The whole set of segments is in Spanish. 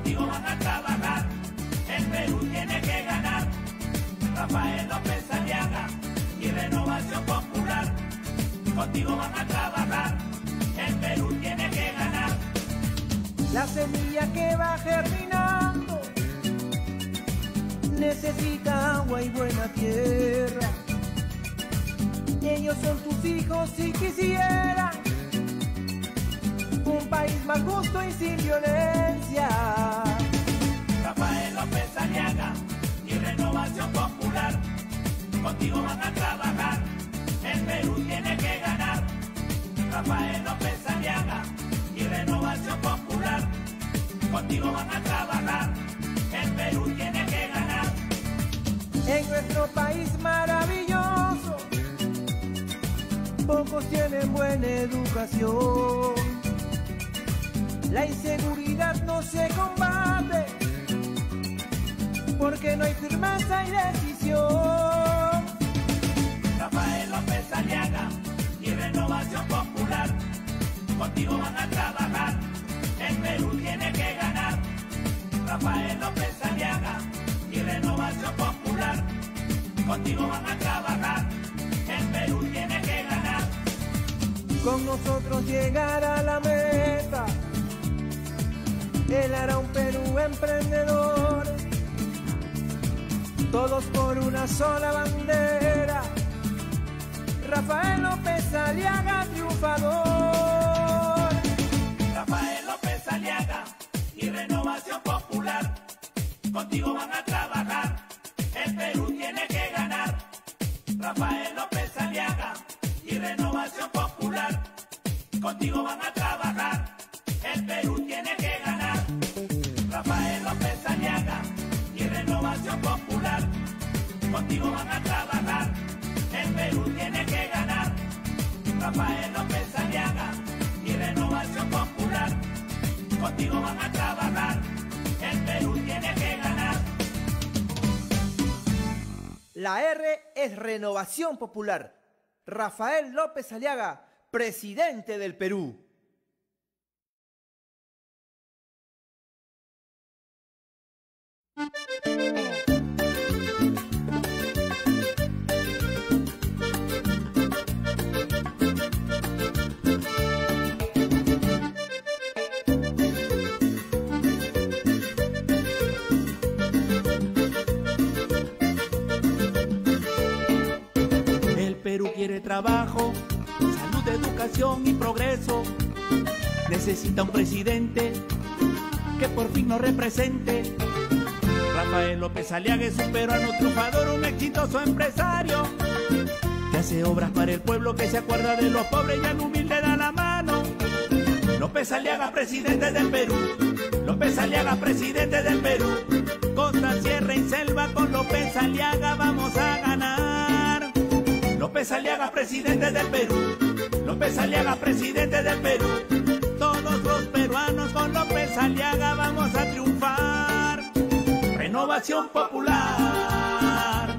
contigo van a trabajar, el Perú tiene que ganar. Rafael López Aliaga y Renovación Popular, contigo van a trabajar, el Perú tiene que ganar. La semilla que va germinando necesita agua y buena tierra. Ellos son tus hijos si quisieran un país más justo y sin violencia. Rafael López Aliaga y Renovación Popular, contigo van a trabajar, el Perú tiene que ganar. Rafael López Aliaga y Renovación Popular, contigo van a trabajar, el Perú tiene que ganar. En nuestro país maravilloso, pocos tienen buena educación. La inseguridad no se combate porque no hay firmeza y decisión. Rafael López Aliaga y Renovación Popular, contigo van a trabajar, el Perú tiene que ganar. Rafael López Aliaga y Renovación Popular, contigo van a trabajar, el Perú tiene que ganar. Con nosotros llegará la meta, él hará un Perú emprendedor, todos por una sola bandera. Rafael López Aliaga triunfador. Rafael López Aliaga y Renovación Popular, contigo van a trabajar, el Perú tiene que ganar. Rafael López Aliaga y Renovación Popular, contigo van a trabajar, el Perú tiene que ganar. Rafael López Aliaga y Renovación Popular, contigo van a trabajar, el Perú tiene que ganar. Rafael López Aliaga y Renovación Popular, contigo van a trabajar, el Perú tiene que ganar. La R es Renovación Popular. Rafael López Aliaga, presidente del Perú. El Perú quiere trabajo, salud, educación y progreso. Necesita un presidente que por fin nos represente. Rafael López Aliaga es un peruano triunfador, un exitoso empresario que hace obras para el pueblo, que se acuerda de los pobres y al humilde da la mano. López Aliaga, presidente del Perú. López Aliaga, presidente del Perú. Costa, sierra y selva, con López Aliaga vamos a ganar. López Aliaga, presidente del Perú. López Aliaga, presidente del Perú. Todos los peruanos con López Aliaga vamos a triunfar. Renovación Popular.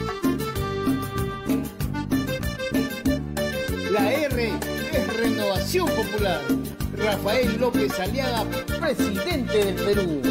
La R es Renovación Popular. Rafael López Aliaga, presidente del Perú.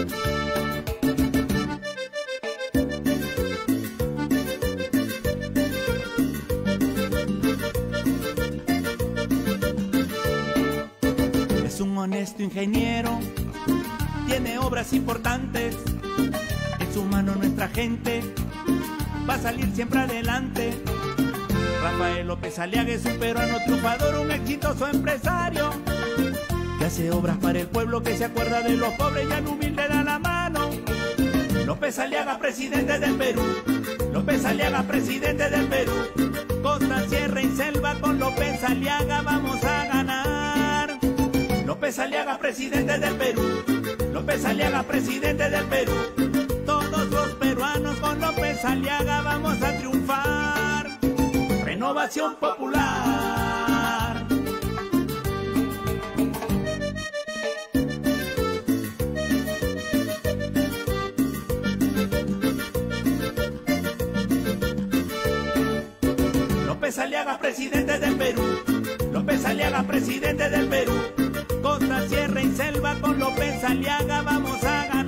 Es un honesto ingeniero, tiene obras importantes. En su mano nuestra gente va a salir siempre adelante. Rafael López Aliaga es un peruano triunfador, un exitoso empresario que hace obras para el pueblo, que se acuerda de los pobres y al humilde da la mano. López Aliaga, presidente del Perú. López Aliaga, presidente del Perú. Costa, sierra y selva, con López Aliaga vamos a ganar. López Aliaga, presidente del Perú. López Aliaga, presidente del Perú. Todos los peruanos con López Aliaga vamos a triunfar. Renovación Popular. López Aliaga, presidente del Perú. López Aliaga, presidente del Perú. Costa, sierra y selva, con López Aliaga vamos a ganar.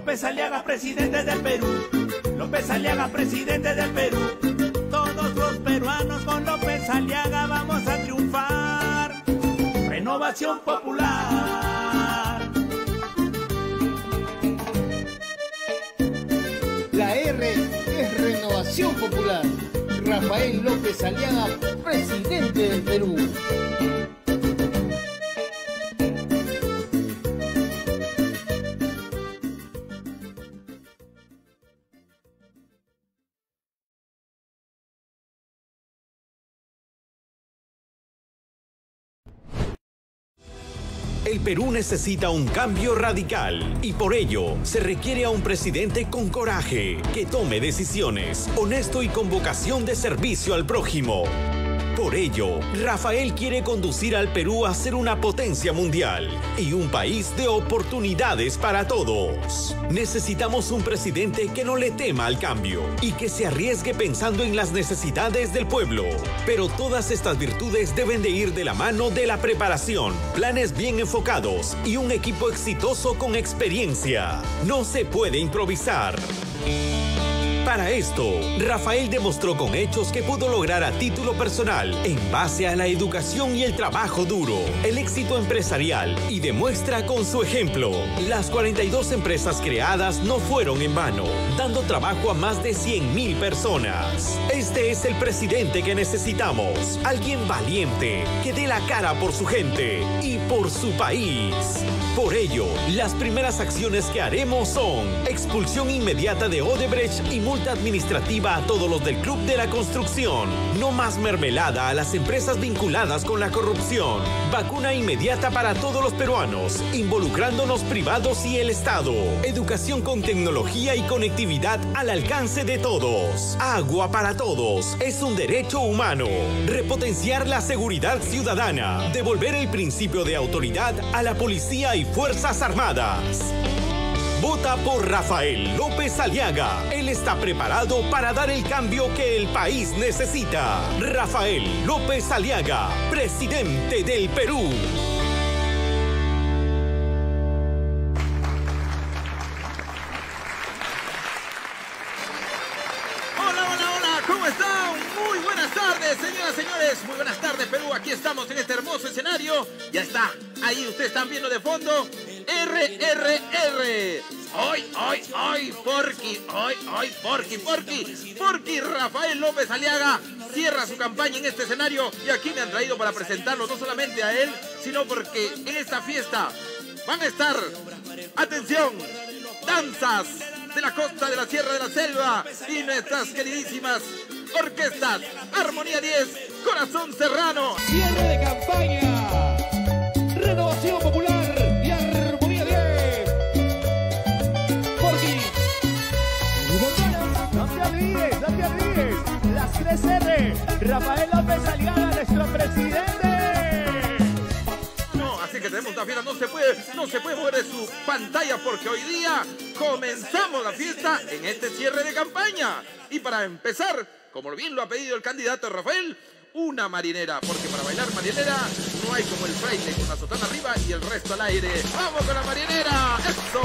López Aliaga, presidente del Perú. López Aliaga, presidente del Perú. Todos los peruanos con López Aliaga vamos a triunfar. Renovación popular. La R es Renovación Popular. Rafael López Aliaga, presidente del Perú. El Perú necesita un cambio radical y por ello se requiere a un presidente con coraje, que tome decisiones, honesto y con vocación de servicio al prójimo. Por ello, Rafael quiere conducir al Perú a ser una potencia mundial y un país de oportunidades para todos. Necesitamos un presidente que no le tema al cambio y que se arriesgue pensando en las necesidades del pueblo. Pero todas estas virtudes deben de ir de la mano de la preparación, planes bien enfocados y un equipo exitoso con experiencia. No se puede improvisar. Para esto, Rafael demostró con hechos que pudo lograr a título personal, en base a la educación y el trabajo duro, el éxito empresarial y demuestra con su ejemplo. Las 42 empresas creadas no fueron en vano, dando trabajo a más de 100,000 personas. Este es el presidente que necesitamos, alguien valiente, que dé la cara por su gente y por su país. Por ello, las primeras acciones que haremos son expulsión inmediata de Odebrecht y multa administrativa a todos los del Club de la Construcción. No más mermelada a las empresas vinculadas con la corrupción. Vacuna inmediata para todos los peruanos, involucrándonos privados y el Estado. Educación con tecnología y conectividad al alcance de todos. Agua para todos. Es un derecho humano. Repotenciar la seguridad ciudadana. Devolver el principio de autoridad a la policía y Fuerzas Armadas. Vota por Rafael López Aliaga. Él está preparado para dar el cambio que el país necesita. Rafael López Aliaga, presidente del Perú. ¿Cómo están? Muy buenas tardes, señoras y señores. Muy buenas tardes, Perú. Aquí estamos en este hermoso escenario. Ya está. Ahí ustedes están viendo de fondo. RRR. ¡Ay, Porky! ¡Ay, Porky! Rafael López Aliaga cierra su campaña en este escenario. Y aquí me han traído para presentarlo no solamente a él, sino porque en esta fiesta van a estar, atención, danzas de la costa, de la Sierra de la Selva y nuestras queridísimas orquestas Armonía 10, Corazón Serrano. Cierre de campaña, Renovación Popular y Armonía 10. Porky. No te olvides, las 3R, Rafael López Aliaga, nuestro presidente. Así que tenemos una fiesta, no se puede mover de su pantalla porque hoy día comenzamos la fiesta en este cierre de campaña. Y para empezar, como bien lo ha pedido el candidato Rafael, una marinera, porque para bailar marinera no hay como el fraile con la sotana arriba y el resto al aire. ¡Vamos con la marinera! ¡Eso!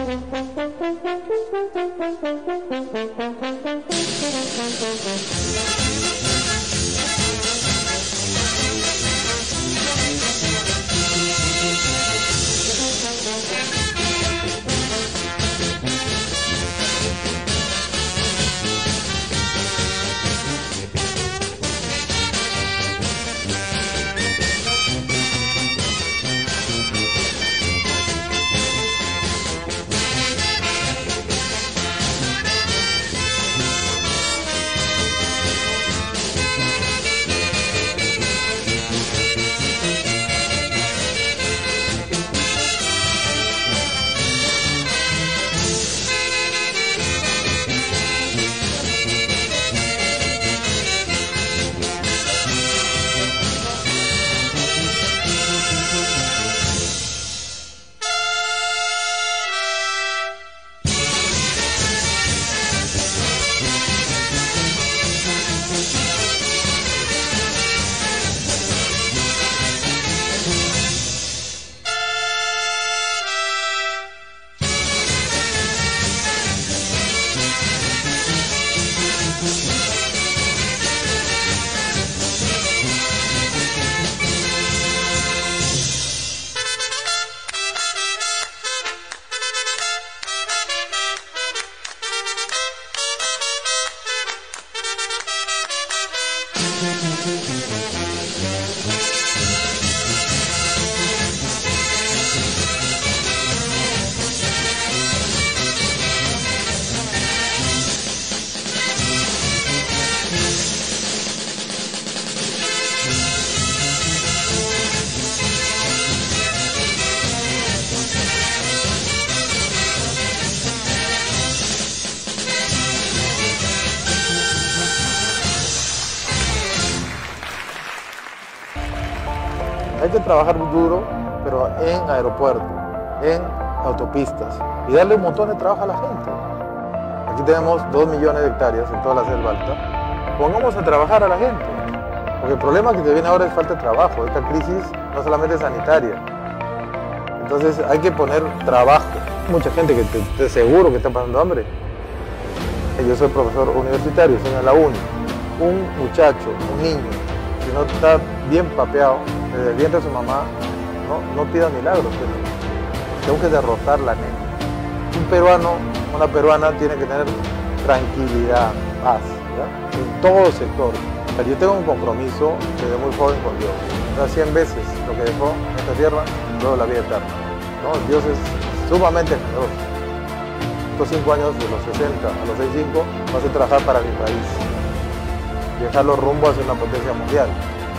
Hay que trabajar duro, pero en aeropuertos, en autopistas y darle un montón de trabajo a la gente. Aquí tenemos 2 millones de hectáreas en toda la selva alta. Pongamos a trabajar a la gente, porque el problema que viene ahora es falta de trabajo. Esta crisis no solamente es sanitaria. Entonces hay que poner trabajo. Mucha gente que te seguro que está pasando hambre. Yo soy profesor universitario, soy en la uni. Un muchacho, un niño, si no está bien papeado desde el vientre de su mamá, no pida milagros. Tengo que derrotar la anemia. Un peruano, una peruana tiene que tener tranquilidad, paz, ¿ya? En todo sector. Yo tengo un compromiso desde muy joven con Dios. 100 veces lo que dejó en esta tierra, luego la vida eterna, ¿no? Dios es sumamente generoso. Estos 5 años, de los 60 a los 65, vas a trabajar para mi país. Dejarlo rumbo hacia una potencia mundial.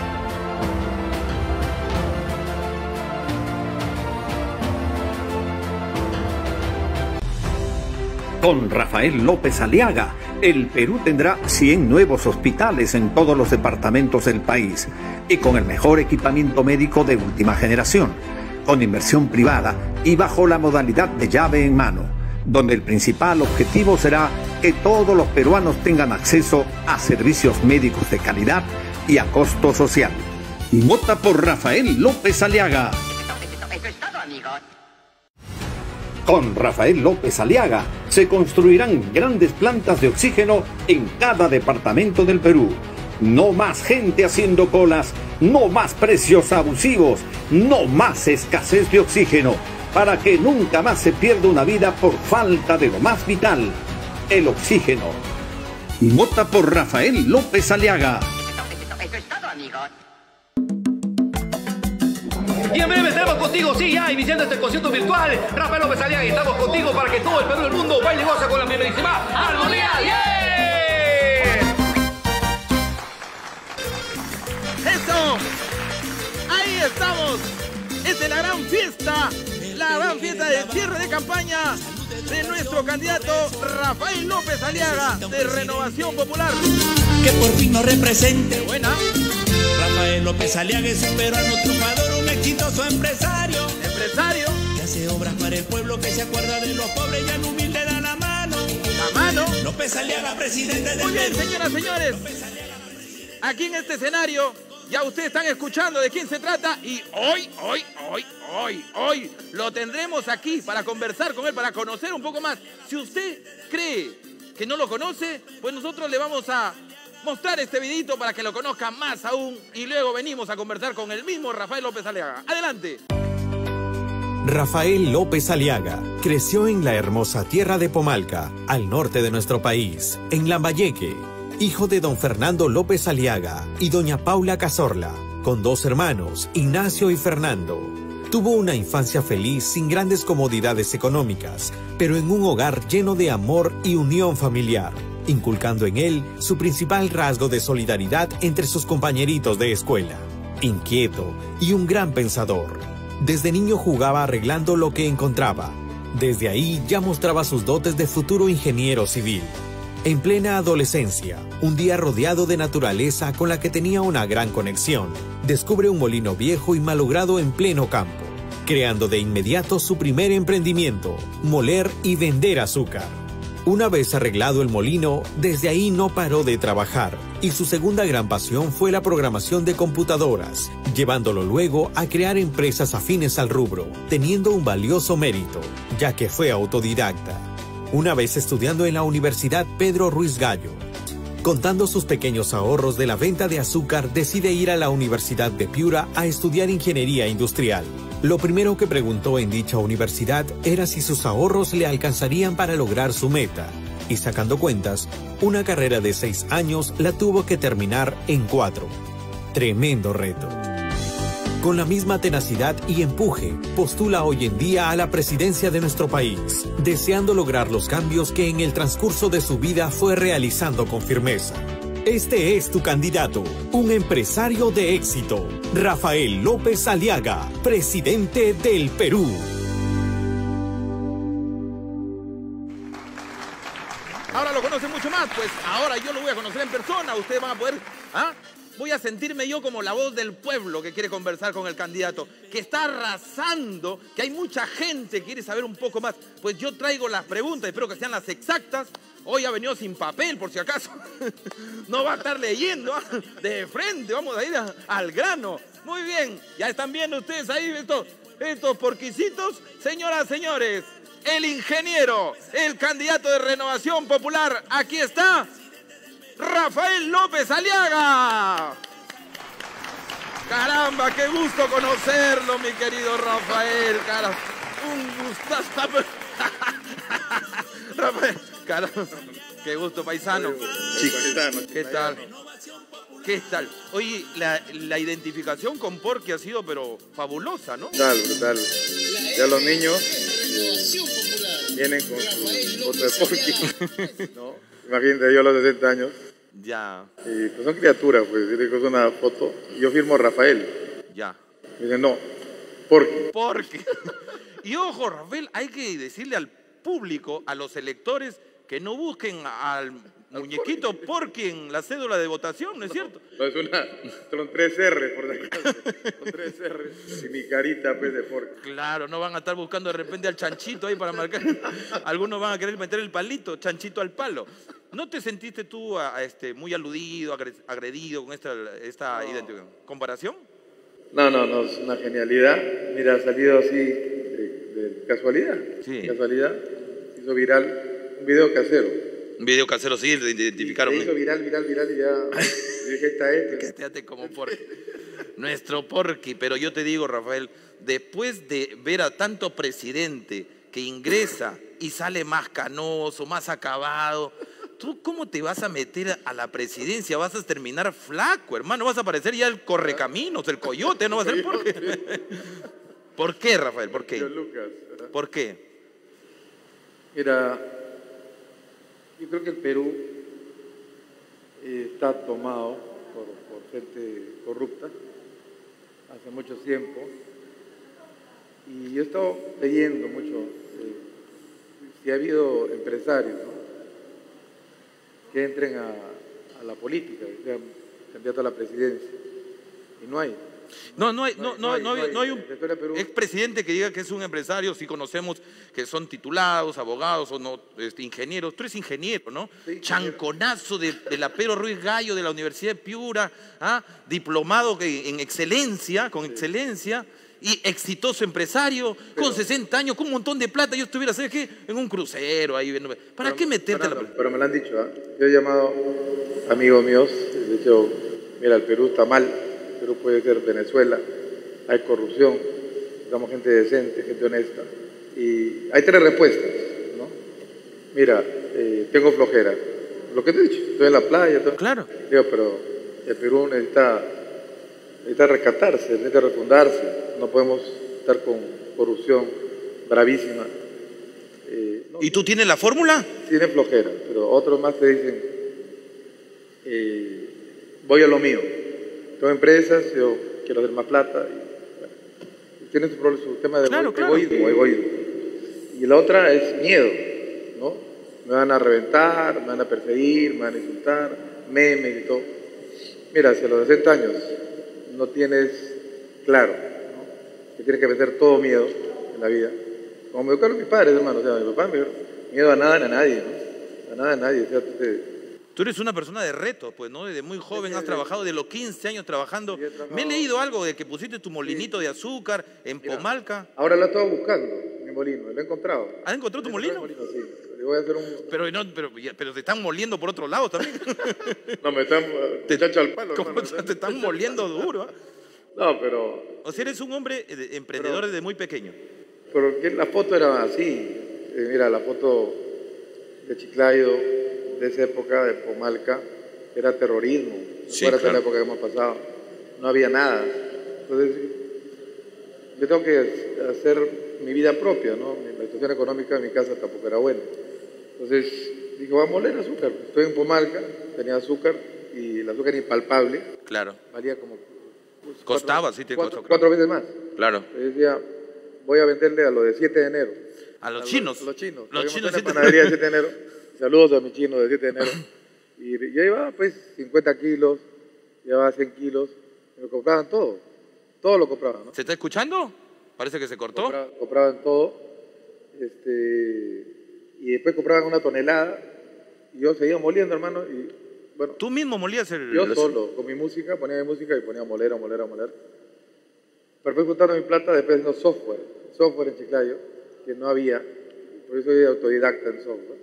Con Rafael López Aliaga, el Perú tendrá 100 nuevos hospitales en todos los departamentos del país y con el mejor equipamiento médico de última generación, con inversión privada y bajo la modalidad de llave en mano, donde el principal objetivo será que todos los peruanos tengan acceso a servicios médicos de calidad y a costo social. Vota por Rafael López Aliaga. Eso es todo, amigos. Con Rafael López Aliaga se construirán grandes plantas de oxígeno en cada departamento del Perú. No más gente haciendo colas, no más precios abusivos, no más escasez de oxígeno, para que nunca más se pierda una vida por falta de lo más vital, el oxígeno. Vota por Rafael López Aliaga. Eso es todo, amigos. Y en breve estaremos contigo, sí, ya iniciando este concierto virtual. Rafael López Aliaga, y estamos contigo para que todo el Perú y el mundo baile y goza con la bienvenidísima armonía. ¡Yeah! ¡Eso! ¡Ahí estamos! Esta es la gran fiesta de cierre de campaña de nuestro candidato Rafael López Aliaga de Renovación Popular. Que por fin nos represente. Buena. Rafael López Aliaga es un peruano triunfador, un exitoso empresario. Empresario. Que hace obras para el pueblo, que se acuerda de los pobres y al humilde da la mano. La mano. López Aliaga, presidente del Muy bien, Perú. señoras, señores. Aquí en este escenario, ya ustedes están escuchando de quién se trata. Y hoy hoy lo tendremos aquí para conversar con él, para conocer un poco más. Si usted cree que no lo conoce, pues nosotros le vamos a mostrar este videito para que lo conozca más aún y luego venimos a conversar con el mismo Rafael López Aliaga. ¡Adelante! Rafael López Aliaga creció en la hermosa tierra de Pomalca, al norte de nuestro país, en Lambayeque, hijo de don Fernando López Aliaga y doña Paula Cazorla, con 2 hermanos, Ignacio y Fernando. Tuvo una infancia feliz sin grandes comodidades económicas, pero en un hogar lleno de amor y unión familiar, inculcando en él su principal rasgo de solidaridad entre sus compañeritos de escuela. Inquieto y un gran pensador. Desde niño jugaba arreglando lo que encontraba. Desde ahí ya mostraba sus dotes de futuro ingeniero civil. En plena adolescencia, un día rodeado de naturaleza con la que tenía una gran conexión, descubre un molino viejo y malogrado en pleno campo, creando de inmediato su primer emprendimiento, moler y vender azúcar. Una vez arreglado el molino, desde ahí no paró de trabajar, y su segunda gran pasión fue la programación de computadoras, llevándolo luego a crear empresas afines al rubro, teniendo un valioso mérito, ya que fue autodidacta. Una vez estudiando en la Universidad Pedro Ruiz Gallo, contando sus pequeños ahorros de la venta de azúcar, decide ir a la Universidad de Piura a estudiar ingeniería industrial. Lo primero que preguntó en dicha universidad era si sus ahorros le alcanzarían para lograr su meta. Y sacando cuentas, una carrera de 6 años la tuvo que terminar en 4. Tremendo reto. Con la misma tenacidad y empuje, postula hoy en día a la presidencia de nuestro país, deseando lograr los cambios que en el transcurso de su vida fue realizando con firmeza. Este es tu candidato, un empresario de éxito, Rafael López Aliaga, presidente del Perú. Ahora lo conoce mucho más, pues ahora yo lo voy a conocer en persona, ustedes van a poder... Voy a sentirme yo como la voz del pueblo que quiere conversar con el candidato, que está arrasando, que hay mucha gente que quiere saber un poco más. Pues yo traigo las preguntas, espero que sean las exactas. Hoy ha venido sin papel, por si acaso. No va a estar leyendo de frente, vamos a ir al grano. Muy bien, ya están viendo ustedes ahí estos porquisitos. Señoras, señores, el ingeniero, el candidato de Renovación Popular, aquí está, Rafael López Aliaga. Caramba, qué gusto conocerlo, mi querido Rafael. Caramba, un gustazo. Rafael, caramba, qué gusto, paisano. ¿Qué tal? ¿Qué tal? Oye, la identificación con Porky ha sido pero fabulosa, ¿no? Brutal. Ya los niños vienen con su foto de Porky. ¿No? Imagínate, yo a los 60 años. Ya. Y pues son criaturas, pues. Yo digo, es una foto. Y yo firmo Rafael. Ya. Y dicen, no, Porky. Porky. Y ojo, Rafael, hay que decirle al público, a los electores, que no busquen al muñequito Porky en la cédula de votación, ¿no es cierto? No, son 3 R, por si acaso. Son 3 R. Y mi carita, pues, de Porky. Claro, no van a estar buscando de repente al chanchito ahí para marcar. Algunos van a querer meter el palito, chanchito al palo. ¿No te sentiste tú muy aludido, agredido con esta comparación? No, es una genialidad. Mira, ha salido así de casualidad. Sí. Casualidad. Hizo viral un video casero. Un video casero, sí, lo identificaron. Se hizo viral y ya dije, está este. Quédate como Porky. Nuestro Porky, pero yo te digo, Rafael, después de ver a tanto presidente que ingresa y sale más canoso, más acabado, ¿tú cómo te vas a meter a la presidencia? Vas a terminar flaco, hermano, vas a parecer ya el correcaminos, el coyote, no va a ser Porky. ¿Por qué, Rafael? ¿Por qué? ¿Por qué? Mira, yo creo que el Perú está tomado por gente corrupta hace mucho tiempo, y yo he estado leyendo mucho si ha habido empresarios, ¿no?, que entren a la política, que sean candidatos a la presidencia, y no hay. No hay un expresidente que diga que es un empresario. Si conocemos que son titulados, abogados o no, ingenieros. Tú eres ingeniero, ¿no? Sí, chanconazo de la Pedro Ruiz Gallo, de la Universidad de Piura, diplomado en excelencia, con excelencia, y exitoso empresario, con 60 años, con un montón de plata, yo estuviera, ¿sabes qué? En un crucero ahí. ¿Para qué meterte a la política? Pero me lo han dicho, ¿eh? Yo he llamado amigos míos, he dicho, mira, el Perú está mal, el Perú puede ser Venezuela, hay corrupción, somos gente decente, gente honesta. Y hay 3 respuestas, ¿no? Mira, tengo flojera, lo que te he dicho, estoy en la playa, todo. Claro. Digo, pero el Perú necesita rescatarse, necesita refundarse, no podemos estar con corrupción bravísima. No, ¿Y tú tienes la fórmula? Tiene flojera, pero otros más te dicen, voy a lo mío, tengo empresas, yo quiero hacer más plata. Y tiene su tema de egoísmo. Y la otra es miedo, ¿no? Me van a reventar, me van a perseguir, me van a insultar, memes y todo. Mira, si a los 60 años no tienes claro, ¿no? Que tienes que meter todo miedo en la vida, como me educaron mis padres, hermano, o sea, mi papá me dijo, miedo a nada ni a nadie, ¿no? A nada ni a nadie, o sea, Tú eres una persona de reto, pues, ¿no? Desde muy joven has trabajado, de los 15 años trabajando. Me he leído algo de que pusiste tu molinito de azúcar en Pomalca. Ahora lo he estado buscando, mi molino, lo he encontrado. ¿Has encontrado tu molino? Sí. Le voy a hacer un... Pero te están moliendo por otro lado también. No, me están... Muchacho al palo, ¿Cómo hermano? te están moliendo duro? ¿Eh? No, pero... O sea, eres un hombre emprendedor desde muy pequeño. Pero la foto era así. Mira, la foto de Chiclayo, de esa época, de Pomalca, era terrorismo. Sí, Fuera claro. de la época que hemos pasado. No había nada. Entonces, yo tengo que hacer mi vida propia, ¿no? La situación económica de mi casa tampoco era buena. Entonces, dije, voy a moler azúcar. Estoy en Pomalca, tenía azúcar, y el azúcar era impalpable. Claro. Valía como... Costaba, sí, te costó. 4 veces más. Claro. Entonces decía, voy a venderle a lo de 7 de enero. A los chinos. A los chinos. Los chinos. En la panadería de 7 de enero. Saludos a mi chino de 7 de enero. Y yo llevaba pues 50 kilos, llevaba 100 kilos, y me compraban todo. Todo lo compraban, ¿no? ¿Se está escuchando? Parece que se cortó. Compraban todo. Y después compraban 1 tonelada. Y yo seguía moliendo, hermano. Y bueno, ¿Tú mismo molías el...? Yo solo, con mi música, ponía mi música y ponía a moler. Pero después juntaron mi plata, después haciendo software en Chiclayo, que no había, por eso soy autodidacta en software.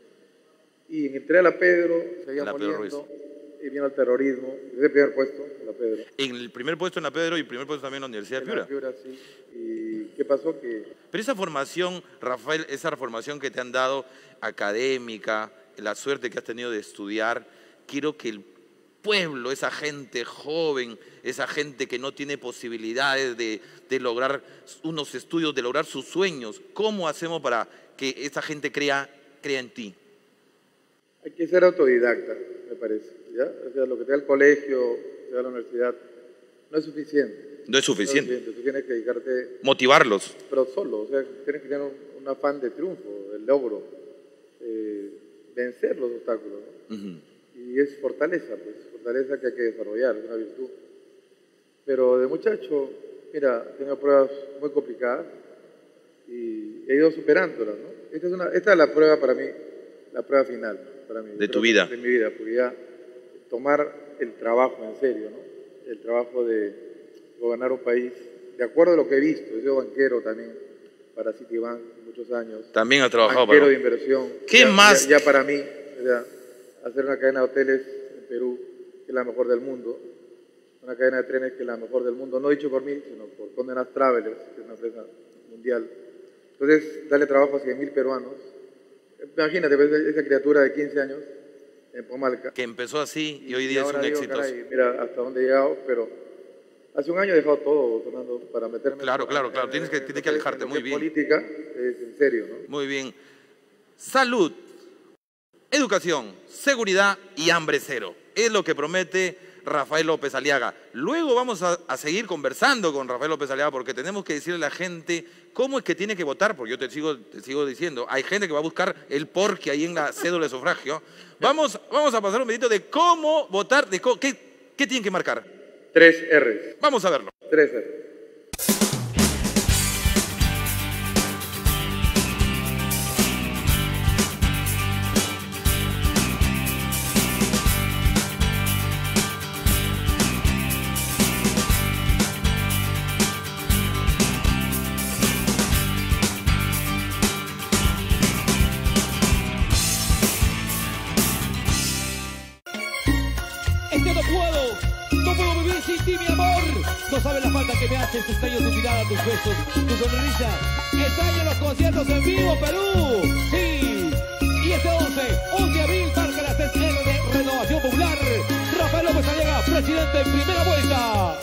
Y entré a la Pedro, seguía moliendo, y vino el terrorismo, ese primer puesto, en la Pedro. En el primer puesto en la Pedro y el primer puesto también en la Universidad de Piura. En la Piura, sí. ¿Y qué pasó? Pero esa formación, Rafael, esa formación que te han dado académica, la suerte que has tenido de estudiar, quiero que el pueblo, esa gente joven, esa gente que no tiene posibilidades de lograr unos estudios, de lograr sus sueños, ¿cómo hacemos para que esa gente crea en ti? Hay que ser autodidacta, me parece, ¿ya? O sea, lo que te da el colegio, te da la universidad, no es suficiente. No es suficiente. Tú tienes que dedicarte... Motivarlos. Pero solo, o sea, tienes que tener un afán de triunfo, de logro, vencer los obstáculos, ¿no? Y es fortaleza, pues, fortaleza que hay que desarrollar, es una virtud. Pero de muchacho, mira, he tenido pruebas muy complicadas y he ido superándolas, ¿no? Esta es la prueba para mí, la prueba final para mí. De tu vida. De mi vida, porque ya tomar el trabajo en serio, ¿no? El trabajo de gobernar un país, de acuerdo a lo que he visto, he sido banquero también para Citibank muchos años. También has trabajado banquero para... de inversión. ¿Qué más? Ya para mí, o sea, hacer una cadena de hoteles en Perú, que es la mejor del mundo, una cadena de trenes que es la mejor del mundo, no dicho por mí, sino por Condé Nast Travelers, que es una empresa mundial. Entonces, darle trabajo a 100.000 peruanos. Imagínate, esa criatura de 15 años en Pomalca. Que empezó así y hoy día es un éxito. Mira hasta dónde he llegado, pero hace un año he dejado todo, Fernando, para meterme... Claro. Tienes que alejarte, muy bien. Política es en serio, ¿no? Muy bien. Salud, educación, seguridad y hambre cero. Es lo que promete Rafael López Aliaga. Luego vamos a seguir conversando con Rafael López Aliaga porque tenemos que decirle a la gente cómo es que tiene que votar, porque yo te sigo diciendo, hay gente que va a buscar el porqué ahí en la cédula de sufragio. Vamos a pasar un minutito de cómo votar, de qué tienen que marcar. 3 R's. Vamos a verlo. 3 R's. No sabes la falta que me haces, extraño tu mirada, tus besos, tu sonrisa. Extraño los conciertos en vivo, Perú. Sí. Y este 11 de abril marca la 3R de Renovación Popular. Rafael López Aliaga, presidente en primera vuelta.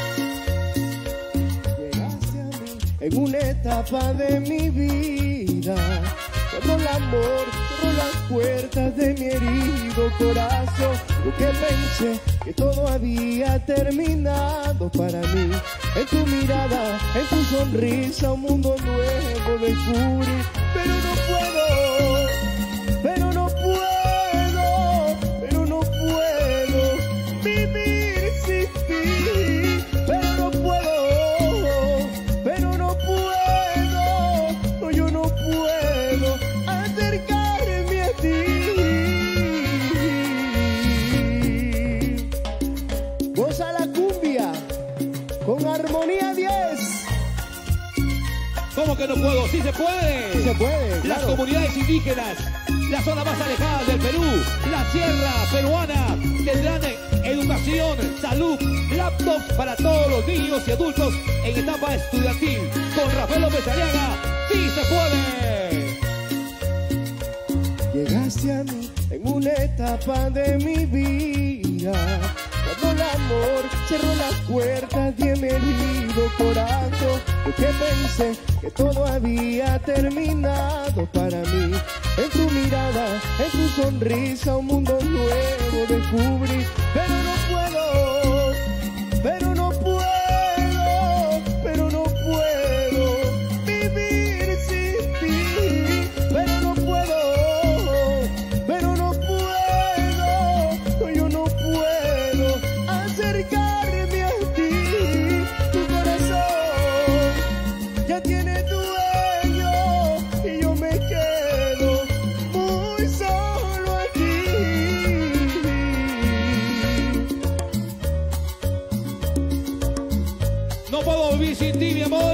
Llegaste a mí en una etapa de mi vida, cuando el amor cerró las puertas de mi herido corazón. Yo que pensé que todo había terminado para mí. En tu mirada, en tu sonrisa, un mundo nuevo descubrí. Pero no puedo, pero no puedo, pero no puedo vivir sin ti. Pero no puedo, pero no puedo, no, yo no puedo acercarme a ti. Goza la cumbia con Armonía 10. ¿Cómo que no puedo? ¡Sí se puede! Sí se puede, Las claro. comunidades indígenas, las zonas más alejadas del Perú, la sierra peruana, tendrán educación, salud, laptops para todos los niños y adultos en etapa estudiantil. Con Rafael López Aliaga, ¡sí se puede! Llegaste a mí en una etapa de mi vida, cuando el amor cerró las puertas de mi herido corazón. Yo que pensé que todo había terminado para mí. En tu mirada, en tu sonrisa, un mundo nuevo descubrí. Pero no puedo, pero no puedo, pero no puedo vivir sin ti. Pero no puedo, pero no puedo, no, yo no puedo acercarme a ti. Tu corazón ya tiene dueño y yo me quedo muy solo aquí. No puedo vivir sin ti, mi amor.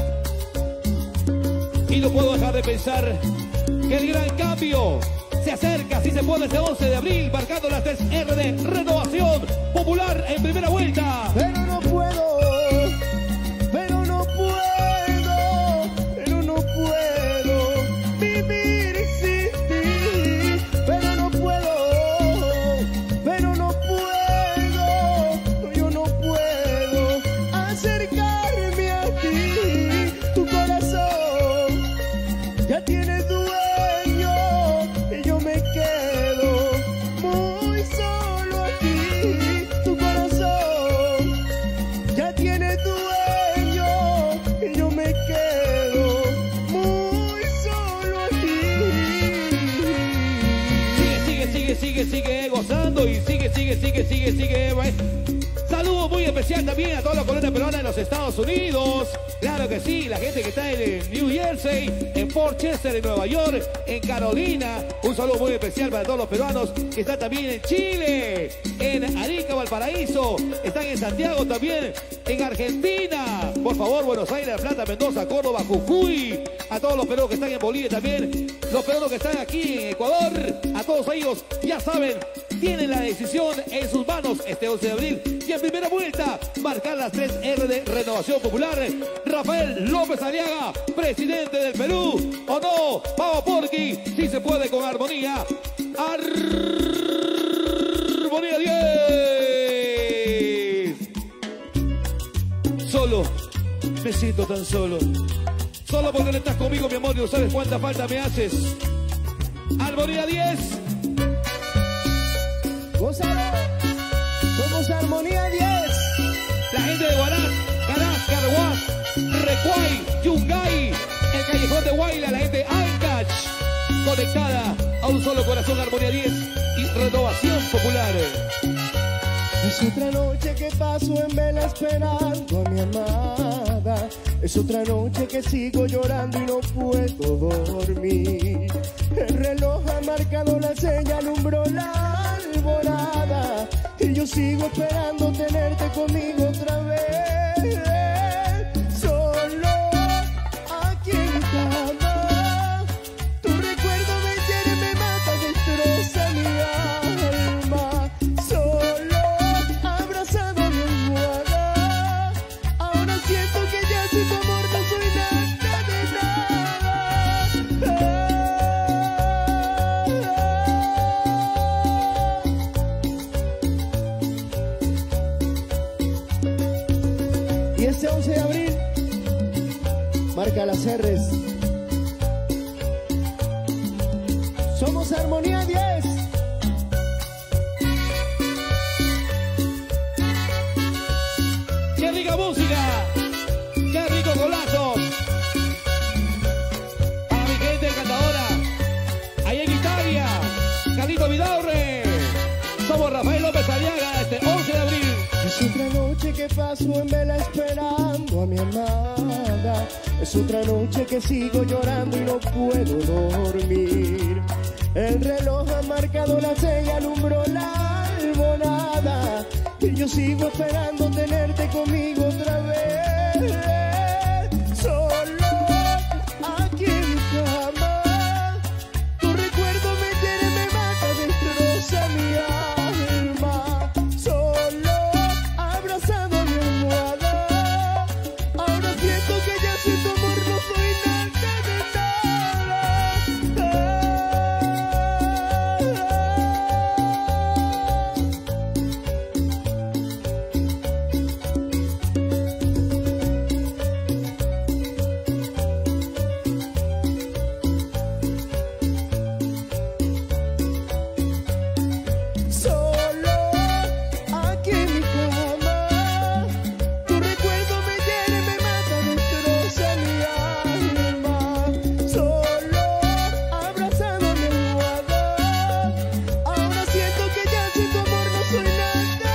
Y no puedo dejar de pensar que el gran cambio se acerca, si se puede, este 11 de abril, marcando las 3R de Renovación Popular en primera vuelta. Pero no puedo, pero no puedo, pero no puedo vivir sin ti. Pero no puedo, pero no puedo, no, yo no puedo acercarme a ti. Tu corazón ya tiene dueño y yo me quedo muy solo aquí. Tu corazón ya tiene dueño y yo me quedo muy solo aquí. Sigue gozando y sigue. Saludos muy especial también a toda la colonia peruana en los Estados Unidos. Claro que sí, la gente que está en New Jersey, en Port Chester, en Nueva York, en Carolina. Un saludo muy especial para todos los peruanos que están también en Chile, en Arica, Valparaíso, están en Santiago también, en Argentina. Por favor, Buenos Aires, La Plata, Mendoza, Córdoba, Jujuy. A todos los peruanos que están en Bolivia también, los peruanos que están aquí en Ecuador, a todos ellos, ya saben, tienen la decisión en sus manos este 11 de abril. Y en primera vuelta, marcar las 3R de Renovación Popular. Rafael López Aliaga, presidente del Perú. ¿O no? Vamos, Porky, si se puede con Armonía. Armonía 10. Solo, me siento tan solo. Solo porque no estás conmigo, mi amor, y no sabes cuánta falta me haces. Armonía 10. Gózalo, somos Armonía 10. La gente de Huaraz, Caraz, Carhuaz, Recuay, Yungay, el Callejón de Huayla, la gente de Ancash, conectada a un solo corazón, Armonía 10 y Renovación Popular. Es otra noche que paso en vela esperando a mi amada. Es otra noche que sigo llorando y no puedo dormir. El reloj ha marcado la señal, alumbró la alborada. Y yo sigo esperando tenerte conmigo otra vez. Solo aquí en cama. Tu recuerdo me hiere, me mata, destroza mi alma. Solo abrazado a mi almohada. R's. Somos Armonía 10. ¡Qué rica música! ¡Qué rico golazos! Para mi gente encantadora, ahí en Italia, Carlito Vidaurre. Somos Rafael López Aliaga, este 11 de abril. Es otra noche que paso en vela esperando a mi amada. Es otra noche que sigo llorando y no puedo dormir. El reloj ha marcado las 6 y alumbró la alborada. Y yo sigo esperando tenerte conmigo otra vez. Solo aquí en mi cama. Tu recuerdo me hiere, me mata, destroza mi alma. Solo abrazado a mi almohada. Ahora siento que ya sin tu amor no soy nada de nada. Solo aquí en mi cama. Tu recuerdo me hiere, me mata, destroza mi alma. Solo abrazado a mi almohada. Ahora siento que ya sin tu amor no soy nada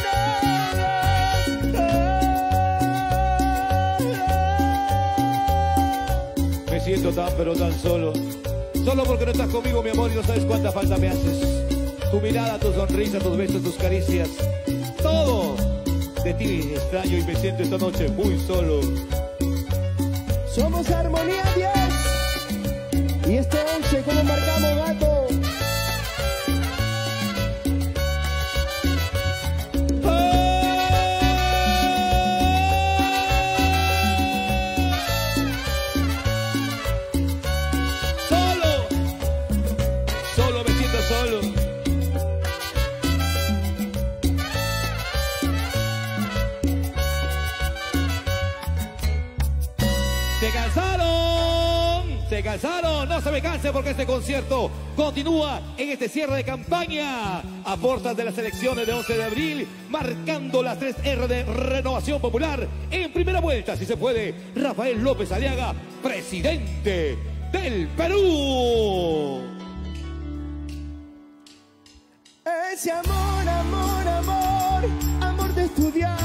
de nada. Me siento tan pero tan solo. Solo porque no estás conmigo, mi amor, y no sabes cuánta falta me haces. Tu mirada, tu sonrisa, tus besos, tus caricias. Todo de ti extraño y me siento esta noche muy solo. Somos Armonía 10. Y este 11, ¿cómo marcamos, gato? Solo me siento solo. Se cansaron, no se me canse porque este concierto continúa en este cierre de campaña a puertas de las elecciones de 11 de abril, marcando las 3R de Renovación Popular. En primera vuelta, si se puede, Rafael López Aliaga, presidente del Perú. Ese amor, amor, amor, amor de estudiante.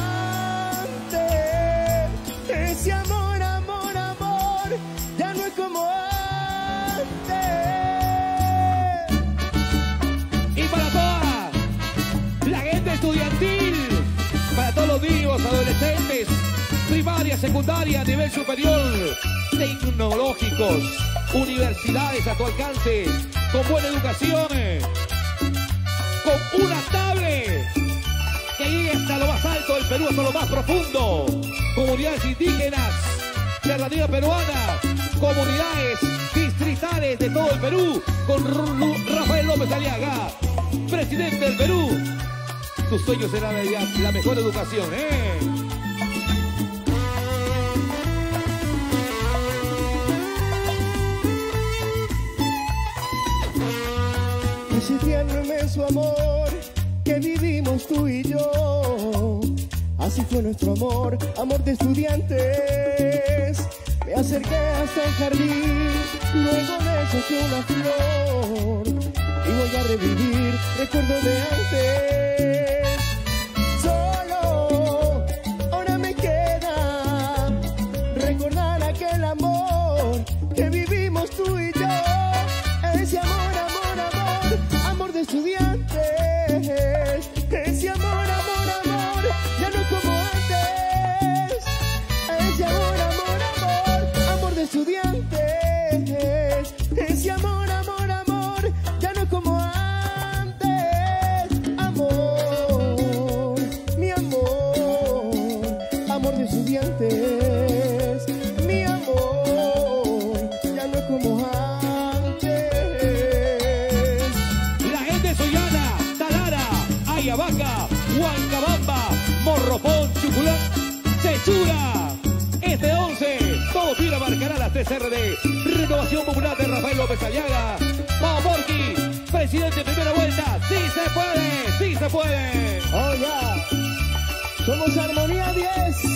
Ese amor, amor, amor, ya no es como antes. Y para toda la gente estudiantil, para todos los niños, adolescentes, primaria, secundaria, nivel superior, tecnológicos, universidades a tu alcance, con buena educación, con una tablet que llegue hasta lo más alto del Perú, hasta lo más profundo. Comunidades indígenas, de la Liga Peruana, comunidades distritales de todo el Perú, con Rafael López Aliaga, presidente del Perú. Tus sueños serán la mejor educación, Ese tierno inmenso amor que vivimos tú y yo. Así fue nuestro amor, amor de estudiantes. Me acerqué hasta el jardín, luego de eso fue una flor. Y voy a revivir recuerdos de antes. Solo ahora me queda recordar aquel amor que vivimos tú y yo. Ese amor, amor, amor, amor de estudiantes. Ese amor, amor, amor, ya no como antes. Ese amor, amor, amor, amor de estudiantes. Ese amor, amor, amor, ya no como antes. Amor. PCRD, Renovación Popular de Rafael López Aliaga. Vamos, Porky, presidente, primera vuelta. ¡Sí se puede! ¡Sí se puede! ¡Oh, ya! Somos Armonía 10.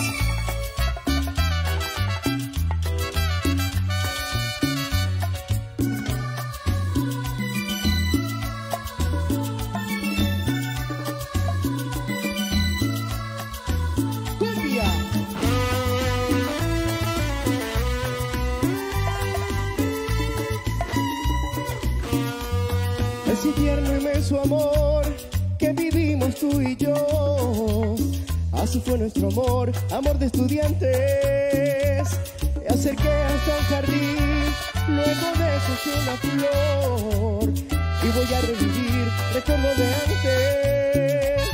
Ese tierno y inmenso amor que vivimos tú y yo, así fue nuestro amor, amor de estudiantes. Me acerqué hasta un jardín, luego de eso hice una flor, y voy a revivir recuerdo de antes.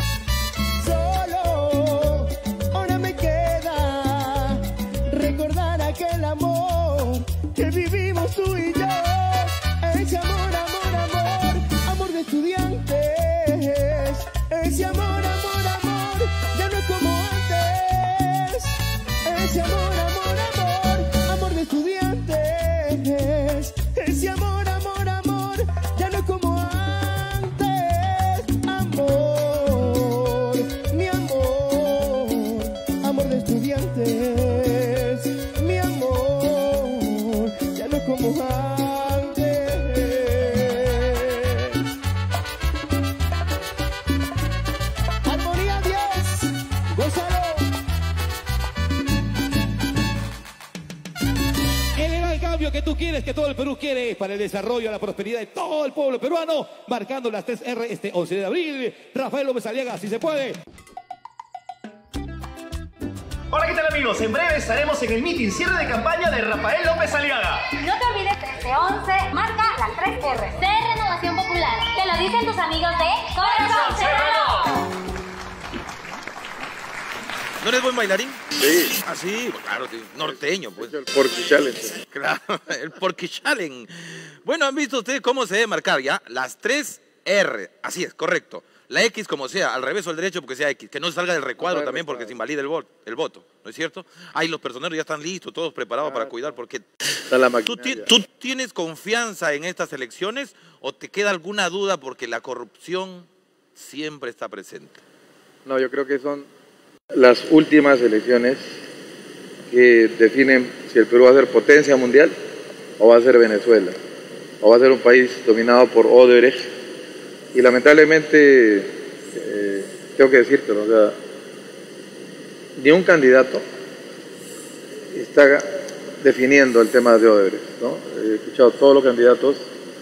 Solo ahora me queda recordar aquel amor que vivimos tú y yo, ese amor, amor, amor, amor de estudiantes, ese amor, amor, amor, ya no es como antes, ese amor, amor, amor, amor de estudiantes, ese amor, amor, amor, ya no es como antes, amor, mi amor, amor de estudiantes, mi amor, ya no es como antes. Que tú quieres, que todo el Perú quiere para el desarrollo, la prosperidad de todo el pueblo peruano, marcando las 3R este 11 de abril. Rafael López Aliaga, si se puede. Hola, ¿qué tal amigos? En breve estaremos en el meeting cierre de campaña de Rafael López Aliaga. No te olvides que este 11 marca las 3R. C, Renovación Popular. Te lo dicen tus amigos de Corazón Serrano. ¿No eres buen bailarín? Sí. Ah, sí, claro, norteño, pues. El Porky Challenge. Claro, el Porky Challenge. Bueno, ¿han visto ustedes cómo se debe marcar ya? Las 3R, así es, correcto. La X como sea, al revés o al derecho porque sea X. Que no salga del recuadro también porque se invalida el voto, ¿no es cierto? Ahí los personeros ya están listos, todos preparados para cuidar porque... ¿Tú tienes confianza en estas elecciones o te queda alguna duda porque la corrupción siempre está presente? No, yo creo que son las últimas elecciones que definen si el Perú va a ser potencia mundial o va a ser Venezuela, o va a ser un país dominado por Odebrecht. Y lamentablemente, tengo que decírtelo, o sea, ni un candidato está definiendo el tema de Odebrecht, ¿no? He escuchado a todos los candidatos,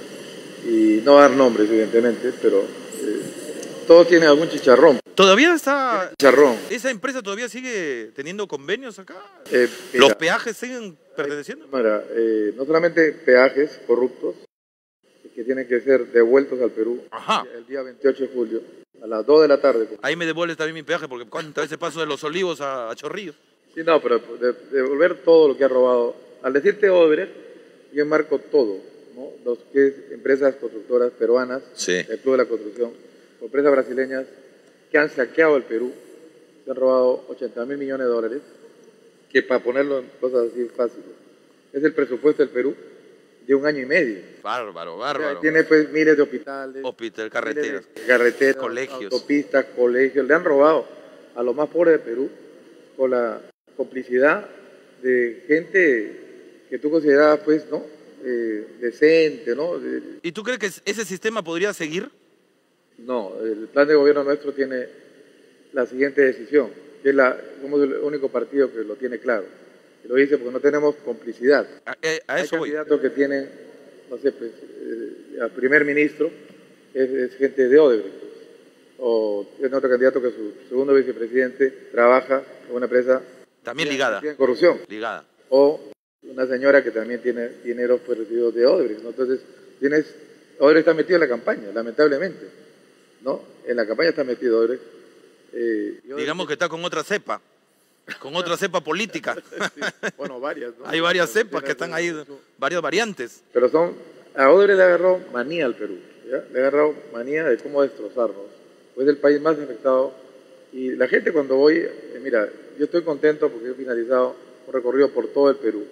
y no voy a dar nombres evidentemente, pero todos tienen algún chicharrón. ¿Todavía está...? Chicharrón. ¿Esa empresa todavía sigue teniendo convenios acá? Mira, ¿los peajes siguen perteneciendo? Mira, no solamente peajes corruptos, que tienen que ser devueltos al Perú. Ajá. El día 28 de julio, a las 2 de la tarde. Ahí me devuelves también mi peaje, porque cuántas veces paso de Los Olivos a Chorrillos. Sí, no, pero devolver todo lo que ha robado. Al decirte Odebrecht, yo enmarco todo, ¿no? Los que es empresas constructoras peruanas, sí, el Club de la Construcción, empresas brasileñas que han saqueado el Perú, que han robado 80.000 millones de dólares, que para ponerlo en cosas así fáciles, es el presupuesto del Perú de un año y medio. Bárbaro, O sea, bárbaro. tiene pues miles de hospitales, carreteras, colegios, autopistas, colegios. Le han robado a los más pobres del Perú con la complicidad de gente que tú considerabas pues, ¿no? Decente, ¿no? ¿Y tú crees que ese sistema podría seguir? No, el plan de gobierno nuestro tiene la siguiente decisión, que somos el único partido que lo tiene claro. Y lo dice porque no tenemos complicidad. A eso Hay candidatos que tienen, no sé, pues, al primer ministro es gente de Odebrecht, o es otro candidato que su segundo vicepresidente trabaja en una empresa también ligada en corrupción, ligada, o una señora que también tiene dinero pues, recibido de Odebrecht, ¿no? Entonces Odebrecht está metido en la campaña, lamentablemente, ¿no? En la campaña está metido Odebrecht. Digamos que está con otra cepa. Con otra cepa política. Sí, bueno, varias, ¿no? Hay varias cepas que están ahí, varias variantes. Pero a Odebrecht le ha agarrado manía al Perú, ¿ya? Le ha agarrado manía de cómo destrozarnos. Pues es el país más afectado. Y la gente cuando voy, mira, yo estoy contento porque he finalizado un recorrido por todo el Perú.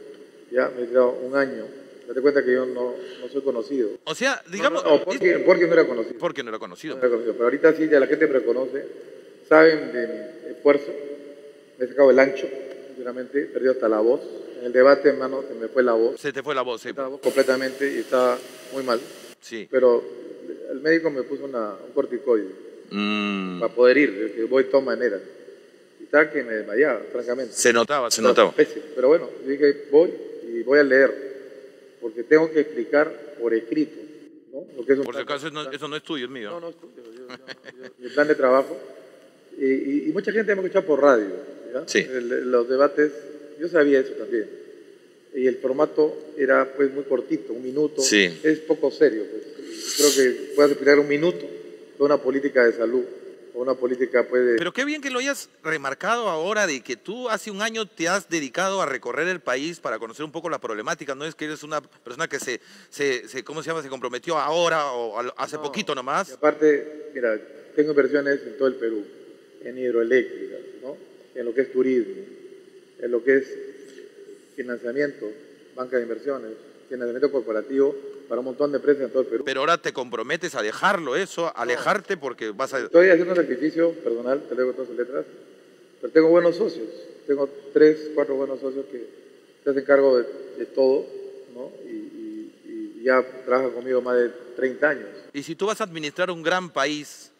ya me he tirado un año. Date cuenta que yo no soy conocido. O sea, digamos... porque no era conocido. Porque no era conocido. No era conocido. Pero ahorita sí, ya la gente me reconoce, saben de mi esfuerzo, me he sacado el ancho, sinceramente, he perdido hasta la voz. En el debate, hermano, se me fue la voz. Se te fue la voz, sí. Estaba completamente y estaba muy mal. Sí. Pero el médico me puso un corticoide para poder ir, que voy de todas maneras. Y estaba que me desmayaba, francamente. Se notaba. Pésimo. Pero bueno, dije, voy y voy a leer, porque tengo que explicar por escrito, ¿no? Lo que es por si acaso eso no es tuyo, es mío. No es tuyo. Mi plan de trabajo. Y mucha gente me ha escuchado por radio, ¿ya? Sí. Los debates, yo sabía eso también. Y el formato era pues muy cortito, 1 minuto. Sí. Es poco serio, pues. Creo que puedes explicar 1 minuto de una política de salud o una política pues de... Pero qué bien que lo hayas remarcado ahora, de que tú hace un año te has dedicado a recorrer el país para conocer un poco la problemática. No es que eres una persona que ¿cómo se llama? Se comprometió ahora o hace poquito nomás. Y aparte, mira, tengo inversiones en todo el Perú, en hidroeléctricas, ¿no? En lo que es turismo, en lo que es financiamiento, banca de inversiones, financiamiento corporativo para un montón de empresas en todo el Perú. Pero ahora te comprometes a dejarlo eso, a alejarte porque vas a... Estoy haciendo un sacrificio personal, te leo todas sus letras, pero tengo buenos socios, tengo 3, 4 buenos socios que se hacen cargo de todo, ¿no? Y ya trabajan conmigo más de 30 años. Y si tú vas a administrar un gran país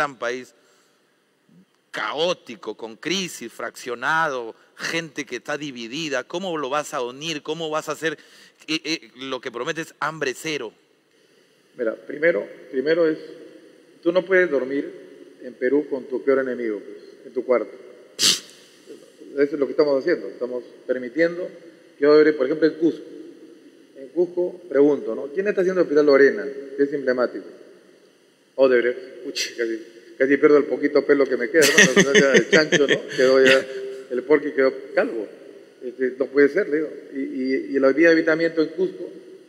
caótico, con crisis, fraccionado, gente que está dividida, ¿cómo lo vas a unir? ¿Cómo vas a hacer lo que prometes, hambre cero? Mira, primero es, tú no puedes dormir en Perú con tu peor enemigo, pues, en tu cuarto. Eso es lo que estamos haciendo, estamos permitiendo que hoy, por ejemplo, en Cusco, pregunto, ¿no? ¿Quién está haciendo el Hospital Lorena, que es emblemático? Odebrecht, casi pierdo el poquito pelo que me queda, ¿no? El chancho, ¿no? Quedó ya, el porqui quedó calvo. No puede ser, le digo. Y la vía de evitamiento en Cusco,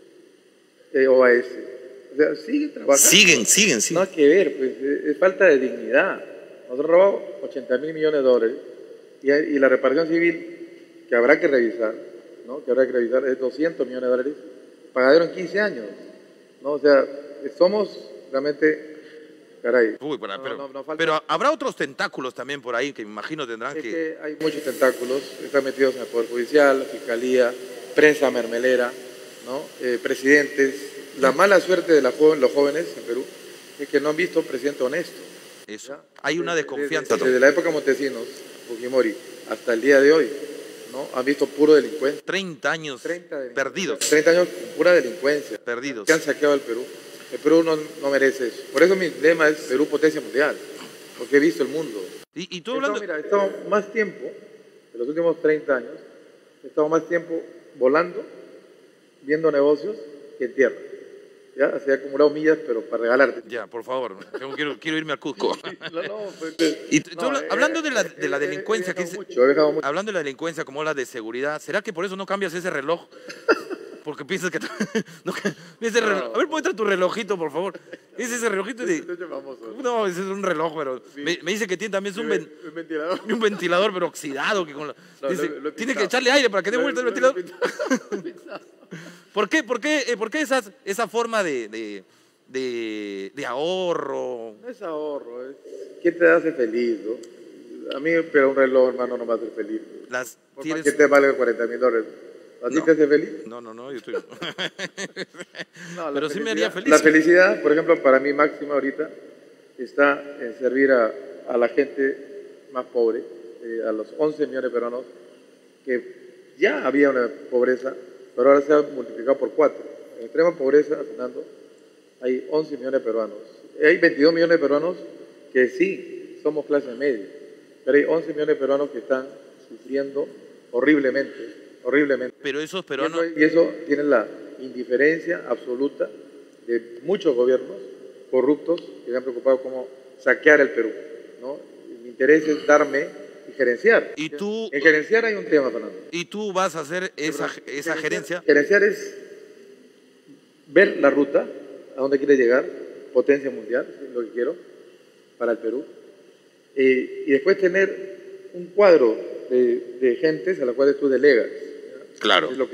OAS. O sea, siguen trabajando. Siguen. No hay que ver, pues, es falta de dignidad. Nosotros robamos 80.000 millones de dólares y la reparación civil, que habrá que revisar, ¿no? Que habrá que revisar, es 200 millones de dólares, pagadero en 15 años, ¿no? O sea, somos realmente... Caray. Uy, pero habrá otros tentáculos también por ahí que me imagino tendrán que... Hay muchos tentáculos, están metidos en el Poder Judicial, la Fiscalía, prensa mermelera, ¿no? Presidentes. La mala suerte de los jóvenes en Perú es que no han visto un presidente honesto. Eso. ¿Ya? Hay una desconfianza. Desde la época de Montesinos, Fujimori, hasta el día de hoy, ¿no? Han visto puro delincuente. 30 años perdidos. 30 años con pura delincuencia. Perdidos. Que han saqueado el Perú. El Perú no merece eso. Por eso mi lema es Perú potencia mundial, porque he visto el mundo. Y tú hablando... Mira, he estado más tiempo, en los últimos 30 años, he estado más tiempo volando, viendo negocios, que en tierra. ¿Ya? Se ha acumulado millas, pero para regalarte. Ya, por favor, quiero irme a Cusco. Hablando de la delincuencia, hablando de la delincuencia como la de seguridad, ¿será que por eso no cambias ese reloj? Porque piensas que... A ver, muestra tu relojito, por favor. ¿Es ese relojito? No, ese es un reloj, pero... Me dice que tiene también un ventilador, pero oxidado. Que tiene que echarle aire para que dé vuelta el ventilador. ¿Por qué esa forma de ahorro? No es ahorro, es... ¿Qué te hace feliz, no? A mí, pero un reloj, hermano, no me hace feliz. ¿Qué te vale $40.000? ¿A ti te hace feliz? No, yo estoy... Pero sí me haría feliz. La felicidad, por ejemplo, para mí máxima ahorita, está en servir a la gente más pobre, a los 11 millones de peruanos, que ya había una pobreza, pero ahora se ha multiplicado por 4. En extrema pobreza, Fernando, hay 11 millones de peruanos. Hay 22 millones de peruanos que sí somos clase media, pero hay 11 millones de peruanos que están sufriendo horriblemente. Pero esos peruanos... Y eso tiene la indiferencia absoluta de muchos gobiernos corruptos que se han preocupado cómo saquear el Perú, ¿no? Mi interés es darme y gerenciar. En gerenciar hay un tema, Fernando. ¿Y tú vas a hacer esa gerencia? Gerenciar es ver la ruta, a dónde quiere llegar, potencia mundial, es lo que quiero, para el Perú. Y después tener un cuadro de gentes a las cuales tú delegas. Claro. Es lo que hago.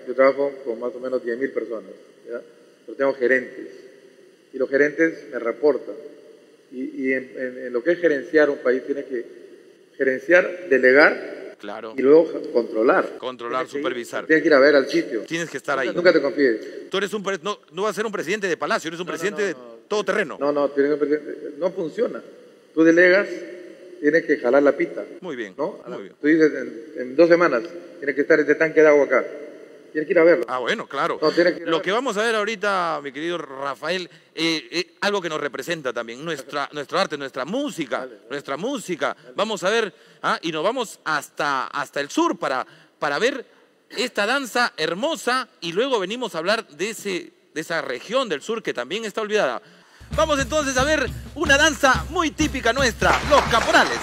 yo trabajo con más o menos 10.000 personas, ¿ya? Pero tengo gerentes, y los gerentes me reportan. Y en lo que es gerenciar un país, tiene que gerenciar, delegar, claro, y luego controlar. Controlar, supervisar. Tienes que ir a ver al sitio. Tienes que estar ahí. Nunca te confíes. Tú eres no vas a ser un presidente de palacio, eres un presidente de todo terreno. No funciona. Tú delegas, tienes que jalar la pita. Muy bien, ¿no? muy bien. Tú dices, en 2 semanas, tiene que estar este tanque de agua acá. Tienes que ir a verlo. Ah, bueno, claro. No, tienes que ir a Lo que vamos a ver ahorita, mi querido Rafael, algo que nos representa también, nuestro arte, nuestra música, Vamos a ver, y nos vamos hasta el sur para ver esta danza hermosa, y luego venimos a hablar de esa región del sur que también está olvidada. Vamos entonces a ver una danza muy típica nuestra, los caporales.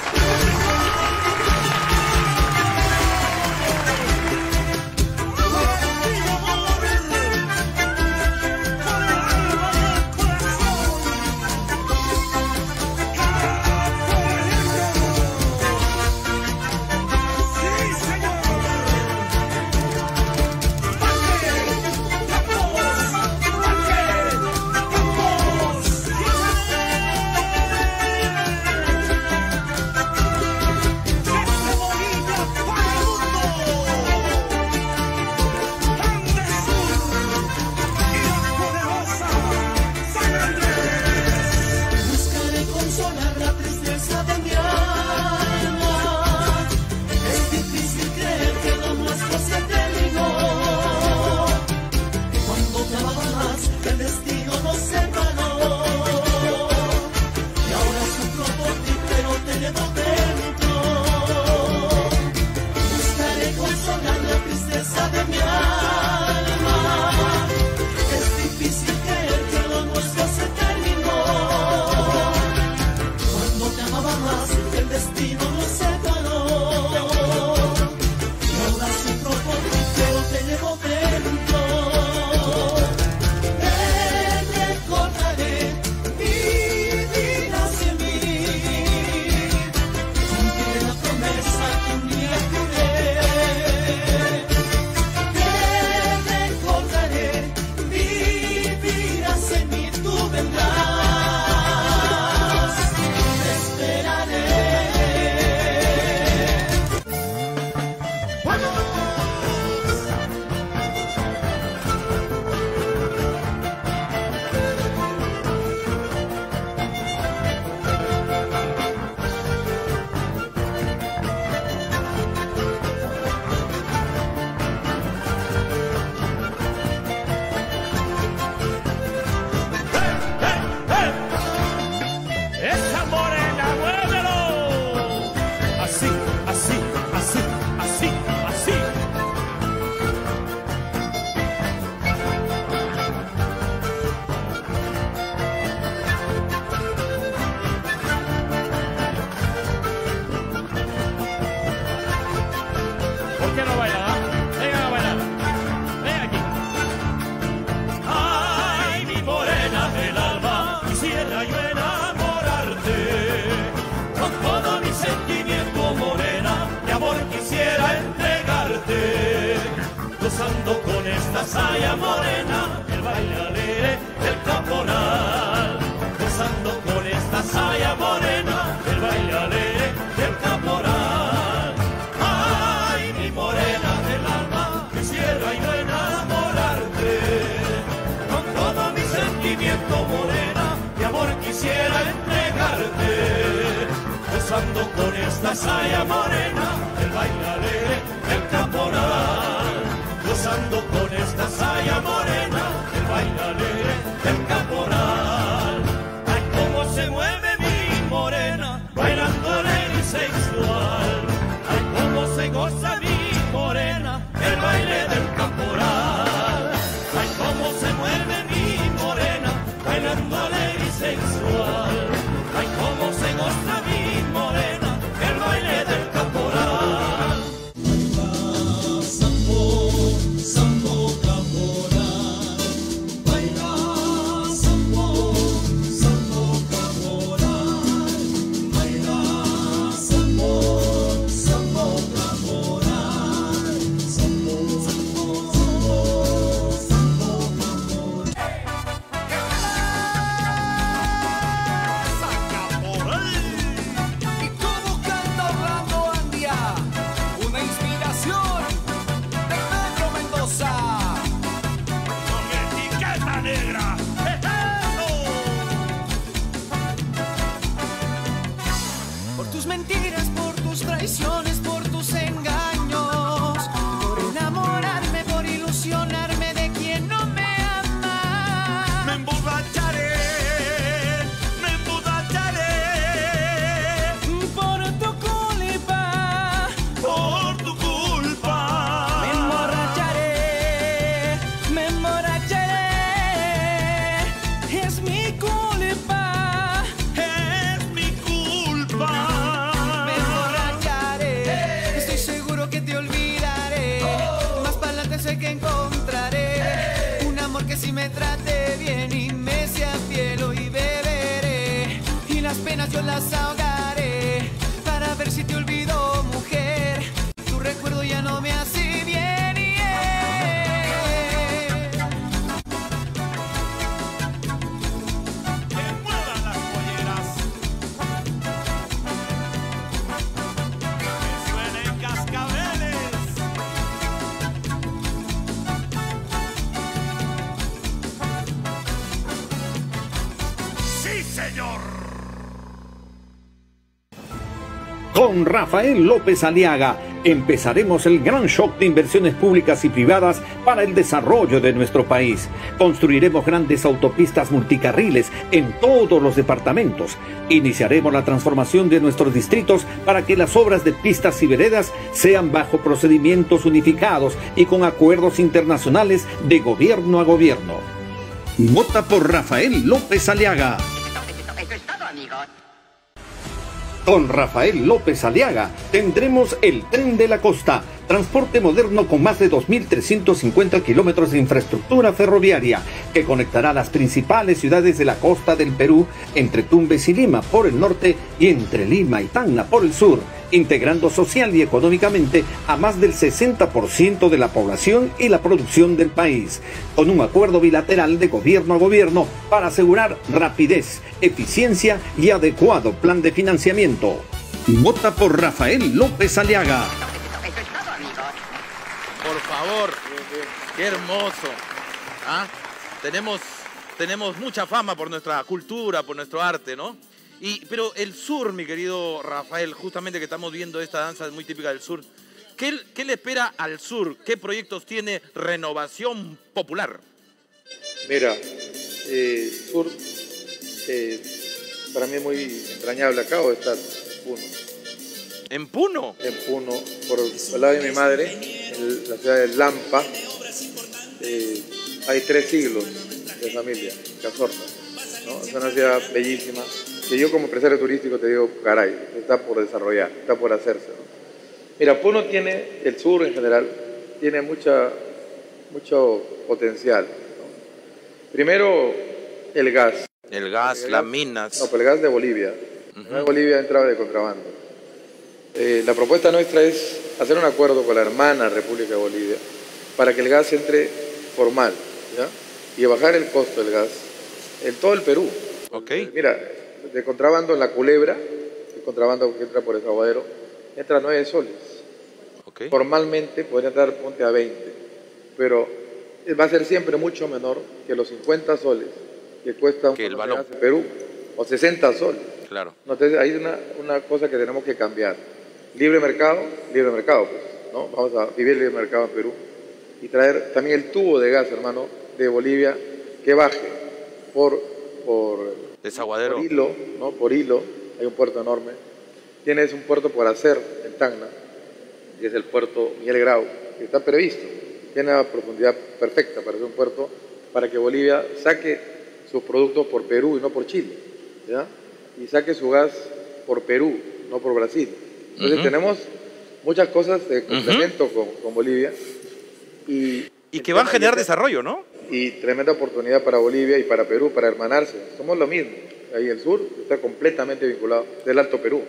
Saya morena, el baile alegre del caporal. Gozando con esta saya morena, el baile alegre del caporal. Ay, mi morena del alma, quisiera yo enamorarte. Con todo mi sentimiento morena, mi amor quisiera entregarte. Gozando con esta saya morena, el baile alegre del caporal. Gozando con esta saya morena, el baile alegre del caporal. Ay, cómo se mueve mi morena, bailando alegre y sexual. Ay, cómo se goza mi morena, el baile del caporal. Ay, cómo se mueve mi morena, bailando alegre y sexual. Ay, cómo se goza mi morena, el baile del caporal. penas yo las ahogaré, para ver si te olvido, mujer. Tu recuerdo ya no me hace bien. Con Rafael López Aliaga empezaremos el gran shock de inversiones públicas y privadas para el desarrollo de nuestro país. Construiremos grandes autopistas multicarriles en todos los departamentos. Iniciaremos la transformación de nuestros distritos para que las obras de pistas y veredas sean bajo procedimientos unificados y con acuerdos internacionales de gobierno a gobierno. Vota por Rafael López Aliaga. Eso es todo, amigos. Con Rafael López Aliaga tendremos el Tren de la Costa, transporte moderno con más de 2.350 kilómetros de infraestructura ferroviaria que conectará las principales ciudades de la costa del Perú entre Tumbes y Lima por el norte y entre Lima y Tacna por el sur, integrando social y económicamente a más del 60% de la población y la producción del país, con un acuerdo bilateral de gobierno a gobierno para asegurar rapidez, eficiencia y adecuado plan de financiamiento. Vota por Rafael López Aliaga. Por favor, qué hermoso. ¿Ah? Tenemos mucha fama por nuestra cultura, por nuestro arte, ¿no? Pero el sur, mi querido Rafael, justamente que estamos viendo esta danza muy típica del sur, ¿qué le espera al sur? ¿Qué proyectos tiene Renovación Popular? Mira, sur, para mí es muy entrañable. Acabo de estar en Puno. ¿En Puno? En Puno, por el lado de mi madre, en la ciudad de Lampa, hay 3 siglos de familia, Cazorta, ¿no? Es una ciudad bellísima, que yo como empresario turístico te digo, caray, está por desarrollar, está por hacerse, ¿no? Mira, Puno tiene, el sur en general, tiene mucho potencial, ¿no? Primero, el gas. El gas, las minas. No, pero el gas de Bolivia. El gas de Bolivia entraba de contrabando. La propuesta nuestra es hacer un acuerdo con la hermana República de Bolivia para que el gas entre formal, ¿ya? Y bajar el costo del gas en todo el Perú. Okay. Mira, de contrabando en La Culebra, el contrabando que entra por el Desaguadero, entra a 9 soles. Okay. Formalmente podría entrar, ponte a 20, pero va a ser siempre mucho menor que los 50 soles que cuesta un el balón en Perú, o 60 soles. Claro. Entonces hay una cosa que tenemos que cambiar. Libre mercado, pues, ¿no? Vamos a vivir libre mercado en Perú y traer también el tubo de gas, hermano, de Bolivia, que baje por Desaguadero. Por hilo, ¿no? Por hilo, hay un puerto enorme. Tienes un puerto por hacer en Tacna, que es el puerto Miguel Grau, que está previsto. Tiene una profundidad perfecta para ser un puerto para que Bolivia saque sus productos por Perú y no por Chile, ¿ya? Y saque su gas por Perú, no por Brasil. Entonces tenemos muchas cosas de complemento con Bolivia. Y que van a generar desarrollo, ¿no? Y tremenda oportunidad para Bolivia y para Perú, para hermanarse. Somos lo mismo. Ahí el sur está completamente vinculado del Alto Perú.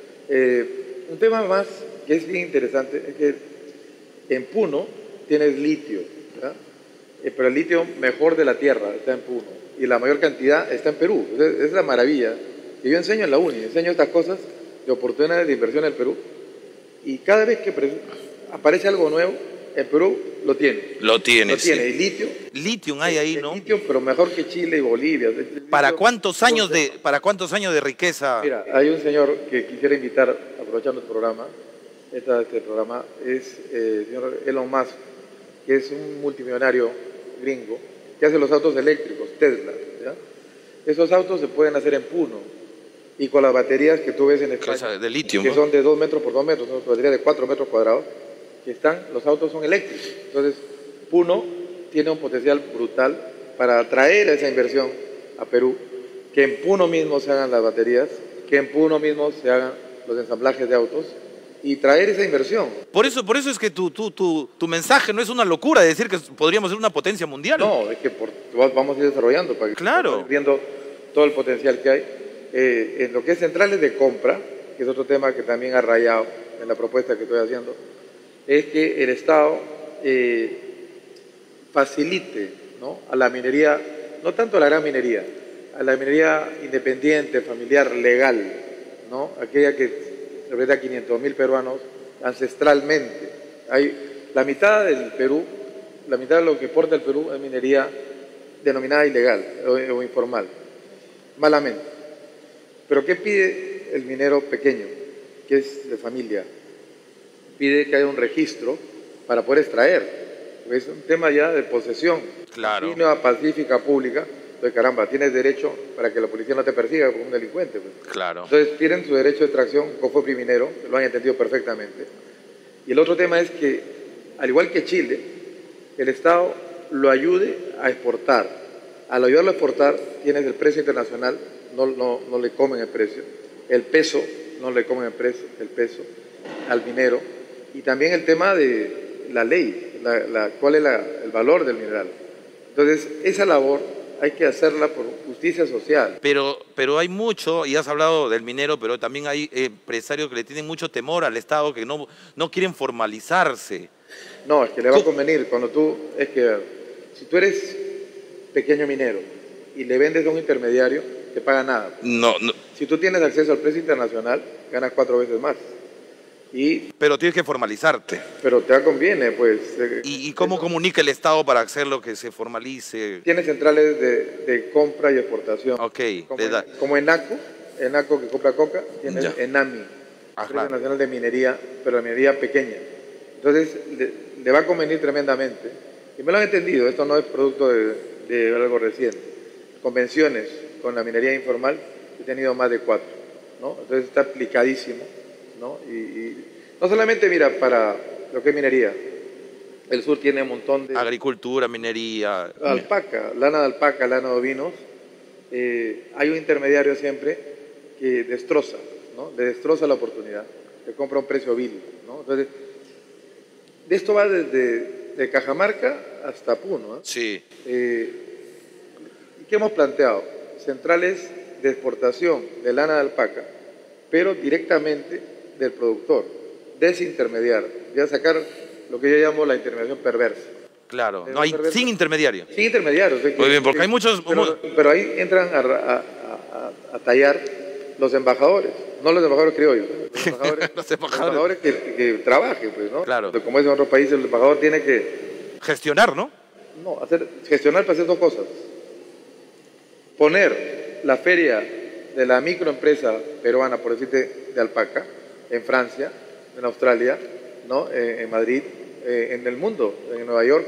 Un tema más que es bien interesante es que en Puno tienes litio, ¿verdad? Pero el litio mejor de la tierra está en Puno y la mayor cantidad está en Perú. Entonces, es la maravilla. Y yo enseño en la uni, enseño estas cosas de oportunidades de inversión en el Perú y cada vez que aparece algo nuevo, el Perú lo tiene. Lo tiene, sí. Y litio. Litio hay ahí, ¿no? Litio, pero mejor que Chile y Bolivia. ¿Para cuántos años de riqueza? Mira, hay un señor que quisiera invitar, aprovechando el programa, este programa, es el señor Elon Musk, que es un multimillonario gringo, que hace los autos eléctricos, Tesla, ¿ya? Esos autos se pueden hacer en Puno, y con las baterías que tú ves en España, de litio, que son de 2 metros por 2 metros, son baterías de 4 metros cuadrados, los autos son eléctricos. Entonces, Puno tiene un potencial brutal para atraer esa inversión a Perú, que en Puno mismo se hagan las baterías, que en Puno mismo se hagan los ensamblajes de autos y traer esa inversión. Por eso es que tu mensaje no es una locura de decir que podríamos ser una potencia mundial. No, es que vamos a ir desarrollando para que claro, viendo todo el potencial que hay. en lo que es centrales de compra, que es otro tema que también ha rayado en la propuesta que estoy haciendo, es que el Estado facilite, ¿no?, a la minería, no tanto a la gran minería, a la minería independiente, familiar, legal, ¿no?, aquella que representa a 500.000 peruanos ancestralmente. La mitad del Perú, la mitad de lo que exporta el Perú es minería denominada ilegal o informal, malamente. Pero ¿qué pide el minero pequeño, que es de familia? Pide que haya un registro para poder extraer. Es un tema ya de posesión. Claro. Continua, pacífica, pública. Entonces, caramba, tienes derecho para que la policía no te persiga como un delincuente. Pues. Claro. Entonces, tienen su derecho de extracción, cofre minero, lo han entendido perfectamente. Y el otro tema es que, al igual que Chile, el Estado lo ayude a exportar. Al ayudarlo a exportar, tienes el precio internacional, no le comen el precio. El peso, no le comen el peso al minero. Y también el tema de la ley, cuál es el valor del mineral. Entonces, esa labor hay que hacerla por justicia social. Pero hay mucho, y has hablado del minero, pero también hay empresarios que le tienen mucho temor al Estado, que no quieren formalizarse. No, es que le va a convenir si tú eres pequeño minero y le vendes a un intermediario, te paga nada. No. Si tú tienes acceso al precio internacional, ganas 4 veces más. Pero tienes que formalizarte. Pero te conviene, pues. ¿Y cómo comunica el Estado para hacerlo que se formalice? Tiene centrales de compra y exportación. Ok. Como ENACO que compra coca, tiene ENAMI, Empresa Nacional de Minería, pero la minería pequeña. Entonces, le va a convenir tremendamente. Y me lo han entendido, esto no es producto de algo reciente. Convenciones con la minería informal, he tenido más de 4, ¿no? Entonces está aplicadísimo, ¿no? Y no solamente, mira, para lo que es minería, el sur tiene un montón de... Agricultura, minería... Alpaca, lana de alpaca, lana de ovinos. Hay un intermediario siempre que destroza, ¿no? Le destroza la oportunidad, le compra a un precio vil, ¿no? Entonces, de esto va de Cajamarca hasta Puno, ¿eh? Sí. ¿Qué hemos planteado? Centrales de exportación de lana de alpaca, pero directamente del productor, desintermediar, ya sacar lo que yo llamo la intermediación perversa. Claro, no hay, sin intermediario. Sin intermediarios. Muy bien, porque hay muchos... Pero ahí entran a tallar los embajadores, no los embajadores criollos, los embajadores que trabajen, pues, ¿no? Claro. Como es en otros países, el embajador tiene que... Gestionar, ¿no? No, gestionar para hacer 2 cosas. Poner la feria de la microempresa peruana, por decirte, de alpaca, en Francia, en Australia, ¿no? En Madrid, en el mundo, en Nueva York.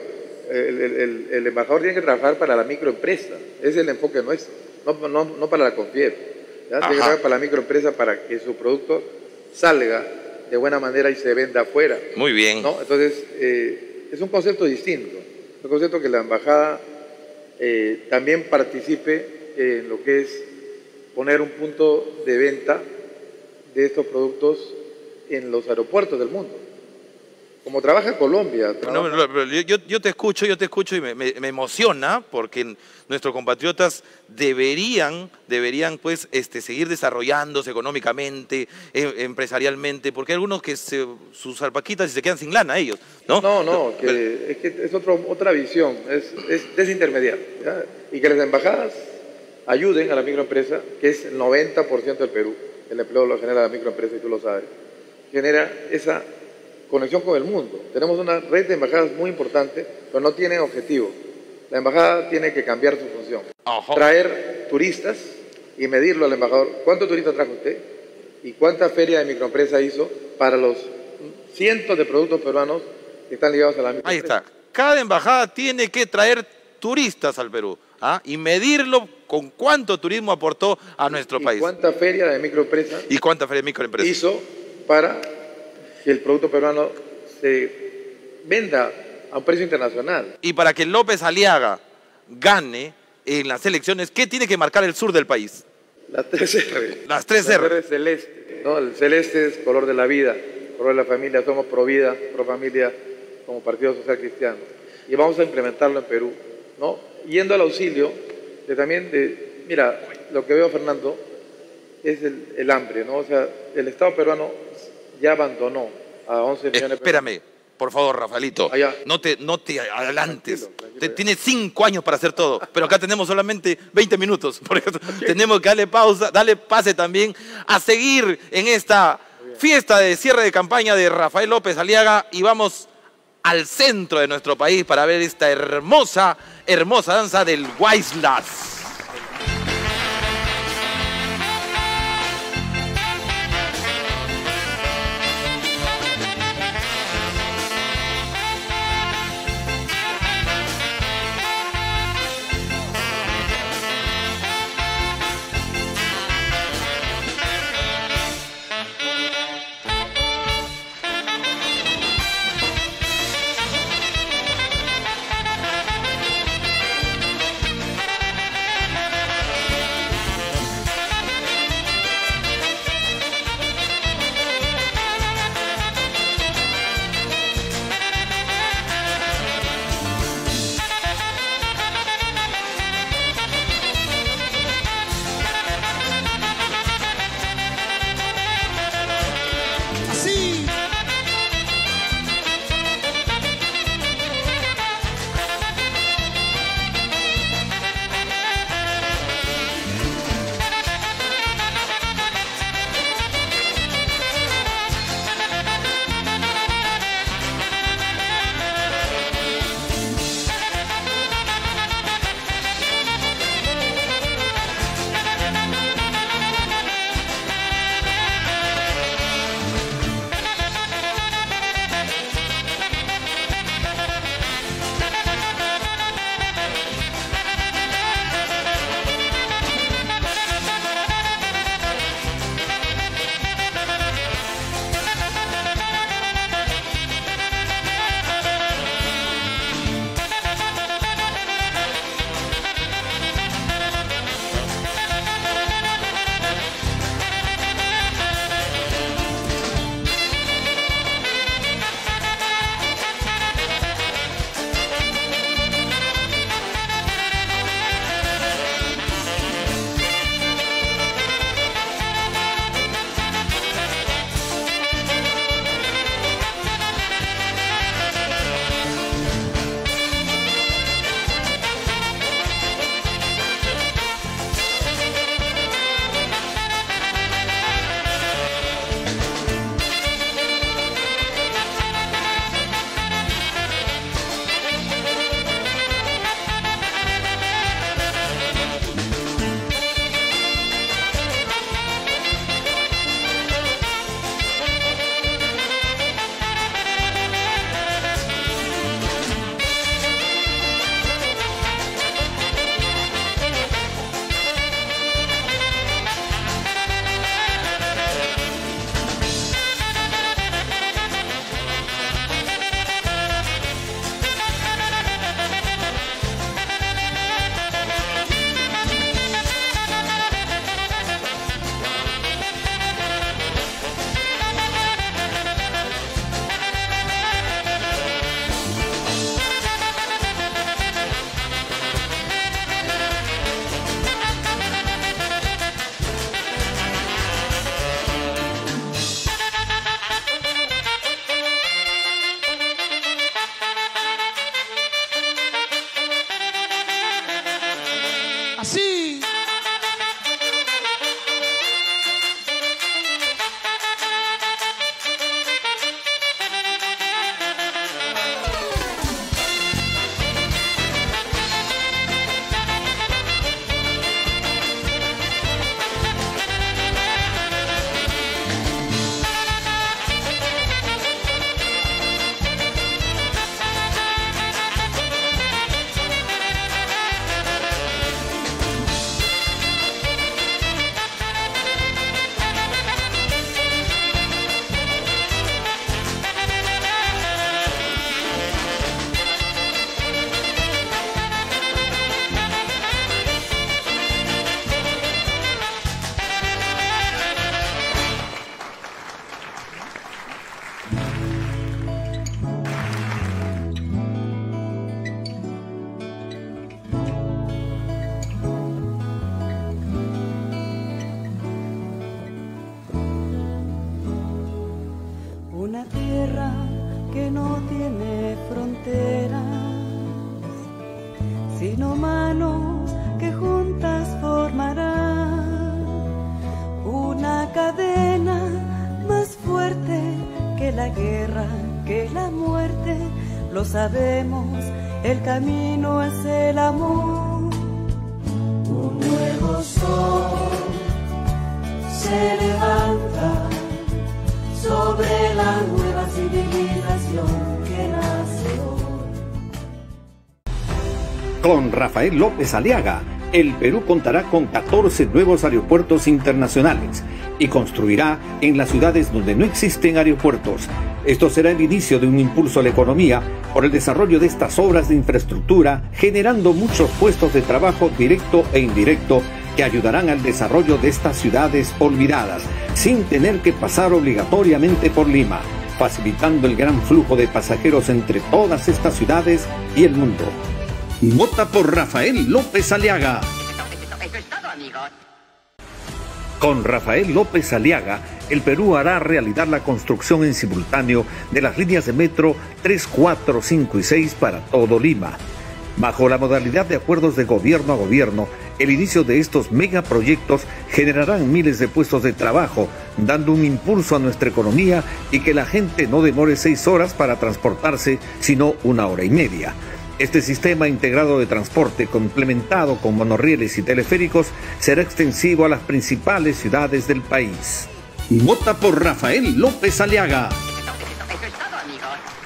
El embajador tiene que trabajar para la microempresa. Ese es el enfoque nuestro, no para la CONFIEP. Tiene que trabajar para la microempresa para que su producto salga de buena manera y se venda afuera. Muy bien. ¿No? Entonces, es un concepto distinto. Es un concepto que la embajada también participe en lo que es poner un punto de venta de estos productos en los aeropuertos del mundo. Como trabaja Colombia. Yo te escucho y me emociona porque nuestros compatriotas deberían pues seguir desarrollándose económicamente, empresarialmente, porque hay algunos que sus alpaquitas y se quedan sin lana ellos, ¿no? Es que es otra visión, es desintermediar, ¿ya? Y que las embajadas ayuden a la microempresa, que es el 90% del Perú, el empleo lo genera la microempresa y tú lo sabes, genera esa conexión con el mundo. Tenemos una red de embajadas muy importante, pero no tiene objetivo. La embajada tiene que cambiar su función. Traer turistas y medirlo al embajador. ¿Cuántos turistas trajo usted? ¿Y cuánta feria de microempresa hizo para los cientos de productos peruanos que están ligados a la microempresa? Ahí está. Cada embajada tiene que traer turistas al Perú, y medirlo con cuánto turismo aportó a nuestro país. ¿Cuánta feria de microempresa? ¿Y cuánta feria de microempresa hizo para que el producto peruano se venda a un precio internacional? Y para que López Aliaga gane en las elecciones, ¿qué tiene que marcar el sur del país? Las 3 R. Las 3 R. La R es celeste, ¿no? El celeste es color de la vida, color de la familia. Somos pro vida, pro familia, como Partido Social Cristiano. Y vamos a implementarlo en Perú, ¿no? Yendo al auxilio mira, lo que veo, Fernando, es el hambre, ¿no? O sea, el Estado peruano ya abandonó a 11 millones de personas. Espérame, por favor, Rafaelito, no te adelantes. Tienes 5 años para hacer todo, pero acá tenemos solamente 20 minutos. Por eso tenemos que darle pausa, darle pase también a seguir en esta fiesta de cierre de campaña de Rafael López Aliaga y vamos al centro de nuestro país para ver esta hermosa danza del Huaylas. manos que juntas formarán una cadena más fuerte que la guerra, que la muerte. Lo sabemos, el camino es el amor. Un nuevo sol se levanta sobre la nueva civilización que nace hoy. Con Rafael López Aliaga, el Perú contará con 14 nuevos aeropuertos internacionales y construirá en las ciudades donde no existen aeropuertos. Esto será el inicio de un impulso a la economía por el desarrollo de estas obras de infraestructura, generando muchos puestos de trabajo directo e indirecto que ayudarán al desarrollo de estas ciudades olvidadas, sin tener que pasar obligatoriamente por Lima, facilitando el gran flujo de pasajeros entre todas estas ciudades y el mundo. Vota por Rafael López Aliaga. Eso es todo, amigos. Con Rafael López Aliaga, el Perú hará realidad la construcción en simultáneo de las líneas de metro 3, 4, 5 y 6 para todo Lima. Bajo la modalidad de acuerdos de gobierno a gobierno, el inicio de estos megaproyectos generarán miles de puestos de trabajo, dando un impulso a nuestra economía y que la gente no demore 6 horas para transportarse, sino 1 hora y media. Este sistema integrado de transporte, complementado con monorrieles y teleféricos, será extensivo a las principales ciudades del país. Vota por Rafael López Aliaga. Eso es todo, amigos.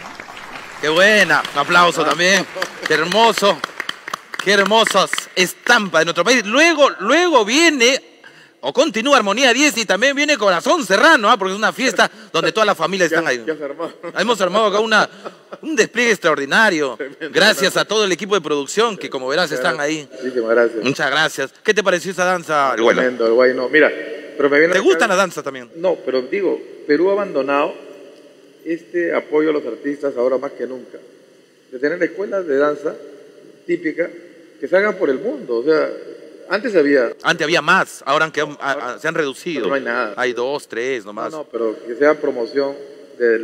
Qué buena, un aplauso también. Qué hermoso, qué hermosas estampas de nuestro país. Luego viene, o continúa Armonía 10 y también viene Corazón Serrano, porque es una fiesta donde todas las familias están ahí. Hemos armado acá un despliegue extraordinario. Gracias a todo el equipo de producción que, como verás, están ahí. Muchísimas gracias. Muchas gracias. ¿Qué te pareció esa danza? Tremendo, el guay, no. Mira, pero me viene ¿Te gusta la danza también? No, pero digo, Perú ha abandonado este apoyo a los artistas ahora más que nunca. De tener escuelas de danza típica que salgan por el mundo. O sea, antes había más, ahora se han reducido. Pero no hay nada. Hay 2, 3 nomás. No, pero que sea promoción de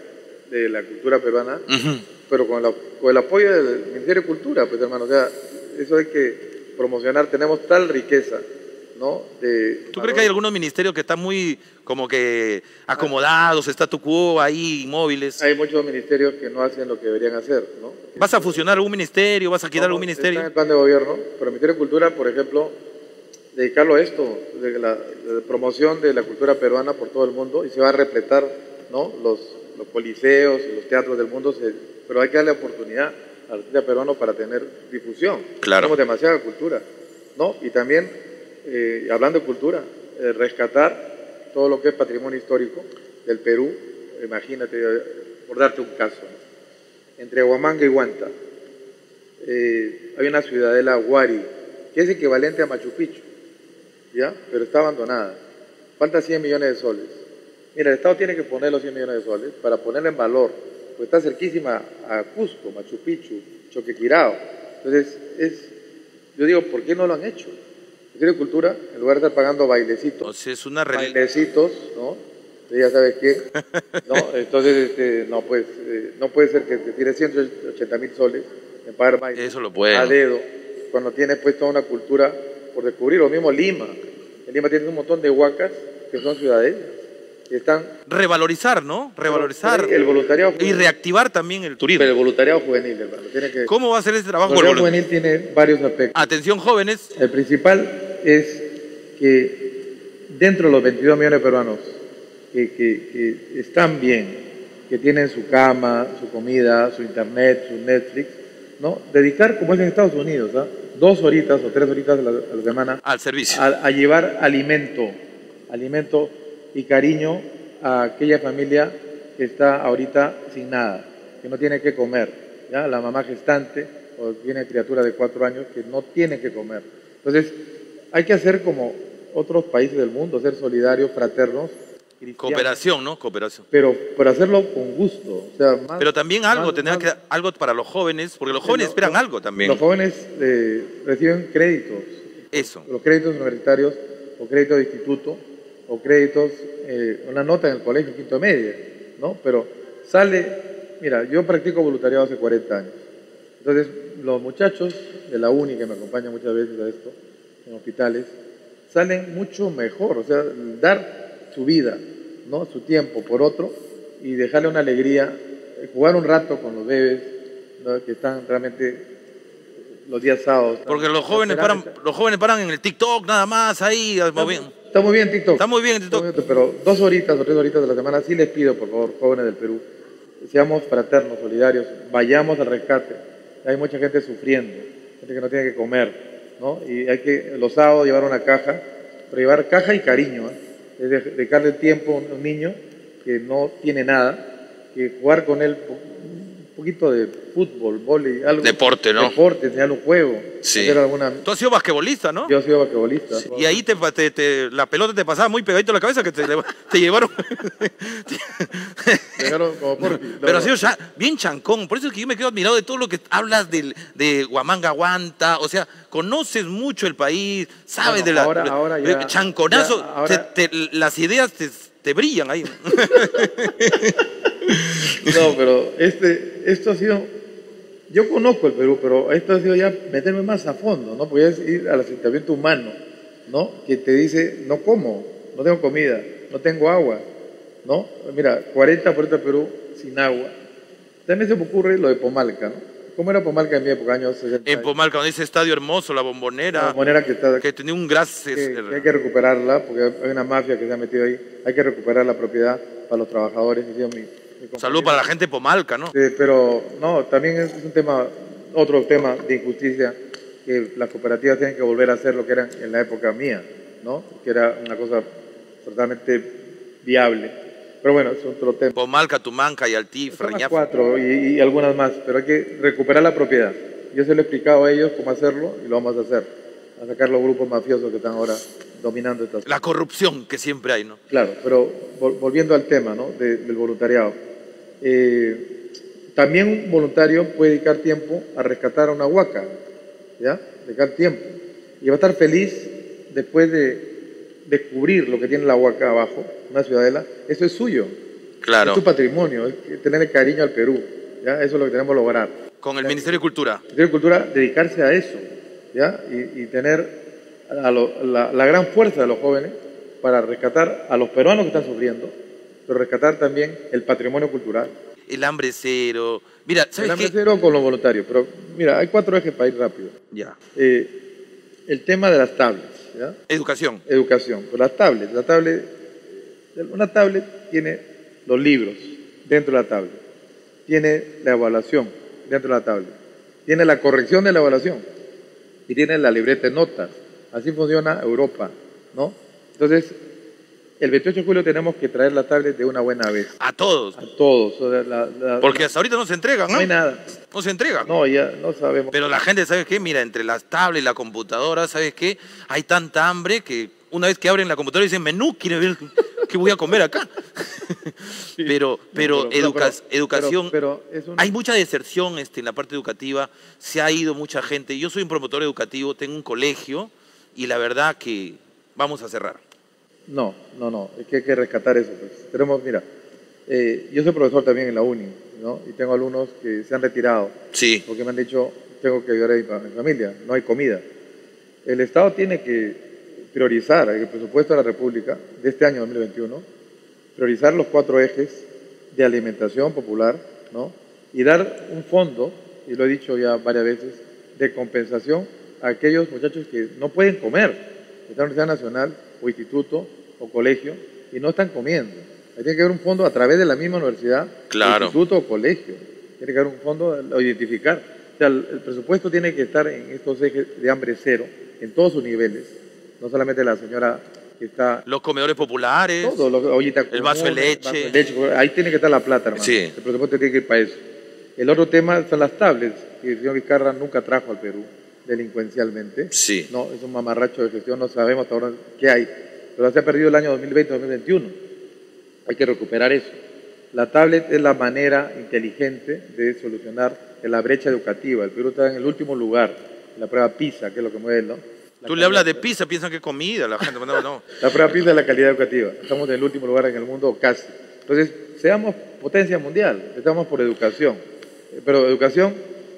la cultura peruana, pero con el apoyo del Ministerio de Cultura, pues hermano, o sea, eso hay que promocionar. Tenemos tal riqueza, ¿no? ¿Tú crees que hay algunos ministerios que están muy como que acomodados, statu quo, ahí, inmóviles? Hay muchos ministerios que no hacen lo que deberían hacer, ¿no? ¿Vas a fusionar algún ministerio? ¿Vas a quitar algún ministerio? Está en el plan de gobierno, pero el Ministerio de Cultura, por ejemplo, dedicarlo a esto, de la promoción de la cultura peruana por todo el mundo, y se va a repletar, ¿no? Los coliseos y los teatros del mundo, pero hay que darle oportunidad al artista peruano para tener difusión. Claro. Tenemos demasiada cultura, ¿no? Y también, hablando de cultura, rescatar todo lo que es patrimonio histórico del Perú. Imagínate, por darte un caso, entre Huamanga y Huanta hay una ciudadela Huari, que es equivalente a Machu Picchu, ¿ya? Pero está abandonada. Falta 100 millones de soles. Mira, el Estado tiene que poner los 100 millones de soles para ponerla en valor, porque está cerquísima a Cusco, Machu Picchu, Choquequirao. Entonces, yo digo, ¿por qué no lo han hecho? El Ministerio de Cultura, en lugar de estar pagando bailecitos, O sea, es una bailecitos, ¿no? Ya sabes quién, ¿no? Entonces, no puede ser que te tire 180.000 soles en pagar baile. Eso lo puede. A dedo, cuando tiene pues toda una cultura por descubrir. Lo mismo Lima. En Lima tienes un montón de huacas que son ciudadeñas. Están... Revalorizar, ¿no? Revalorizar. El voluntariado juvenil. Y reactivar también el turismo. Pero el voluntariado juvenil, hermano. Tiene que... ¿Cómo va a ser ese trabajo? El voluntariado juvenil tiene varios aspectos. Atención, jóvenes. El principal es que dentro de los 22 millones de peruanos que están bien, que tienen su cama, su comida, su internet, su Netflix, ¿no? Dedicar, como es en Estados Unidos, ¿ah? 2 horitas o 3 horitas a la semana al servicio, a llevar alimento y cariño a aquella familia que está ahorita sin nada, que no tiene que comer, ¿ya? La mamá gestante o tiene criatura de 4 años que no tiene que comer. Entonces, hay que hacer como otros países del mundo, ser solidarios, fraternos, cristianos. Cooperación, ¿no? Cooperación. Pero hacerlo con gusto. O sea, más, pero también algo, tener que algo para los jóvenes, porque los jóvenes esperan algo también. Los jóvenes reciben créditos. Eso. Los créditos universitarios, o créditos de instituto, o créditos, una nota en el colegio, quinto de media, ¿no? Pero sale, mira, yo practico voluntariado hace 40 años. Entonces, los muchachos de la uni que me acompañan muchas veces a esto, en hospitales, salen mucho mejor, o sea, dar su vida, ¿no? Su tiempo por otro y dejarle una alegría, jugar un rato con los bebés, ¿no? Que están realmente los días sábados. Porque los jóvenes paran en el TikTok nada más, ahí. Está muy bien TikTok. Está muy bien TikTok. Pero 2 horitas o 3 horitas de la semana sí les pido, por favor, jóvenes del Perú, seamos fraternos, solidarios, vayamos al rescate. Hay mucha gente sufriendo, gente que no tiene que comer, ¿no? Y hay que los sábados llevar una caja, pero llevar caja y cariño, ¿eh? Es dedicarle tiempo a un niño que no tiene nada, que jugar con él un poquito de fútbol, vóley, algo. Deporte, ¿no? Deporte, enseñarle un juego. Sí. Hacer Tú has sido basquetbolista, ¿no? Yo he sido basquetbolista. Sí. Y ahí la pelota te pasaba muy pegadito a la cabeza que te llevaron. Llegaron como Porky. Pero ha sido bien chancón. Por eso es que yo me quedo admirado de todo lo que hablas de Huamanga Aguanta. O sea, conoces mucho el país, sabes de la... Ahora ya, chanconazo, ya, ahora... las ideas te brillan ahí. No, pero esto ha sido, yo conozco el Perú, pero esto ha sido ya meterme más a fondo, ¿no? Porque es ir al asentamiento humano, ¿no? Que te dice, no como, no tengo comida, no tengo agua, ¿no? Mira, 40% del Perú sin agua. También se me ocurre lo de Pomalca, ¿no? ¿Cómo era Pomalca en mi época, años 60? En Pomalca, con ese estadio hermoso, la Bombonera. La Bombonera que tenía un gras... Que hay que recuperarla, porque hay una mafia que se ha metido ahí. Hay que recuperar la propiedad para los trabajadores. Salud para la gente de Pomalca, ¿no? Sí, pero no, también es un tema, otro tema de injusticia, que las cooperativas tienen que volver a hacer lo que eran en la época mía, ¿no? Que era una cosa totalmente viable. Pero bueno, es otro tema. Pomalca, Tumanca y Altifra. 4 y algunas más, pero hay que recuperar la propiedad. Yo se lo he explicado a ellos cómo hacerlo y lo vamos a hacer. A sacar los grupos mafiosos que están ahora dominando estas cosas. La corrupción que siempre hay, ¿no? Claro, pero volviendo al tema, ¿no? del voluntariado. También un voluntario puede dedicar tiempo a rescatar a una huaca, ¿ya? Dedicar tiempo. Y va a estar feliz después de descubrir lo que tiene la huaca abajo, una ciudadela. Eso es suyo. Claro. Es su patrimonio, es tenerle cariño al Perú, ¿ya? Eso es lo que tenemos que lograr. Con el Ministerio de Cultura. El Ministerio de Cultura, dedicarse a eso, ¿ya? Y tener la gran fuerza de los jóvenes para rescatar a los peruanos que están sufriendo, pero rescatar también el patrimonio cultural. El hambre cero. Mira, ¿sabes el hambre cero con los voluntarios, pero mira, hay 4 ejes para ir rápido. Ya. El tema de las tablets, ¿ya? Educación. Educación. Pues una tablet tiene los libros dentro de la tablet, tiene la evaluación dentro de la tablet, tiene la corrección de la evaluación y tiene la libreta de notas. Así funciona Europa, ¿no? Entonces, el 28 de julio tenemos que traer la tablet de una buena vez. A todos. A todos. O sea, porque hasta ahorita no se entregan, ¿no? No hay nada. No se entregan. No, ya no sabemos. Pero la gente, ¿sabes qué? Mira, entre las tablets y la computadora, ¿sabes qué? Hay tanta hambre que una vez que abren la computadora dicen, menú, quiere ver qué voy a comer acá. Sí. Pero educación, hay mucha deserción en la parte educativa, se ha ido mucha gente. Yo soy un promotor educativo, tengo un colegio y la verdad que vamos a cerrar. No, es que hay que rescatar eso. Pues. Tenemos, mira, yo soy profesor también en la uni, ¿no? Y tengo alumnos que se han retirado. Sí. Porque me han dicho, tengo que ayudar a mi familia, no hay comida. El Estado tiene que priorizar el presupuesto de la República de este año 2021, priorizar los 4 ejes de alimentación popular, ¿no? Y dar un fondo, y lo he dicho ya varias veces, de compensación a aquellos muchachos que no pueden comer, que están en la Universidad Nacional o instituto o colegio y no están comiendo. Ahí tiene que haber un fondo a través de la misma universidad, claro, instituto o colegio. Tiene que haber un fondo a identificar. O sea, el presupuesto tiene que estar en estos ejes de hambre cero, en todos sus niveles. No solamente la señora que está... Los comedores populares, todo, el vaso de leche. Ahí tiene que estar la plata, hermano. Sí. El presupuesto tiene que ir para eso. El otro tema son las tablets, que el señor Vizcarra nunca trajo al Perú, delincuencialmente. Sí. No, es un mamarracho de gestión, no sabemos hasta ahora qué hay. Pero se ha perdido el año 2020-2021. Hay que recuperar eso. La tablet es la manera inteligente de solucionar la brecha educativa. El Perú está en el último lugar, en la prueba PISA, que es lo que mueve, ¿no? Tú le hablas de pizza, piensan que es comida, la gente no. La prueba PISA es la calidad educativa. Estamos en el último lugar en el mundo, casi. Entonces, seamos potencia mundial, estamos por educación. Pero educación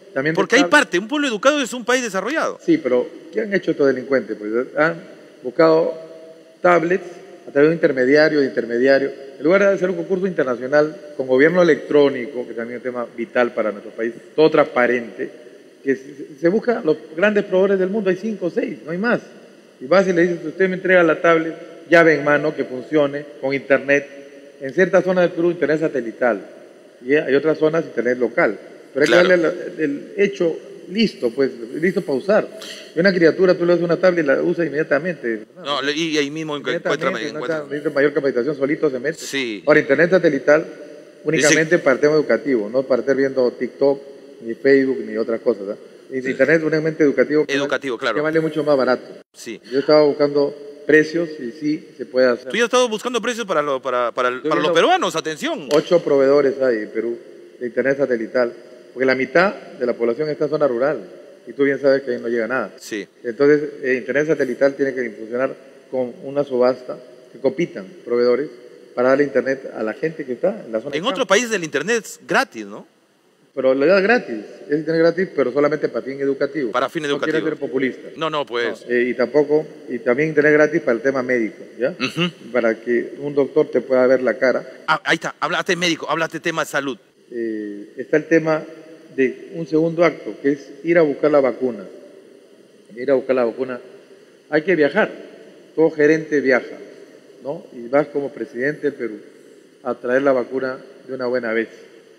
También porque hay parte, un pueblo educado es un país desarrollado. Sí, pero ¿qué han hecho estos delincuentes? Pues han buscado tablets a través de un intermediario, en lugar de hacer un concurso internacional con gobierno electrónico, que también es un tema vital para nuestro país, todo transparente, que se busca los grandes proveedores del mundo, hay 5 o 6, no hay más. Y vas y le dices, usted me entrega la tablet, llave en mano, que funcione, con internet. En ciertas zonas del Perú, internet satelital, y hay otras zonas, internet local. Pero hay que darle el hecho listo, pues, listo para usar. Y una criatura, tú le das una tablet y la usa inmediatamente. No, y ahí mismo encuentra. Necesita mayor capacitación, solito se mete. Sí. Ahora, internet satelital únicamente para el tema educativo, no para estar viendo TikTok, ni Facebook, ni otras cosas. Internet únicamente educativo. Claro. Que vale mucho más barato. Sí. Yo estaba buscando precios y sí se puede hacer. Tú ya has estado buscando precios para los peruanos, atención. 8 proveedores hay en Perú de internet satelital, porque la mitad de la población está en zona rural y tú bien sabes que ahí no llega nada. Sí. Entonces, internet satelital tiene que funcionar con una subasta, que compitan proveedores para darle internet a la gente que está en la zona. En otros países el internet es gratis, ¿no? Pero lo das gratis, es internet gratis, pero solamente para fin educativo. Para fin educativo. No quiero ser populista. No, pues. No, y también internet gratis para el tema médico, ¿ya? Para que un doctor te pueda ver la cara. Ahí está, hablaste médico, hablaste tema de salud. Está el tema de un segundo acto, que es ir a buscar la vacuna. Ir a buscar la vacuna. Hay que viajar, todo gerente viaja, ¿no? Y vas como presidente del Perú a traer la vacuna de una buena vez.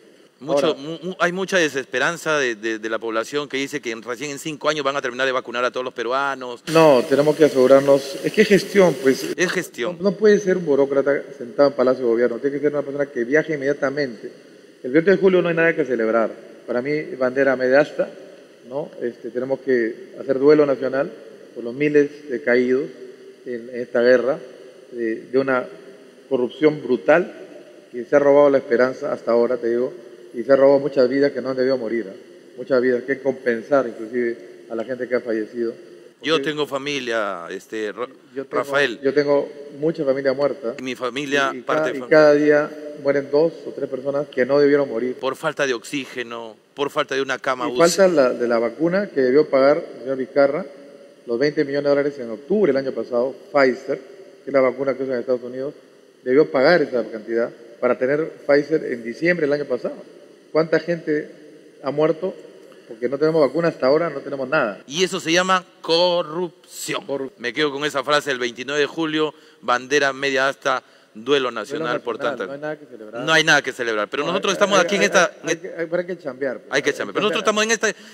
Hay mucha desesperanza de la población que dice que recién en 5 años van a terminar de vacunar a todos los peruanos. No, tenemos que asegurarnos. Es que es gestión, pues. Es gestión. No puede ser un burócrata sentado en Palacio de Gobierno. Tiene que ser una persona que viaje inmediatamente. El 20 de julio no hay nada que celebrar. Para mí, bandera media asta, ¿no? Tenemos que hacer duelo nacional por los miles de caídos en esta guerra, de una corrupción brutal que se ha robado la esperanza hasta ahora, te digo. Y se ha robado muchas vidas que no han debido morir, muchas vidas que compensar inclusive a la gente que ha fallecido. Yo tengo familia, Rafael. Yo tengo mucha familia muerta. Mi familia, y cada día mueren 2 o 3 personas que no debieron morir. Por falta de oxígeno, por falta de una cama UCI. Falta de la vacuna que debió pagar el señor Vizcarra, los $20 millones en octubre del año pasado, Pfizer, que es la vacuna que usa en Estados Unidos, debió pagar esa cantidad para tener Pfizer en diciembre del año pasado. ¿Cuánta gente ha muerto? Porque no tenemos vacuna hasta ahora, no tenemos nada. Y eso se llama corrupción. Me quedo con esa frase, el 29 de julio, bandera media asta, duelo nacional, por tanto. No hay nada que celebrar. No hay nada que celebrar, pero nosotros estamos aquí en esta... Hay que chambear. Pues. Hay que chambear, pero nosotros estamos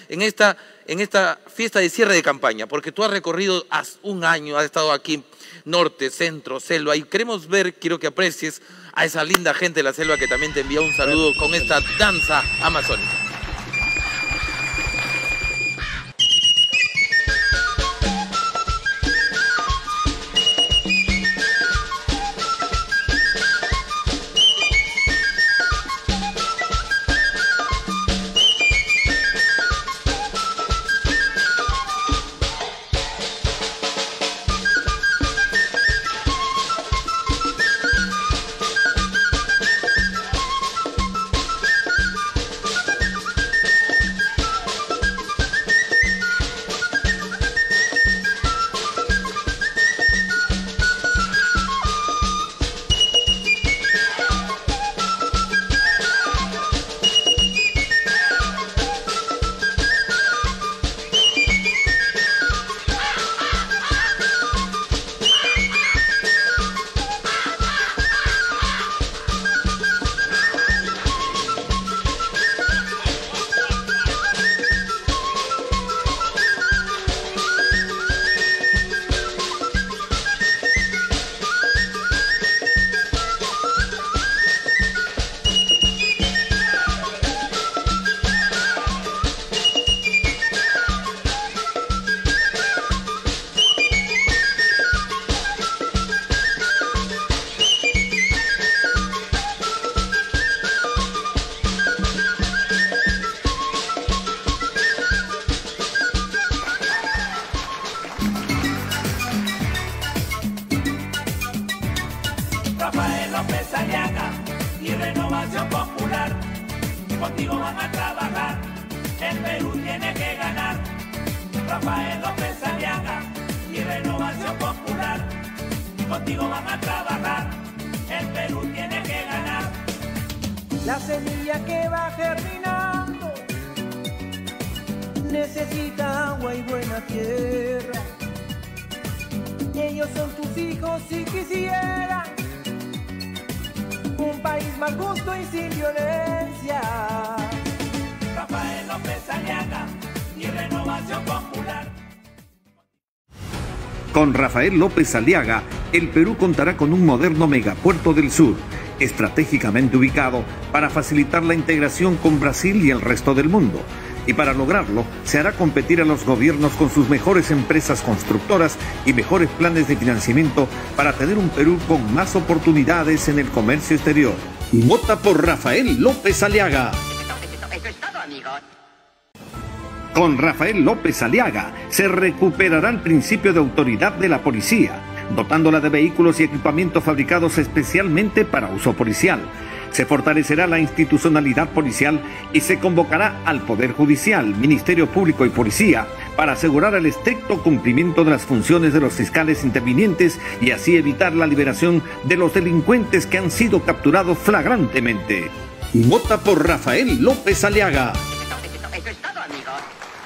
en esta fiesta de cierre de campaña, porque tú has recorrido un año, has estado aquí, norte, centro, selva, y queremos ver, quiero que aprecies a esa linda gente de la selva que también te envía un saludo con esta danza amazónica. Rafael López Aliaga y Renovación Popular, contigo van a trabajar El Perú tiene que ganar. Rafael López Aliaga y Renovación Popular. Contigo van a trabajar. El Perú tiene que ganar. La semilla que va germinando necesita agua y buena tierra. Ellos son tus hijos si quisieran un país más justo y sin violencia. Rafael López Aliaga y Renovación Popular. Con Rafael López Aliaga, el Perú contará con un moderno megapuerto del sur, estratégicamente ubicado para facilitar la integración con Brasil y el resto del mundo. Y para lograrlo, se hará competir a los gobiernos con sus mejores empresas constructoras y mejores planes de financiamiento para tener un Perú con más oportunidades en el comercio exterior. Vota por Rafael López Aliaga. Eso es todo, amigos. Con Rafael López Aliaga se recuperará el principio de autoridad de la policía, dotándola de vehículos y equipamientos fabricados especialmente para uso policial. Se fortalecerá la institucionalidad policial y se convocará al Poder Judicial, Ministerio Público y Policía para asegurar el estricto cumplimiento de las funciones de los fiscales intervinientes y así evitar la liberación de los delincuentes que han sido capturados flagrantemente. Vota por Rafael López Aliaga. Eso es todo, amigos.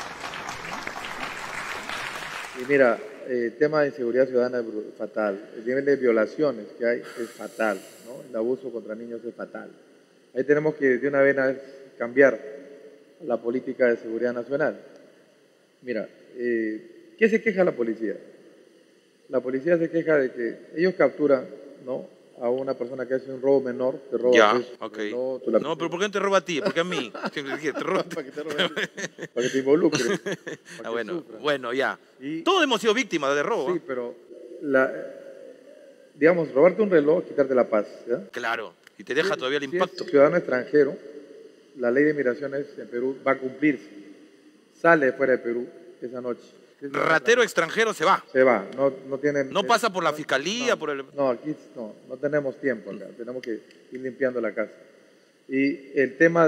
Y mira, el tema de inseguridad ciudadana es fatal. El nivel de violaciones que hay es fatal, ¿no? El abuso contra niños es fatal. Ahí tenemos que de una vez cambiar la política de seguridad nacional. Mira, ¿qué se queja la policía? La policía se queja de que ellos capturan, ¿no?, a una persona que hace un robo menor, te roba. Ya, ok. No, pero ¿por qué no te roba a ti? Porque a mí. Te roba para que te robe, para que te involucres. Bueno, ya. Todos hemos sido víctimas de robo. Sí, pero digamos, robarte un reloj, quitarte la paz, ¿ya? Claro, y te deja todavía el impacto. Si es ciudadano extranjero, la ley de migraciones en Perú va a cumplirse. Sale fuera de Perú esa noche. Ratero extranjero se va. Se va, no tiene... No pasa por la fiscalía, por el... No, aquí no tenemos tiempo acá, tenemos que ir limpiando la casa. Y el tema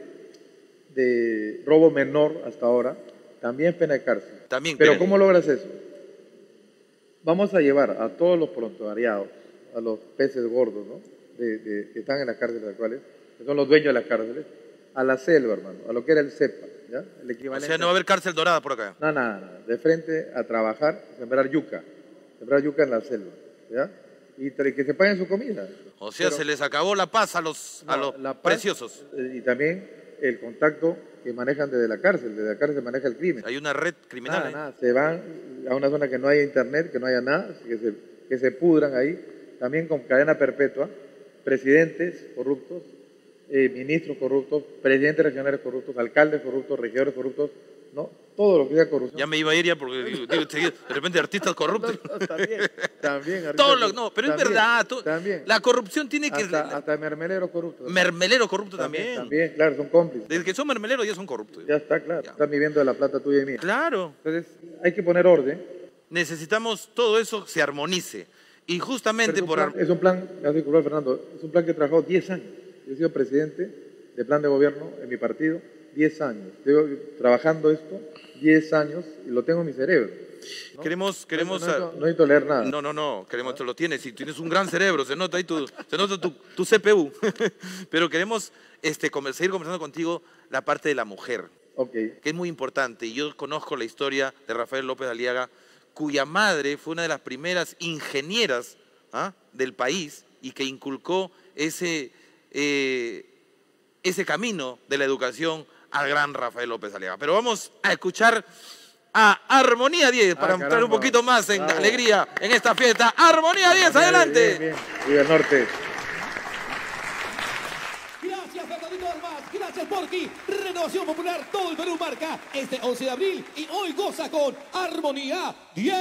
de robo menor hasta ahora, también pena de cárcel. También. Pero ¿cómo logras eso? Vamos a llevar a todos los voluntariados, a los peces gordos, ¿no?, que están en las cárceles actuales, que son los dueños de las cárceles, a la selva, hermano, a lo que era el CEPA, ¿ya? El equivalente. O sea, no va a haber cárcel dorada por acá. Nada, de frente a trabajar, sembrar yuca en la selva, ¿ya? Y que se paguen su comida. O sea, se les acabó la paz a los preciosos. Y también el contacto que manejan desde la cárcel se maneja el crimen. Hay una red criminal. Nada, se van a una zona que no haya internet, que no haya nada, que se pudran ahí, también con cadena perpetua, presidentes corruptos, ministros corruptos, presidentes regionales corruptos, alcaldes corruptos, regidores corruptos, ¿no? Todo lo que sea corrupción. Ya me iba a ir porque de repente artistas corruptos. También pero es verdad. La corrupción tiene que... Hasta mermeleros corruptos. Mermeleros corruptos también. También, claro, son cómplices. Desde que son mermeleros ya son corruptos. Ya está, claro. Están viviendo de la plata tuya y mía. Claro. Entonces, hay que poner orden. Necesitamos todo eso se armonice. Y justamente es un plan, Fernando, es un plan que trabajó 10 años. Yo he sido presidente de plan de gobierno en mi partido 10 años. Llevo trabajando esto 10 años y lo tengo en mi cerebro, ¿no? Queremos no necesito leer nada. No, queremos, tú lo tienes, si tienes un gran cerebro, se nota ahí tu CPU. Pero queremos seguir conversando contigo la parte de la mujer, que es muy importante. Y yo conozco la historia de Rafael López Aliaga, cuya madre fue una de las primeras ingenieras del país y que inculcó ese camino de la educación al gran Rafael López Aliaga. Pero vamos a escuchar a Armonía 10 para entrar un poquito más en alegría en esta fiesta. Armonía 10, adelante. Bien. Viva el norte. Gracias, Fernandito Almas. Gracias, Porky. Renovación Popular, todo el Perú marca este 11 de abril y hoy goza con Armonía 10.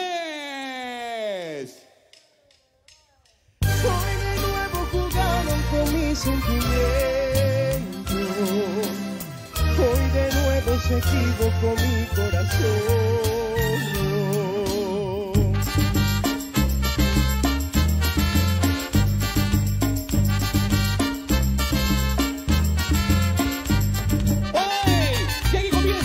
Hoy de nuevo jugaron con mis sentimientos. Hoy de nuevo se equivocó mi corazón. ¡Hey! Y aquí comienza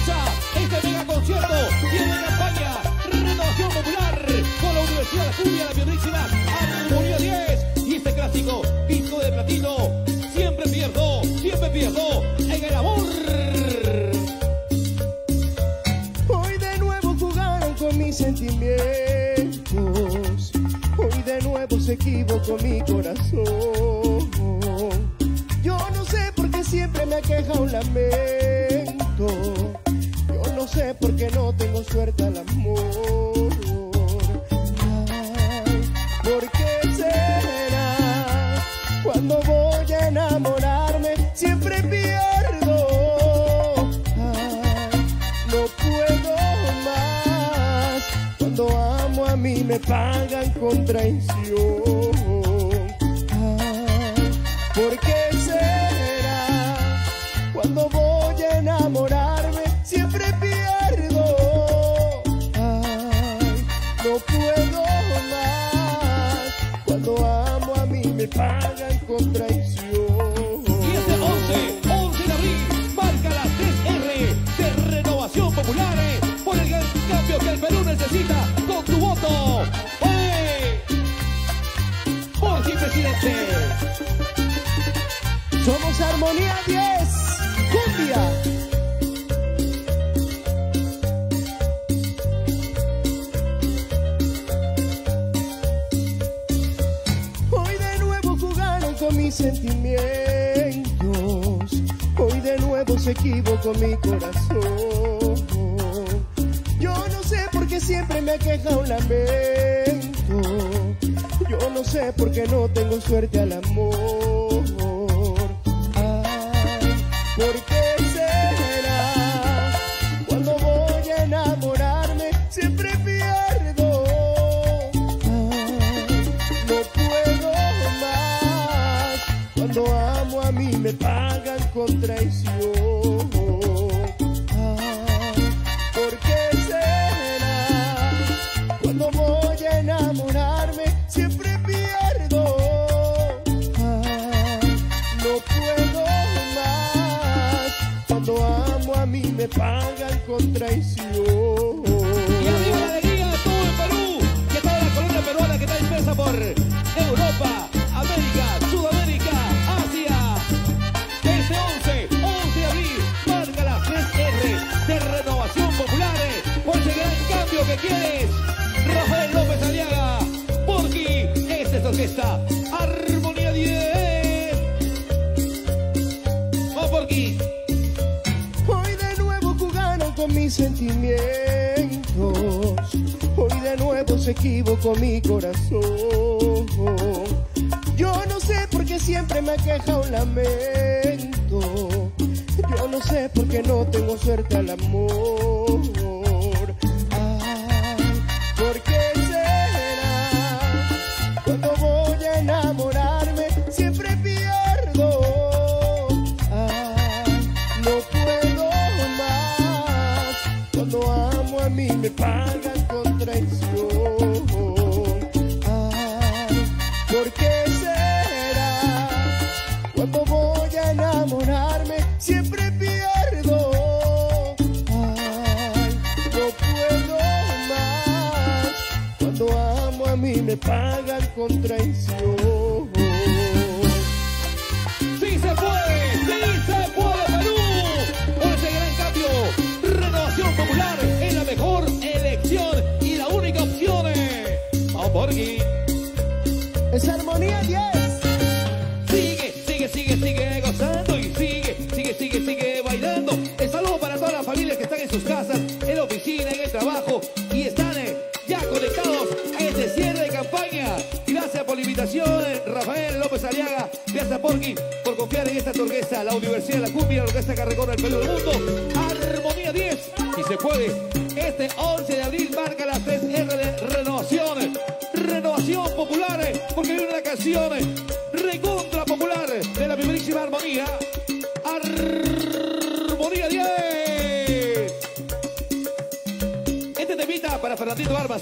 se equivocó mi corazón. Yo no sé por qué siempre me aqueja un lamento. Yo no sé por qué no tengo suerte al amor. Ay, ¿por qué será? Cuando voy a enamorarme siempre pierdo. Ay, no puedo más. Cuando amo a mí me pagan con traición. Ay, ¿por qué será? Cuando voy a enamorarme siempre pierdo. Ay, no puedo más. Cuando amo a mí me pagan con traición. Y este 11 de abril marca la 3R de Renovación Popular por el gran cambio que el Perú necesita con tu voto. ¡Hey! Porky presidente. Somos Armonía 10, cumbia. Hoy de nuevo jugaron con mis sentimientos. Hoy de nuevo se equivocó mi corazón. Yo no sé por qué siempre me aqueja un lamento. Yo no sé por qué no tengo suerte al amor. Ay, ¿por qué será? Cuando voy a enamorarme siempre pierdo. Ay, no puedo más. Cuando amo a mí me pagan con traición. Ay, ¿por qué será? Cuando voy a enamorarme siempre pierdo. Ay, no puedo más. Cuando amo a mí me pagan con traición. Y arriba la alegría de todo el Perú, que toda la colonia peruana que está dispersa por Europa, América, Sudamérica, Asia. Este 11 de abril marca la 3R de Renovación Popular por ese gran cambio que quieres. Rafael López Aliaga, Porky, esta es tu orquesta, Armonía 10. ¡Vamos, Porky! Hoy de nuevo jugaron con mis sentimientos. Hoy de nuevo se equivocó mi corazón. Yo no sé por qué siempre me aqueja un lamento. Yo no sé por qué no tengo suerte al amor. Ay, ¿por qué será? Cuando voy a enamorarme siempre pierdo. Ay, no puedo más. Cuando amo a mí me pagan con traición. Ay, ¿por qué será? Cuando voy a enamorarme siempre pierdo. Ay, no puedo más. Cuando amo a mí me pagan con traición. ¡Sí se puede! ¡Sí se puede, Perú! Por ese gran cambio, Renovación Popular es la mejor elección y la única opción. ¡Vamos, Porky! Es Armonía 10. Sigue gozando y sigue bailando. El saludo para todas las familias que están en sus casas, en la oficina, en el trabajo y están ya conectados a este cierre de campaña. Gracias por la invitación, Rafael López Aliaga. Gracias, Porky, por confiar en esta orquesta, la Universidad de la Cumbia, la orquesta que recorre el Perú del mundo. Armonía 10, si se puede. Este 11 de abril marca la 3R de Renovación Popular, porque hay una canción recontra popular de la primerísima Armonía. Armonía 10. Este temita para Fernandito Barbas,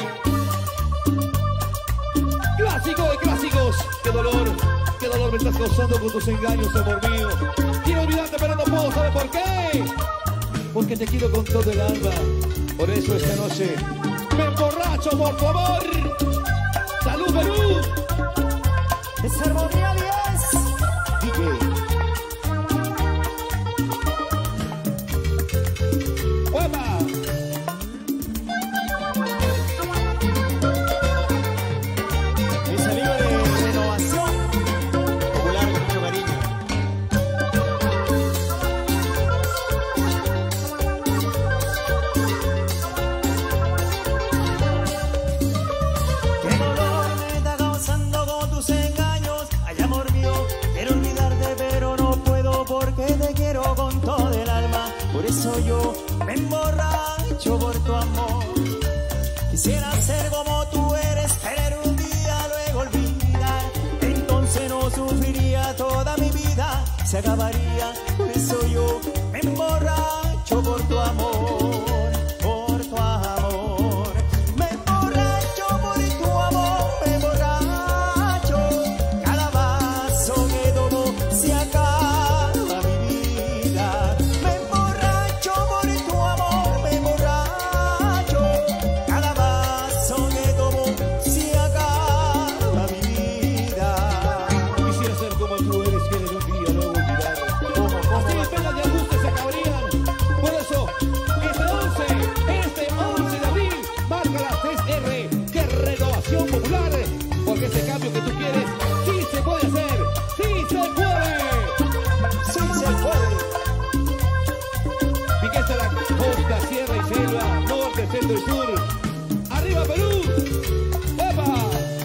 Clásico de clásicos. Qué dolor me estás causando con tus engaños, amor mío. Quiero olvidarte, pero no puedo, ¿sabes por qué? Porque te quiero con todo el alma. Por eso esta noche me emborracho, por favor. ¡Salud, Perú! Es Armonía 10. DJ. ¡Hueva! Es emborracho por tu amor. Quisiera ser como tú eres, querer un día, luego olvidar. Entonces no sufriría toda mi vida, se acabaría. Por eso yo me emborracho por tu amor, por tu amor. Me emborracho por tu amor, me emborracho. Cada vaso que tomo se acaba mi vida. Me emborracho por tu amor, me emborracho. Cada vaso que tomo se acaba mi vida. Quisiera ser como tú eres, querer un día, luego olvidar. Así mis penas de angustia se acabarían. Por eso, este 11 de abril, marca las 3R, que es renovación popular. Porque ese cambio que tú quieres, sí se puede hacer, sí se puede. Sí se puede. Piquete la costa, sierra y selva, norte, centro y sur. ¡Arriba Perú! ¡Epa!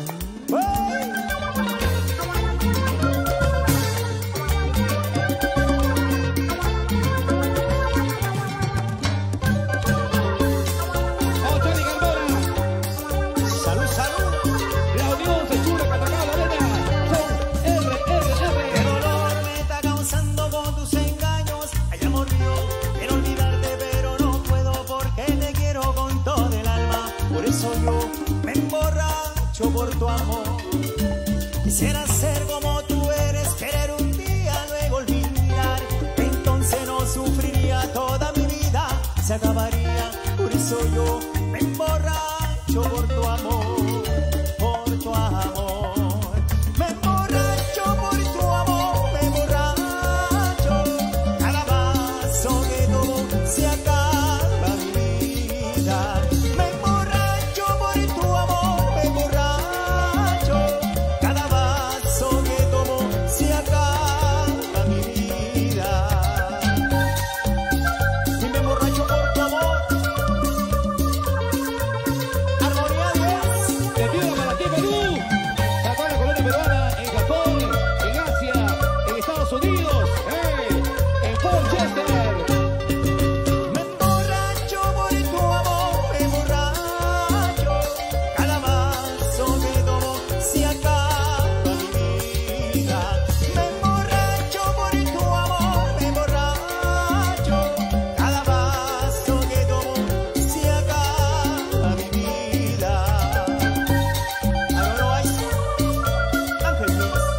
Salud, salud. La unión se chura, Catacao, la arena. Son RRR. Qué dolor me está causando con tus engaños. Ay, amor mío, quiero olvidarte, pero no puedo porque te quiero con todo el alma. Por eso yo me emborracho por tu amor. Quisiera ser como tú eres, querer un día, luego olvidar. Entonces no sufriría toda mi vida, se acabaría. Por eso yo me emborracho por tu amor, por tu amor. Me emborracho por tu amor, me emborracho. Cada vaso que tomo se acaba mi vida. Me emborracho por tu amor, me emborracho. Cada vaso que tomo se acaba mi vida. Y me emborracho por tu amor. Armonía 10. Te pido para ti, Perú. Sacó la colonia peruana en Japón, en Asia, en Estados Unidos, en Fort Chester. Me emborracho por tu amor, me emborracho. Cada vaso que tomo se acaba mi vida. Me emborracho por tu amor, me emborracho. Cada vaso que tomo se acaba mi vida. Ahora hay Ángel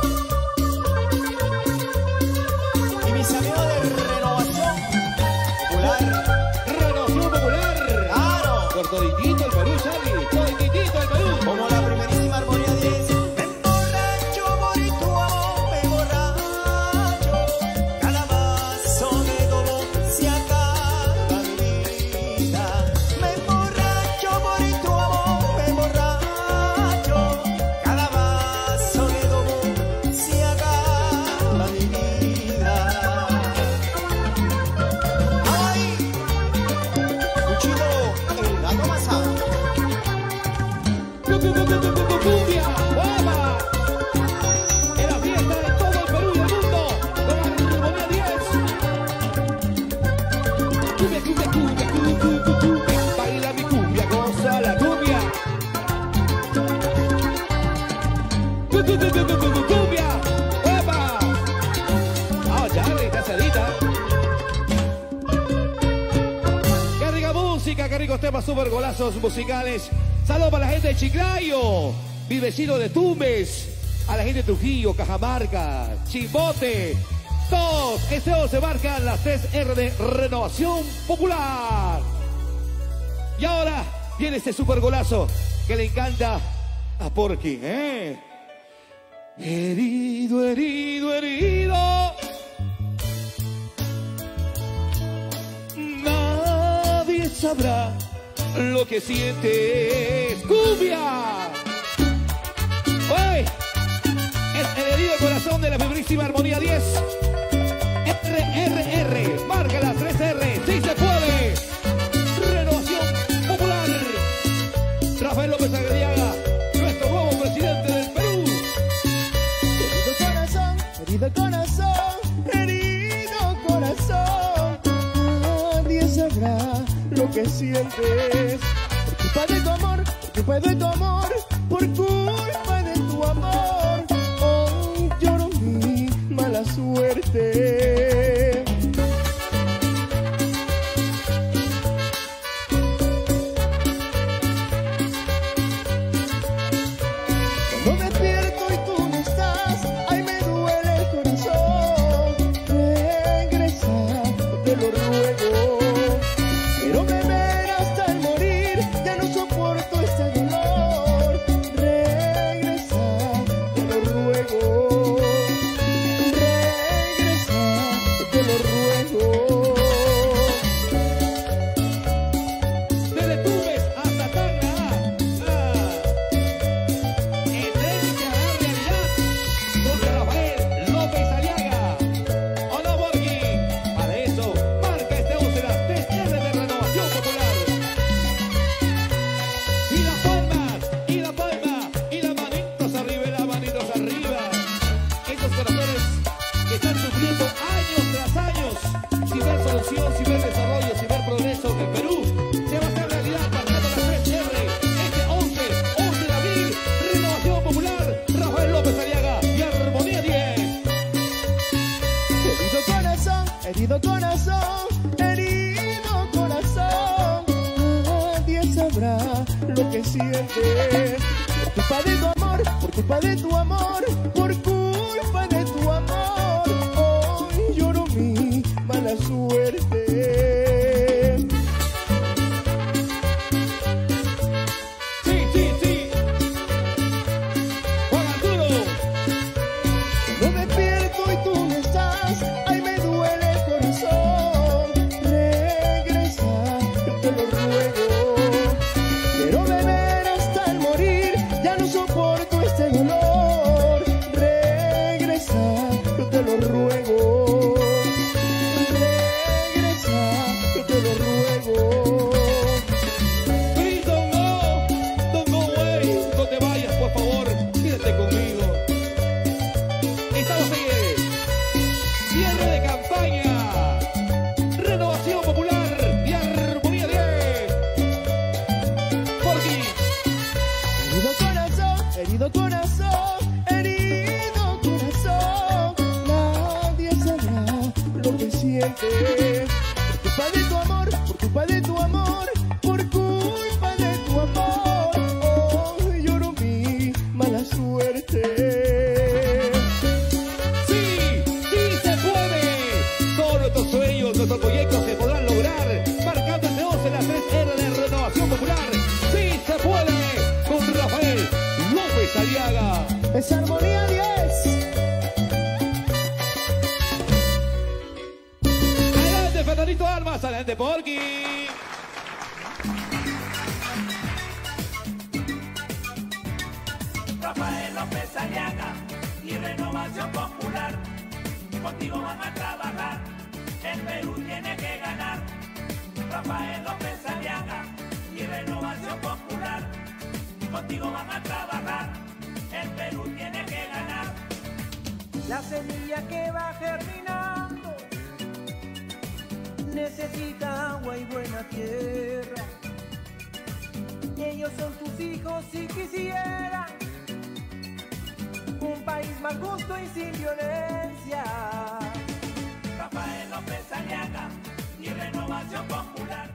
y mis amigos de Renovación Popular. Renovación popular. Claro. Cortoditito el Perú, Charlie. Cortoditito el Perú. Como la primerísima Armonía 10. Me emborracho por tu amor, me emborracho. Cada vaso que tomo se acaba mi vida. Me emborracho por tu amor, me emborracho. Cada vaso que tomo se acaba mi vida. ¡Ay! Cuchillo, el gato masado. Cumbia, guapa. En la fiesta de todo el Perú y el mundo, con Armonía 10. Cumbia, cumbia, cumbia, cumbia, cumbia, cumbia. Baila mi cumbia, goza la cumbia. Cumbia, guapa. Ah, Charlie, está salita. Qué rica música, qué ricos temas, súper golazos musicales. Saludos para la gente de Chiclayo, mi vecino de Tumbes, a la gente de Trujillo, Cajamarca, Chimbote. Todos, este 11 marcan las 3R de Renovación Popular. Y ahora viene este super golazo que le encanta a Porky, Herido, herido, herido. Nadie sabrá lo que sientes. ¡Cumbia! ¡Oye! Es el herido corazón de la primerísima Armonía 10. RRR. Marca las 3R. ¡Sí se puede! Renovación Popular. Rafael López Saliaga, nuestro nuevo presidente del Perú. Herido corazón, herido corazón. Nadie sabrá que sientes. Por culpa de tu amor, por culpa de tu amor, por culpa de tu amor, hoy lloro mi mala suerte. Cuando despierto y tú no estás, ay me duele el corazón. Regresa, te lo ruego. Quiero beber hasta el morir, ya no soporto este dolor. Regresa, te lo ruego. Regresa, te lo ruego. Desde Tumbes hasta Tacna, Entrega a la realidad con Rafael López Aliaga. ¿O no, Borghi? Para eso, marca este 11 las 3 R de Renovación Popular. Y las palmas, y la palma, y las manitos arriba, y las manitos arriba. Esos corazones que están sufriendo años tras años, sin ver solución, sin ver desarrollo, sin ver progreso en el Perú, se va a hacer realidad marcando las 3 R. Este 11 de abril, Renovación Popular, Rafael López Aliaga y Armonía 10. Herido corazón, herido corazón, herido corazón. Nadie sabrá lo que sientes. Por culpa de tu amor, por culpa de tu amor, por culpa de tu amor, hoy lloro mi mala suerte. Sí, sí, sí. Juan Arturo. Cuando despierto y tú no estás, ay me duele el corazón. Regresa, yo te lo ruego. Quiero beber hasta el morir, ya no soporto este dolor. Regresa, yo te lo ruego. Regresa, yo te lo ruego. Please don't go away. No te vayas, por favor, quédate conmigo. Estamos en el cierre de campaña. Renovación Popular y Armonía 10. Borghi. Herido corazón, herido corazón, herido corazón. Nadie sabrá lo que sientes. Por culpa de tu amor, por culpa de tu amor, por culpa de tu amor, hoy lloro mi mala suerte. Sí, sí se puede. Todos nuestros sueños, nuestros proyectos se podrán lograr. Marcando este 11 las 3 R de Renovación Popular. Sí se puede. Con Rafael López Aliaga. Es Armonía 10. Adelante, Fernandito Armas. Adelante, Borghi. Rafael López Aliaga y Renovación Popular, contigo van a trabajar, el Perú tiene que ganar. Rafael López Aliaga y Renovación Popular, contigo van a trabajar, el Perú tiene que ganar. La semilla que va germinando necesita agua y buena tierra. Ellos son tus hijos si quisieran un país más justo y sin violencia. Rafael López Aliaga y Renovación Popular.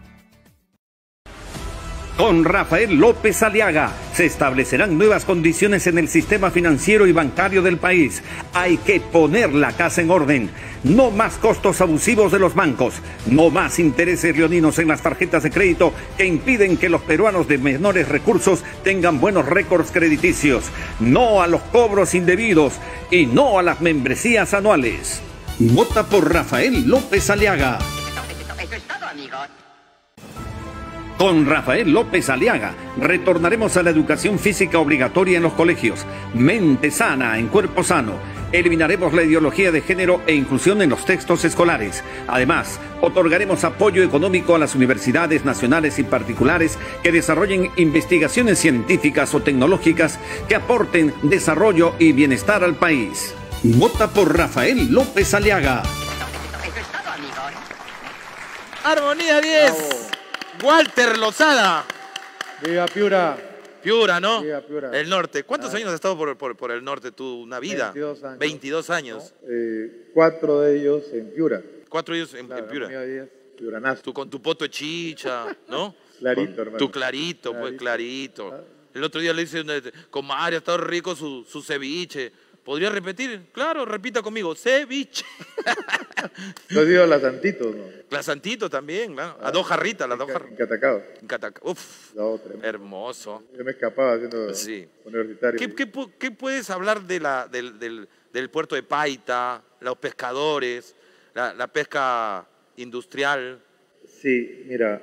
Con Rafael López Aliaga se establecerán nuevas condiciones en el sistema financiero y bancario del país. Hay que poner la casa en orden. No más costos abusivos de los bancos. No más intereses leoninos en las tarjetas de crédito que impiden que los peruanos de menores recursos tengan buenos récords crediticios. No a los cobros indebidos y no a las membresías anuales. Vota por Rafael López Aliaga. Eso es todo, amigos. Con Rafael López Aliaga retornaremos a la educación física obligatoria en los colegios. Mente sana en cuerpo sano. Eliminaremos la ideología de género e inclusión en los textos escolares. Además, otorgaremos apoyo económico a las universidades nacionales y particulares que desarrollen investigaciones científicas o tecnológicas que aporten desarrollo y bienestar al país. Vota por Rafael López Aliaga. Eso es todo, amigos. Armonía 10. Walter Lozada. Viva Piura. Piura, ¿no? Viva Piura. El norte. ¿Cuántos años has estado por el norte tú? ¿Una vida? 22 años. 22 años. ¿No? 4 de ellos en Piura. 4 de ellos en Piura. Piuranazo. Tú con tu poto de chicha, ¿no? Clarito, hermano. Tu clarito, pues clarito. El otro día le dice, comadre, ha estado rico su ceviche. ¿Podría repetir? Claro, repita conmigo, ceviche. ¿Tú has ido a la Santito, no? La Santito también, claro. A 2 jarritas, las 2 jarritas. En Catacao. Uf, hermoso. Yo me escapaba haciendo universitario. ¿Qué puedes hablar de del puerto de Paita, los pescadores, la pesca industrial? Sí, mira,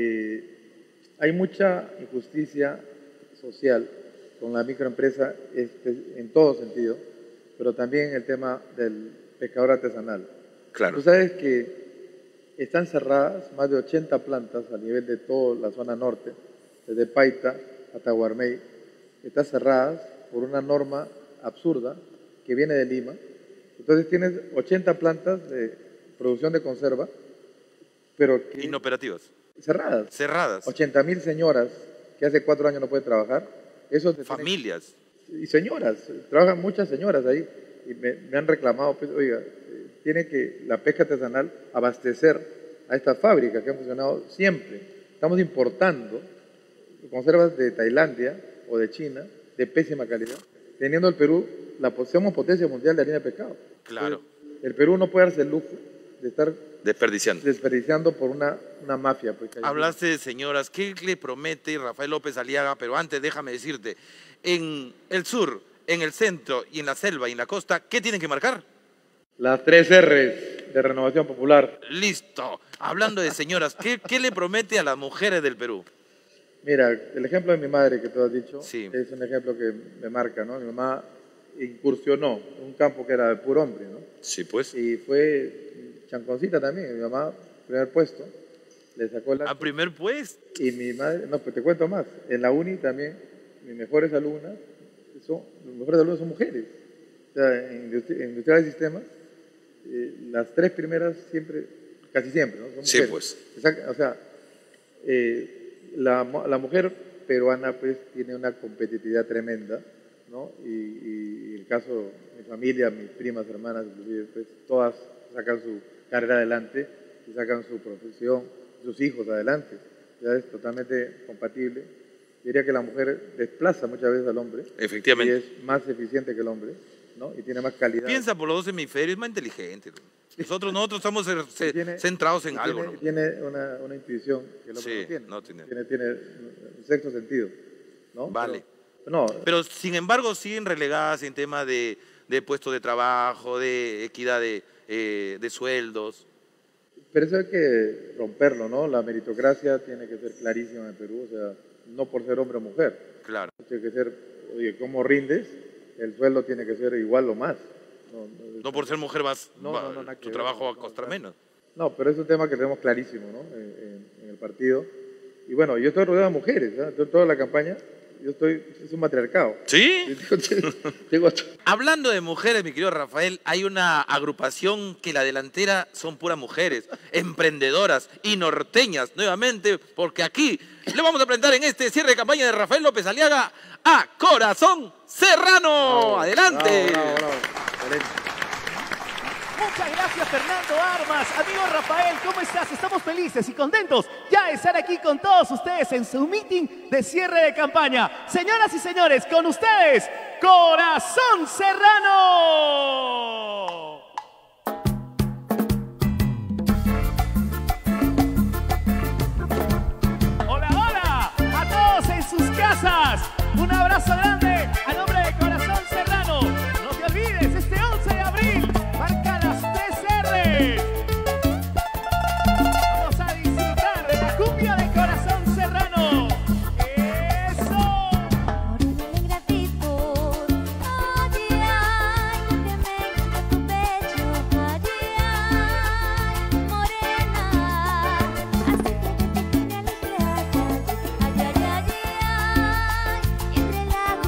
hay mucha injusticia social con la microempresa en todo sentido, pero también en el tema del pescador artesanal. Claro. Tú sabes que están cerradas más de 80 plantas a nivel de toda la zona norte, desde Paita hasta Guarmey, están cerradas por una norma absurda que viene de Lima. Entonces tienes 80 plantas de producción de conserva, pero que inoperativas. Cerradas. Cerradas. 80.000 señoras que hace 4 años no pueden trabajar. Familias. Y señoras, trabajan muchas señoras ahí. Y me han reclamado, pues, oiga, tiene que la pesca artesanal abastecer a estas fábricas que han funcionado siempre. Estamos importando conservas de Tailandia o de China de pésima calidad, teniendo el Perú somos potencia mundial de harina de pescado. Claro. Entonces, el Perú no puede darse el lujo de estar desperdiciando por una mafia. Pues, hablaste de señoras. ¿Qué le promete Rafael López Aliaga? Pero antes déjame decirte, en el sur, en el centro y en la selva y en la costa, ¿qué tienen que marcar? Las 3 R's de Renovación Popular. Listo. Hablando de señoras, ¿qué le promete a las mujeres del Perú? Mira, el ejemplo de mi madre que tú has dicho es un ejemplo que me marca, ¿no? Mi mamá incursionó en un campo que era de puro hombre, ¿no? Sí, pues. Y fue chanconcita también, mi mamá, primer puesto, le sacó la... ¿A primer puesto? Y mi madre, no, pues te cuento más, en la uni también, mis mejores alumnas son mujeres. O sea, en Industrial de Sistemas, las 3 primeras siempre, casi siempre, ¿no? Son mujeres. Sí, pues. O sea, la mujer peruana pues tiene una competitividad tremenda, ¿no? Y el caso, mi familia, mis primas, hermanas, inclusive, pues todas sacan su carrera adelante y sacan su profesión, sus hijos adelante. Ya es totalmente compatible. Yo diría que la mujer desplaza muchas veces al hombre. Efectivamente. Y es más eficiente que el hombre, ¿no? Y tiene más calidad. Piensa por los 2 hemisferios, es más inteligente. Nosotros estamos centrados en algo, ¿no? Tiene una intuición que el hombre no tiene. Tiene un sexto sentido, ¿no? Vale. Pero sin embargo siguen relegadas en tema de puestos de trabajo, de equidad de sueldos. Pero eso hay que romperlo, ¿no? La meritocracia tiene que ser clarísima en Perú, o sea, no por ser hombre o mujer. Claro. Tiene que ser, oye, ¿cómo rindes? El sueldo tiene que ser igual o más. No por ser mujer tu trabajo va a costar menos. No, pero es un tema que tenemos clarísimo, ¿no? En el partido. Y bueno, yo estoy rodeado de mujeres, ¿eh? Toda la campaña, es un matriarcado. ¿Sí? Hablando de mujeres, mi querido Rafael, hay una agrupación que la delantera son puras mujeres, emprendedoras y norteñas, nuevamente, porque aquí le vamos a presentar en este cierre de campaña de Rafael López Aliaga a Corazón Serrano. ¡Adelante! Bravo, bravo. Muchas gracias, Fernando Armas. Amigo Rafael, ¿cómo estás? Estamos felices y contentos ya de estar aquí con todos ustedes en su meeting de cierre de campaña. Señoras y señores, con ustedes, Corazón Serrano. Hola, hola, a todos en sus casas. Un abrazo grande a nombre de Corazón Serrano. No te olvides, este 11 de abril, marca las 3 R's. Vamos a disfrutar de la cumbia de Corazón Serrano. ¡Eso! Entre la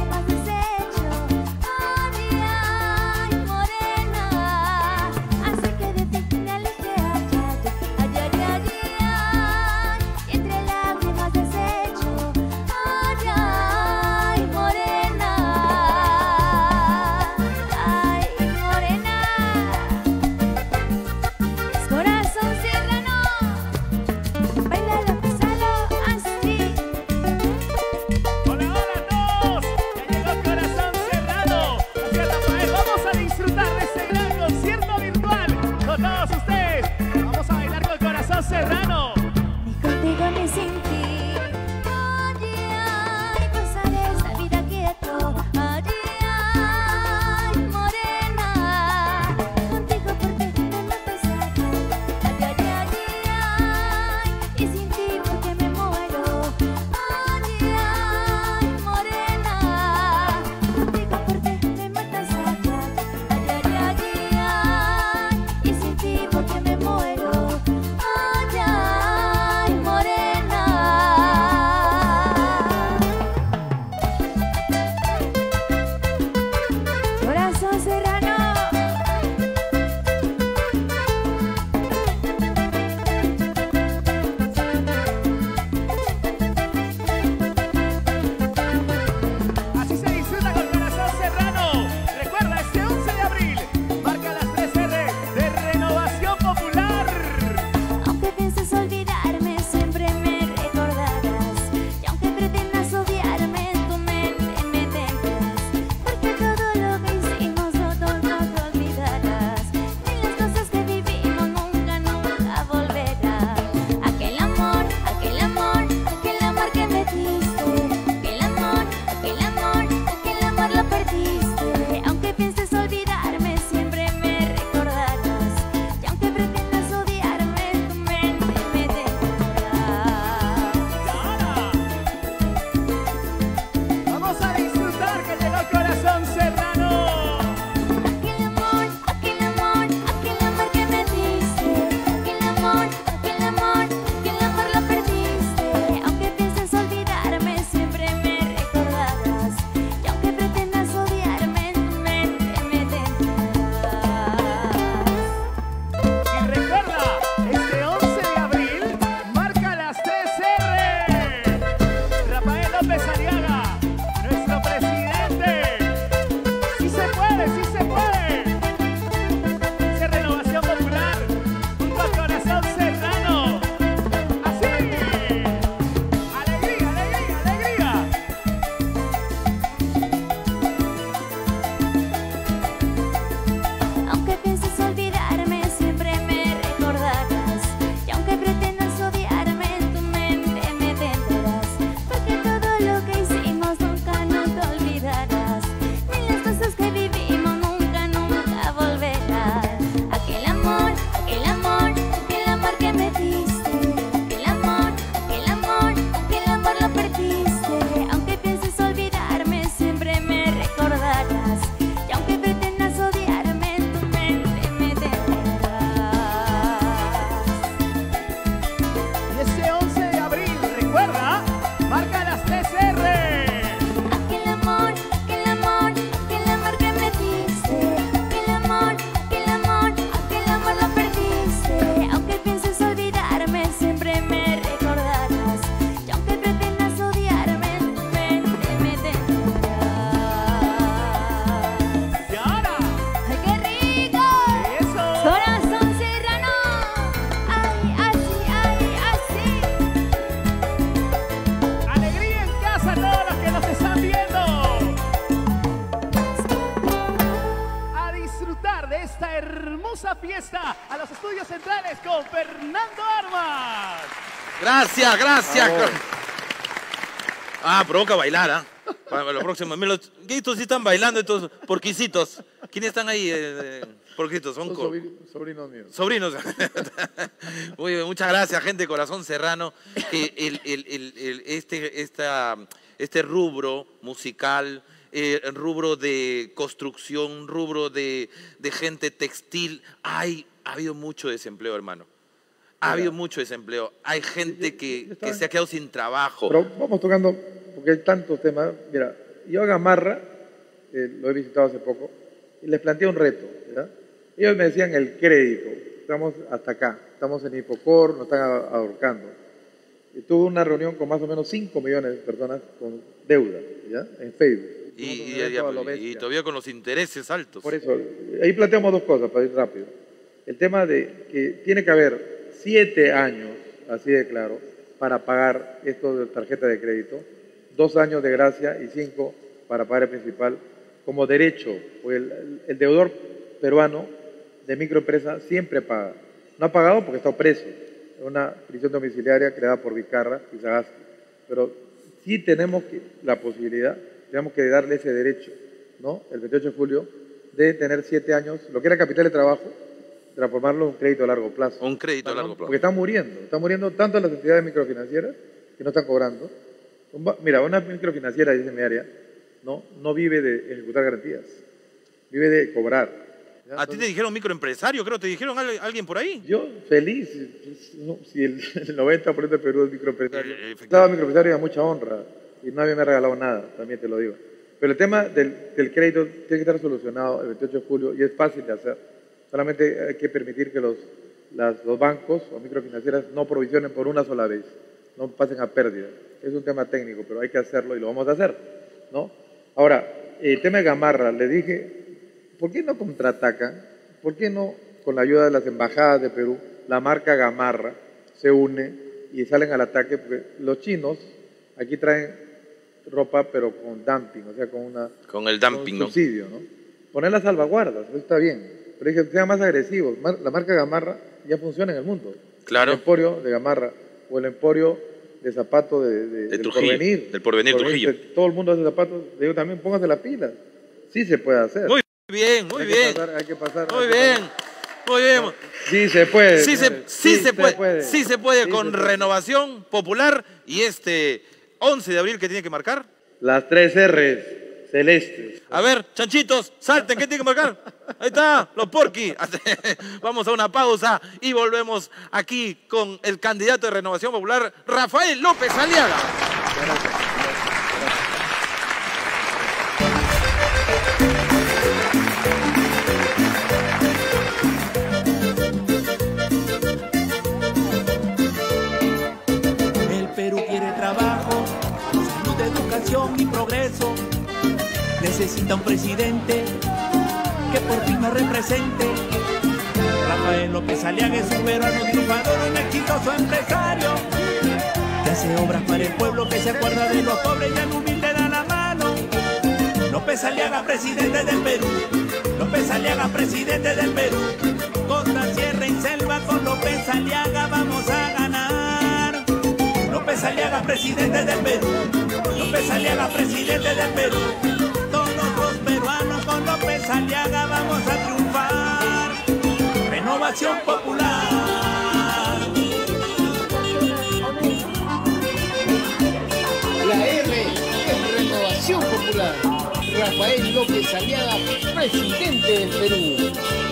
fiesta a los estudios centrales con Fernando Armas. Gracias, gracias. Provoca bailar, ¿ah? Para lo próximo. Estos sí están bailando, estos porquisitos. ¿Quiénes están ahí? Porquisitos, son sobrinos míos. Sobrinos. Muy bien, muchas gracias, gente de corazón serrano. Este rubro musical, rubro de construcción, rubro de gente textil, ha habido mucho desempleo, hermano. Ha habido mucho desempleo. Hay gente que se ha quedado sin trabajo. Pero vamos tocando, porque hay tantos temas. Mira, yo a Gamarra, lo he visitado hace poco, y les planteé un reto, ¿verdad? Ellos me decían el crédito, estamos hasta acá, estamos en Hipocor, nos están ahorcando. Y tuve una reunión con más o menos 5 millones de personas con deuda, ¿ya? En Facebook. Y todavía con los intereses altos. Por eso, ahí planteamos dos cosas, para ir rápido. El tema de que tiene que haber 7 años, así de claro, para pagar esto de tarjeta de crédito, 2 años de gracia y 5 para pagar el principal, como derecho, pues el deudor peruano de microempresa siempre paga. No ha pagado porque está preso, en una prisión domiciliaria creada por Vizcarra y Sagasti. Pero sí tenemos la posibilidad, tenemos que darle ese derecho, ¿no? El 28 de julio, de tener 7 años, lo que era capital de trabajo, transformarlo en un crédito a largo plazo. Un crédito a largo plazo. Porque están muriendo tanto las entidades microfinancieras que no están cobrando. Mira, una microfinanciera, dice mi área, no vive de ejecutar garantías, vive de cobrar. ¿Ya? ¿A ti te dijeron microempresario? Creo, ¿te dijeron alguien por ahí? Yo feliz, si el 90% de Perú es microempresario. Estaba microempresario y a mucha honra, y nadie me ha regalado nada, también te lo digo. Pero el tema del crédito tiene que estar solucionado el 28 de julio y es fácil de hacer. Solamente hay que permitir que los bancos o microfinancieras no provisionen por una sola vez, no pasen a pérdida. Es un tema técnico, pero hay que hacerlo y lo vamos a hacer, ¿no? Ahora, el tema de Gamarra, le dije, ¿por qué no contraatacan? ¿Por qué no, con la ayuda de las embajadas de Perú, la marca Gamarra se une y salen al ataque? Porque los chinos aquí traen ropa, pero con dumping, o sea, con el dumping, con subsidio, ¿no? Poner las salvaguardas, eso está bien. Pero dije, sean más agresivos. La marca Gamarra ya funciona en el mundo. Claro. El emporio de Gamarra o el emporio de zapatos del Porvenir. Del Porvenir Trujillo. Todo el mundo hace zapatos. Le digo también, pónganse la pila. Sí se puede hacer. Muy bien, muy bien. Hay que pasar. Muy bien. Muy bien. Sí se puede. Sí se puede con Renovación Popular y este 11 de abril que tiene que marcar. Las 3 R's celestes. A ver, chanchitos, salten, ¿qué tiene que marcar? Ahí está, los porquis. Vamos a una pausa y volvemos aquí con el candidato de Renovación Popular, Rafael López Aliaga. El Perú quiere trabajo, salud, educación y progreso. Necesita un presidente que por fin nos represente. Rafael López Aliaga es un peruano triunfador, un exitoso empresario que hace obras para el pueblo, que se acuerda de los pobres y al humilde da la mano. López Aliaga, presidente del Perú. López Aliaga, presidente del Perú. Costa, sierra y selva, con López Aliaga vamos a ganar. López Aliaga, presidente del Perú. López Aliaga, presidente del Perú. Con López Aliaga vamos a triunfar. Renovación Popular. La R es Renovación Popular. Rafael López Aliaga, presidente del Perú.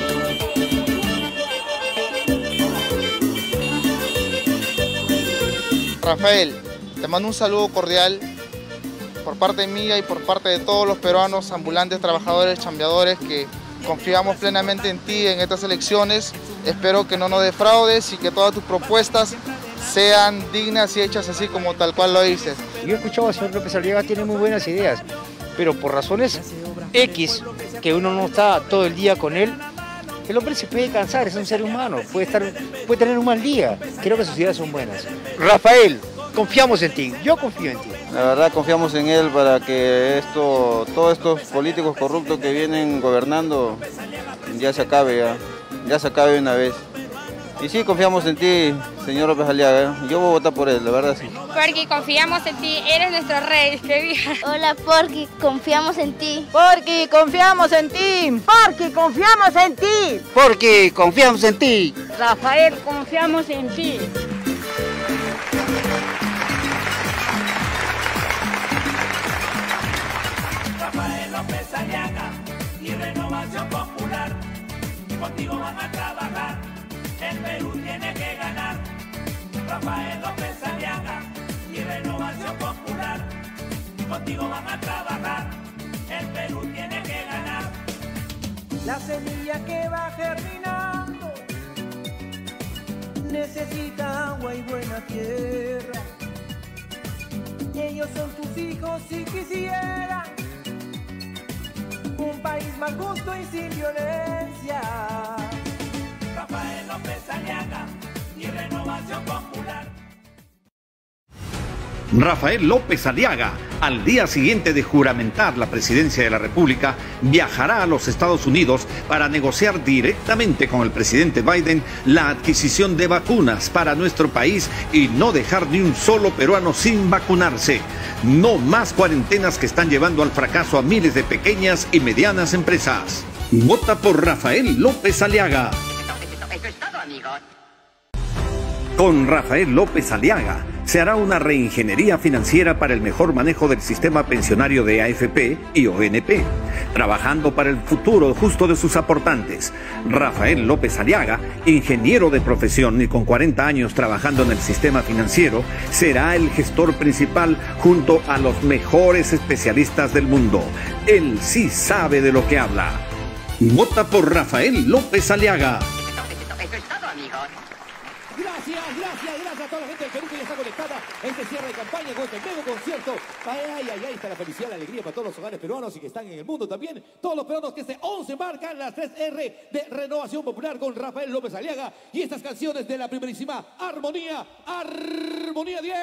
Rafael, te mando un saludo cordial por parte mía y por parte de todos los peruanos ambulantes, trabajadores, chambeadores que confiamos plenamente en ti en estas elecciones. Espero que no nos defraudes y que todas tus propuestas sean dignas y hechas así como tal cual lo dices. Yo he escuchado al señor López Aliaga, tiene muy buenas ideas, pero por razones X, que uno no está todo el día con él, el hombre se puede cansar, es un ser humano, puede tener un mal día. Creo que sus ideas son buenas. Rafael, confiamos en ti, yo confío en ti. La verdad confiamos en él para que todos estos políticos corruptos que vienen gobernando ya se acabe ya. ya se acabe una vez. Y sí, confiamos en ti, señor López Aliaga. Yo voy a votar por él, la verdad sí. Porky, confiamos en ti, eres nuestro rey. Hola Porky, confiamos en ti. Porky, confiamos en ti. Porky, confiamos en ti. Porky, confiamos en ti. Rafael, confiamos en ti. Rafael López Aliaga y Renovación Popular, contigo van a trabajar, el Perú tiene que ganar. Rafael López Aliaga y Renovación Popular, contigo van a trabajar, el Perú tiene que ganar. La semilla que va germinando necesita agua y buena tierra. Ellos son tus hijos si quisieran un país más justo y sin violencia. Rafael López Aliaga y Renovación Popular. Rafael López Aliaga, al día siguiente de juramentar la presidencia de la República, viajará a los Estados Unidos para negociar directamente con el presidente Biden la adquisición de vacunas para nuestro país y no dejar ni un solo peruano sin vacunarse. No más cuarentenas que están llevando al fracaso a miles de pequeñas y medianas empresas. Vota por Rafael López Aliaga. Eso es todo, amigos. Con Rafael López Aliaga se hará una reingeniería financiera para el mejor manejo del sistema pensionario de AFP y ONP, trabajando para el futuro justo de sus aportantes. Rafael López Aliaga, ingeniero de profesión y con 40 años trabajando en el sistema financiero, será el gestor principal junto a los mejores especialistas del mundo. Él sí sabe de lo que habla. Vota por Rafael López Aliaga. Eso es todo, amigos. Gracias a toda la gente del Perú que ya está conectada a este cierre de campaña con este nuevo concierto. Ay, está la felicidad, la alegría para todos los hogares peruanos y que están en el mundo también. Todos los peruanos que este 11 marcan las 3R de Renovación Popular con Rafael López Aliaga y estas canciones de la primerísima Armonía 10.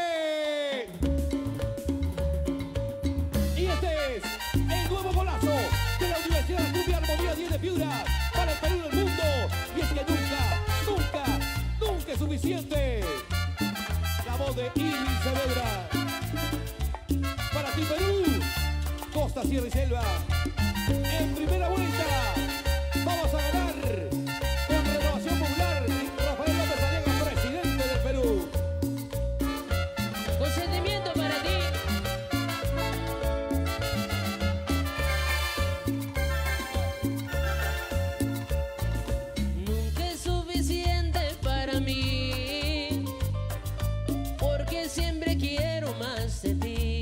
Y este es el nuevo golazo de la Universidad de Cumbia Armonía 10 de Piura para el Perú y el mundo. Y es que nunca es suficiente. La voz de Iris Saavedra. Para ti, Perú, Costa, Sierra y Selva. En primera vuelta, vamos a ganar con Renovación Popular. Rafael López Aliaga, presidente del Perú. Consentimiento para ti. Nunca es suficiente para mí, porque siempre quiero más de ti.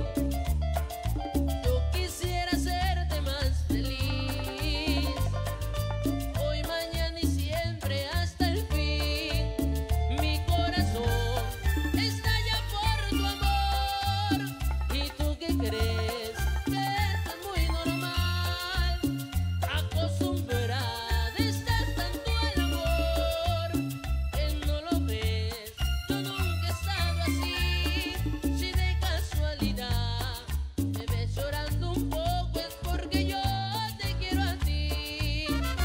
Yo quisiera hacerte más feliz, hoy, mañana y siempre hasta el fin. Mi corazón estalla por tu amor. ¿Y tú qué crees? Que esto es muy normal. Acostumbrada estás tanto al amor, que no lo ves. Yo nunca he estado así. Si de casualidad me ves llorando un poco, es porque yo te quiero a ti.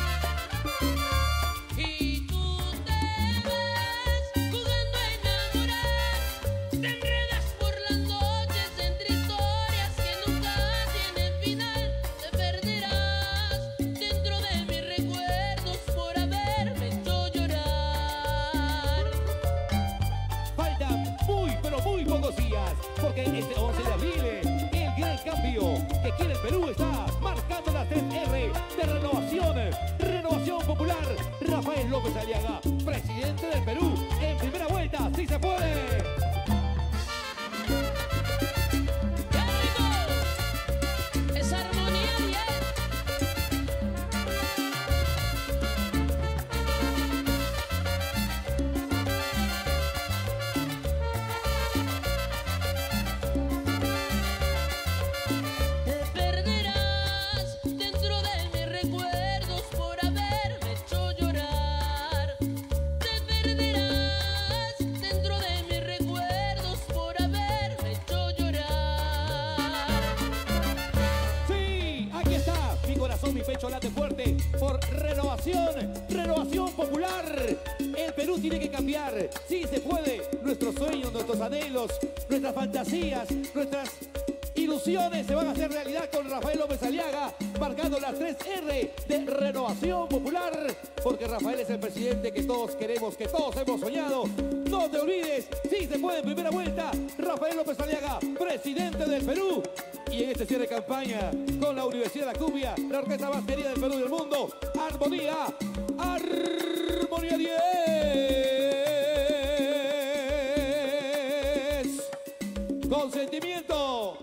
Y tú te ves jugando a enamorar, te enredas por las noches entre historias que nunca tienen final. Te perderás dentro de mis recuerdos por haberme hecho llorar. Faltan pero muy pocos días, porque este 11 de abril el gran cambio que quiere el Perú está marcando la 3R de Renovación Popular. Rafael López Aliaga, presidente del Perú, en primera vuelta. ¡Sí se puede! Es Armonía 10. Te perderás dentro de mis recuerdos por haberme hecho llorar. Te perderás dentro de mis recuerdos. pecho late fuerte por renovación, renovación popular. El Perú tiene que cambiar, sí se puede. Nuestros sueños, nuestros anhelos, nuestras fantasías, nuestras ilusiones se van a hacer realidad con Rafael López Aliaga, marcando las 3R de Renovación Popular, porque Rafael es el presidente que todos queremos, que todos hemos soñado. No te olvides, sí se puede en primera vuelta, Rafael López Aliaga, presidente del Perú. Y en este cierre de campaña, con la Universidad de la Cumbia, la orquesta más querida del Perú y del mundo, Armonía, Armonía 10. Consentimiento.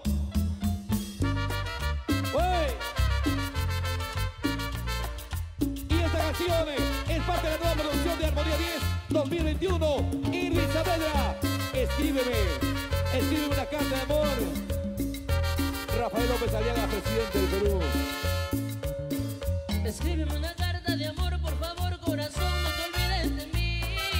Y esta canción es parte de la nueva producción de Armonía 10 2021. Irving Saavedra, escríbeme una carta de amor. Rafael López Aliaga, presidente del Perú. Escríbeme una carta de amor, por favor, corazón, no te olvides de mí.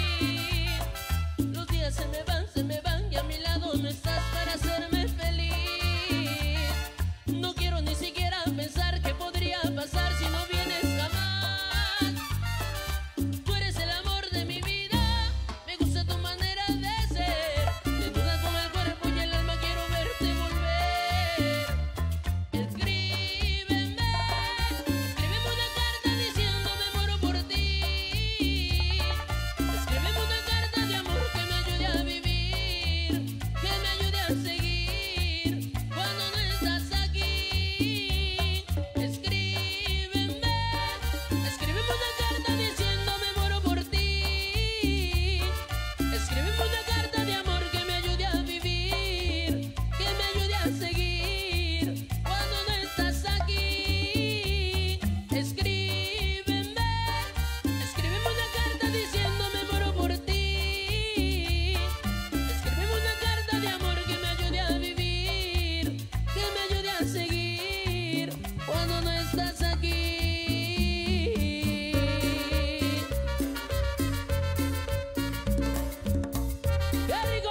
Los días se me van y a mi lado no estás para hacerme feliz. No quiero ni siquiera pensar qué podría pasar si no vienes jamás. Tú eres el amor de mi vida, me gusta tu manera de ser. Desnuda con el cuerpo y el alma, quiero verte volver. Escríbeme una carta diciendo me muero por ti. Escríbeme una carta de amor que me ayude a vivir, que me ayude a seguir cuando no estás aquí. Escríbeme una carta diciendo me muero por ti. Escríbeme una carta de amor que me ayude a vivir, que me ayude a seguir cuando no estás aquí. Escríbeme una carta diciendo me muero por ti. Escríbeme una carta de amor que me ayude a vivir, que me ayude a seguir cuando no estás aquí. ¡Qué rico!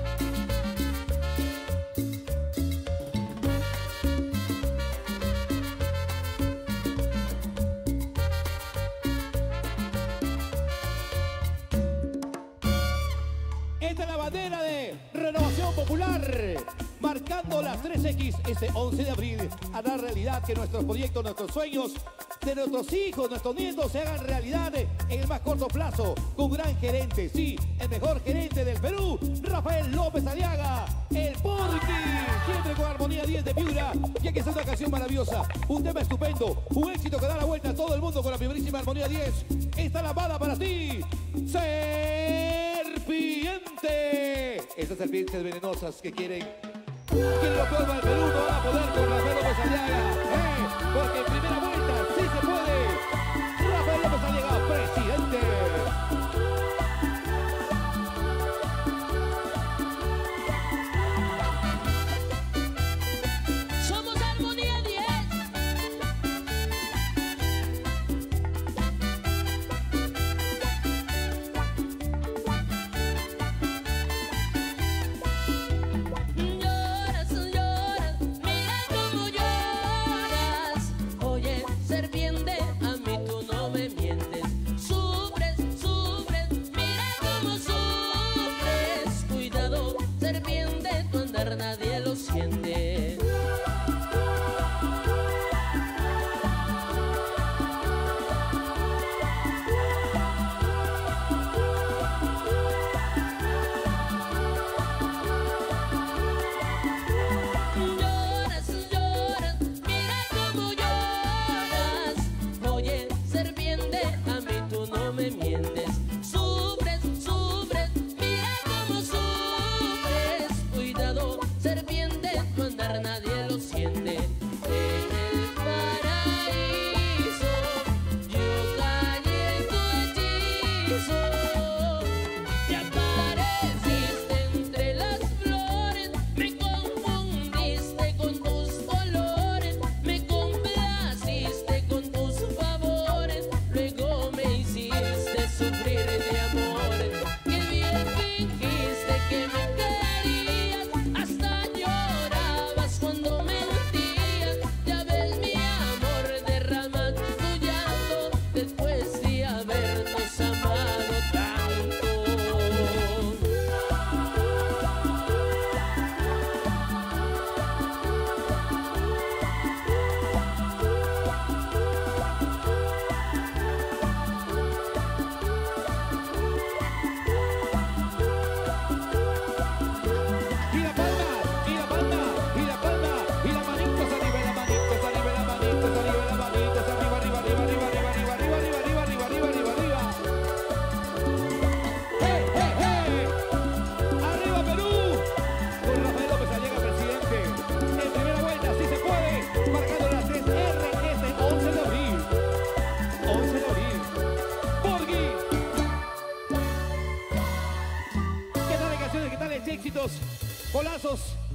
Esta es la bandera de Renovación Popular, marcando las 3X este 11 de abril, hará realidad que nuestros proyectos, nuestros sueños de nuestros hijos, nuestros nietos se hagan realidad en el más corto plazo, con un gran gerente, sí, el mejor gerente del Perú, Rafael López Aliaga, el Porky, siempre con Armonía 10 de Piura. Y aquí está una canción maravillosa, un tema estupendo, un éxito que da la vuelta a todo el mundo con la primerísima Armonía 10. Esta lambada para ti, Serpiente. Esas serpientes venenosas que quieren lo peor para el Perú no van a poder con Rafael López Aliaga, porque en primera vuelta sí se puede. Rafael López Aliaga, presidente. Somos Armonía 10. Lloras, lloras, mira cómo lloras.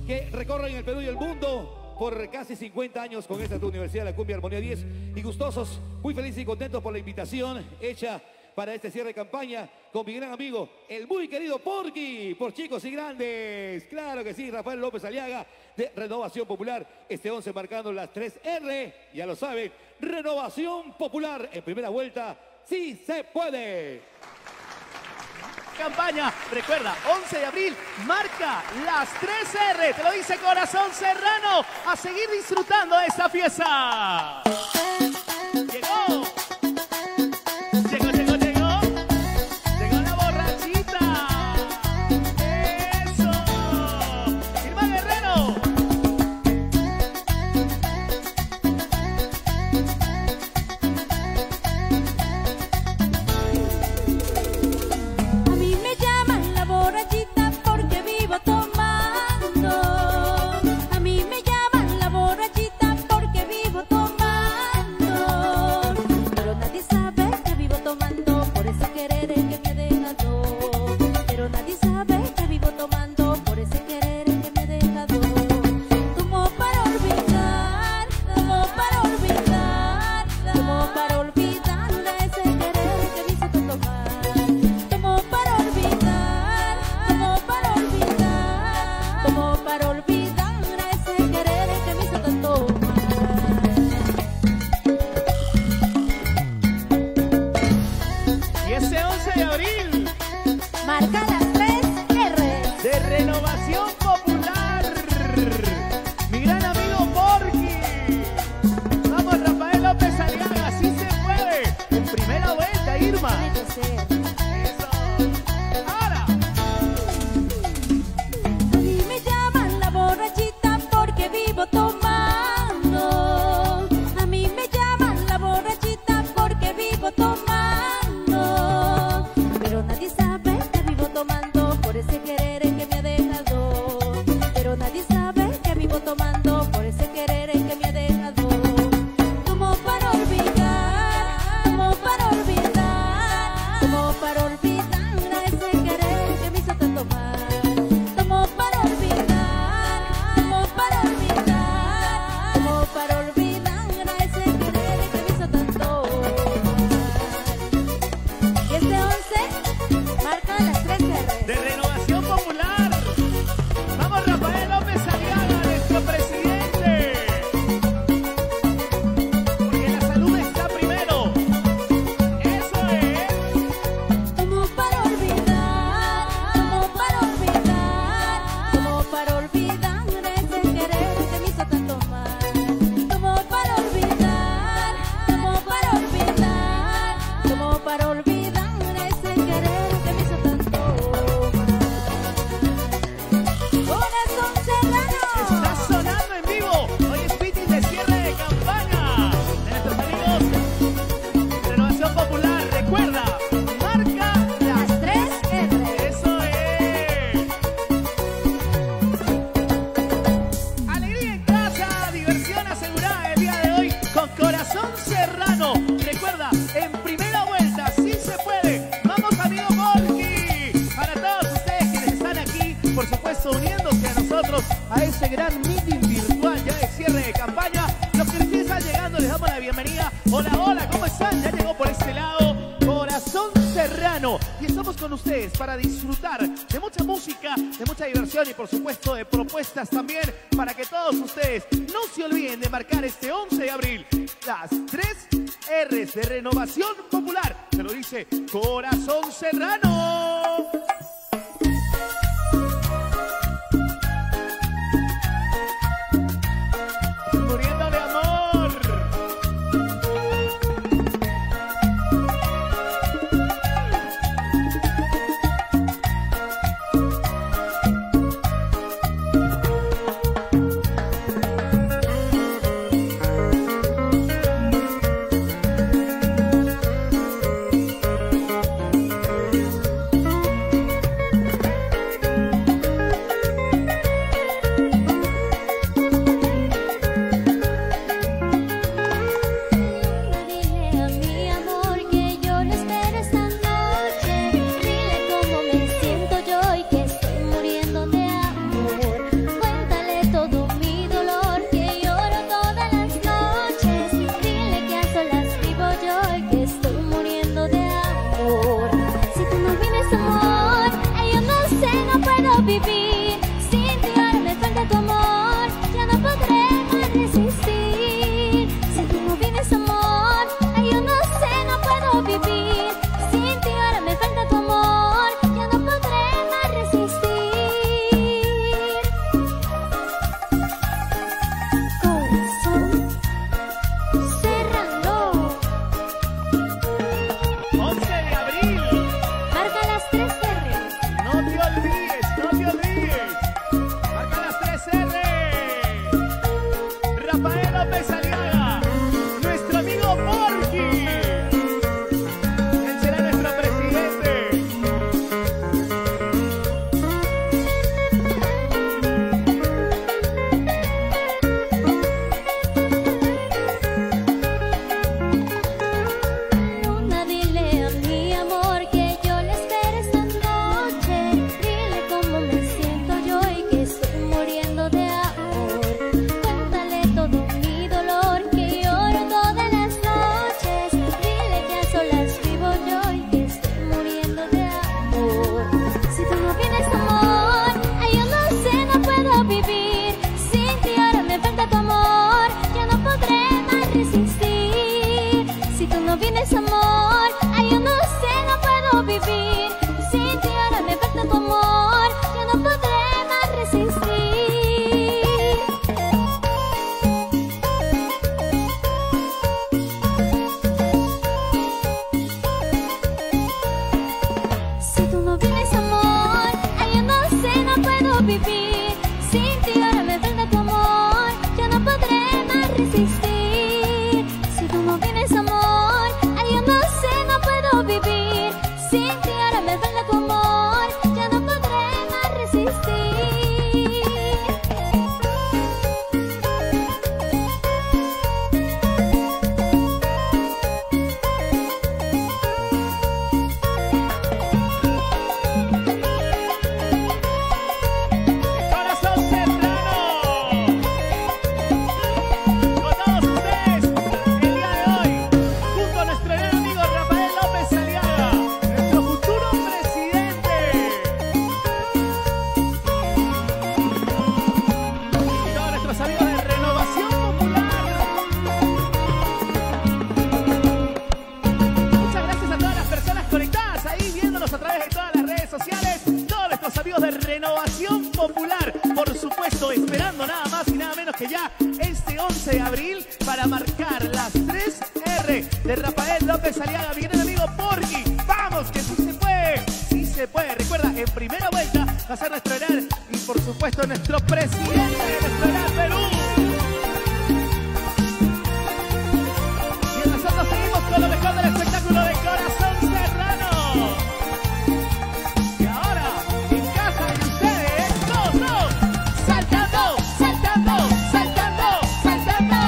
que recorren el Perú y el mundo por casi 50 años con esta tu Universidad de la Cumbia Armonía 10 y gustosos, muy felices y contentos por la invitación hecha para este cierre de campaña con mi gran amigo, el muy querido Porky, por chicos y grandes. Claro que sí, Rafael López Aliaga de Renovación Popular. Este 11 marcando las 3R, ya lo saben, Renovación Popular en primera vuelta, sí se puede. Campaña, recuerda, 11 de abril, marca las 3R, te lo dice Corazón Serrano, a seguir disfrutando de esta fiesta. Llegó. Llegó la borrachita. Eso. Irma Guerrero. A mí me llaman la borrachita porque vivo tomando. A mí me llaman la borrachita porque vivo tomando. Pero nadie sabe que vivo tomando por ese querer que me ha dejado. Pero nadie sabe que vivo tomando por ese querer que me ha dejado. Como para olvidar, como para olvidar, como para olvidar ese querer que me hizo tanto mal. Como para olvidar, como para olvidar, como para olvidar ese querer que me hizo tanto mal. Y ese 11 de abril, Marca las 3R. de Renovación Popular, mi gran amigo Porky. Vamos, Rafael López Aliaga, así se puede. En primera vuelta, Irma. Eso. Ahora. A mí me llaman la borrachita porque vivo tomando. A mí me llaman la borrachita porque vivo tomando. Pero nadie sabe que vivo tomando por ese querer que me ha dejado. Pero nadie sabe que vivo tomando por ese querer que me ha dejado. Como para olvidar, como para olvidar, como para olvidar ese querer que me hizo tanto mal. Como para olvidar, como para olvidar, como para olvidar ese querer que me hizo tanto mal. Y este 11 marca las 3R. De Renovación Popular. Vamos, Rafael López Aliaga, nuestro presidente. Porque la salud está primero. Eso es. Como para olvidar, como para olvidar, como para olvidar ese querer que me hizo tanto mal. Como para olvidar, como para olvidar, como para olvidar ese querer que me hizo tanto mal. Corazón Serrano. Está sonando en vivo. Hoy es meeting de cierre de campaña de nuestros amigos de Renovación Popular. Recuerda, marca las 3R. Eso es. Alegría en casa, diversión asegurada el día de hoy con Corazón Serrano. Recuerda, en primera vuelta, sí se puede. Vamos, amigo Porky. Para todos ustedes quienes están aquí, por supuesto, uniéndose a nosotros a este gran meeting virtual ya de cierre de campaña. Los que recién están llegando, les damos la bienvenida. Hola, hola, ¿cómo están? Ya llegó por este lado Corazón Serrano. Y estamos con ustedes para disfrutar de mucha música, de mucha diversión y por supuesto de propuestas también para que todos ustedes no se olviden de marcar este 11 de abril las 3 R's de Renovación Popular. Se lo dice Corazón Serrano. Muriendo de amor. López Aliaga, nuestro amigo Porky. Él será nuestro presidente. Luna, dile a mi amor que yo le espero esta noche. Dile cómo me siento yo y que estoy muriendo de amor. Cuéntale todo mi dolor que lloro todas las noches. Dile que a solas vivo yo y que estoy muriendo de amor. Si tú no vienes, amor, ay, yo no sé, no puedo vivir sin ti. Ahora me falta tu amor, yo no podré más resistir. Si tú no vienes, amor, ay, yo no sé, no puedo vivir sin ti. Ahora me falta tu amor, yo no podré más resistir. Si tú no vienes, amor, ay, yo no sé, no puedo vivir sin ti. Ahora me falta tu amor, yo no podré más resistir. Si tú no vienes, amor, ay, yo no sé, no puedo vivir sin ti. Ahora me falta tu amor, yo no podré más resistir. Corazón Serrano, con todos ustedes el día de hoy, junto a nuestro gran amigo Rafael López Aliaga, nuestro futuro presidente. Y todos nuestros amigos de Renovación Popular. Muchas gracias a todas las personas conectadas ahí, viéndonos a través de todas las redes sociales. Todos nuestros amigos de Renovación Popular, por supuesto, esperando nada más y nada menos que ya este 11 de abril para marcar las 3 R de Rafael López Aliaga, mi gran amigo Porky. ¡Vamos, que sí se puede! ¡Sí se puede! Recuerda, en primera vuelta va a ser nuestro gran y, por supuesto, nuestro presidente de nuestro gran Perú. Y nosotros seguimos con lo mejor del espectáculo de Corazón Serrano. Y ahora, en casa de ustedes, todos, saltando, saltando, saltando, saltando.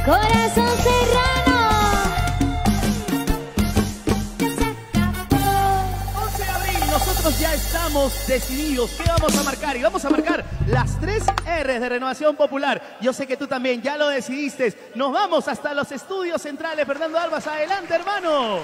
Corazón Serrano. 11 de abril, nosotros ya estamos decididos. ¿Qué vamos a marcar? Y vamos a marcar las 3 R's de Renovación Popular. Yo sé que tú también ya lo decidiste. Nos vamos hasta los estudios centrales. Fernando Arbas, adelante, hermano.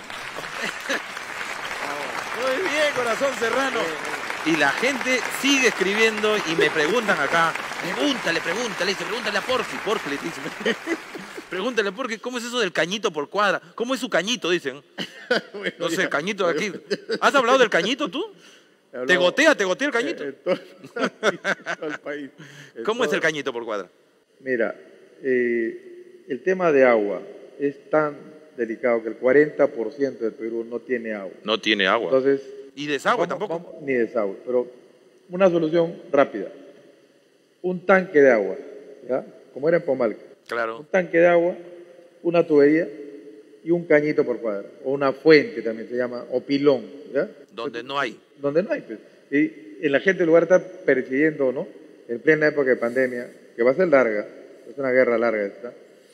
Muy bien, Corazón Serrano. Y la gente sigue escribiendo y me preguntan acá. Pregúntale a Porky. Porky le dice. Pregúntale a Porky, ¿cómo es eso del cañito por cuadra? ¿Cómo es su cañito? Dicen. No sé, cañito de aquí. ¿Has hablado del cañito tú? ¿Te gotea el cañito? Todo el país. ¿Cómo es el cañito por cuadra? Mira, el tema de agua es tan delicado que el 40% del Perú no tiene agua. No tiene agua. Entonces, ¿y desagüe tampoco? Ni desagüe, pero una solución rápida. Un tanque de agua, ¿ya? Como era en Pomalca. Claro. Un tanque de agua, una tubería y un cañito por cuadra. O una fuente también se llama, o pilón, ¿ya? Donde no hay. Donde no hay, pues. Y la gente, en lugar de estar persiguiendo, ¿no? En plena época de pandemia, que va a ser larga, es una guerra larga esta,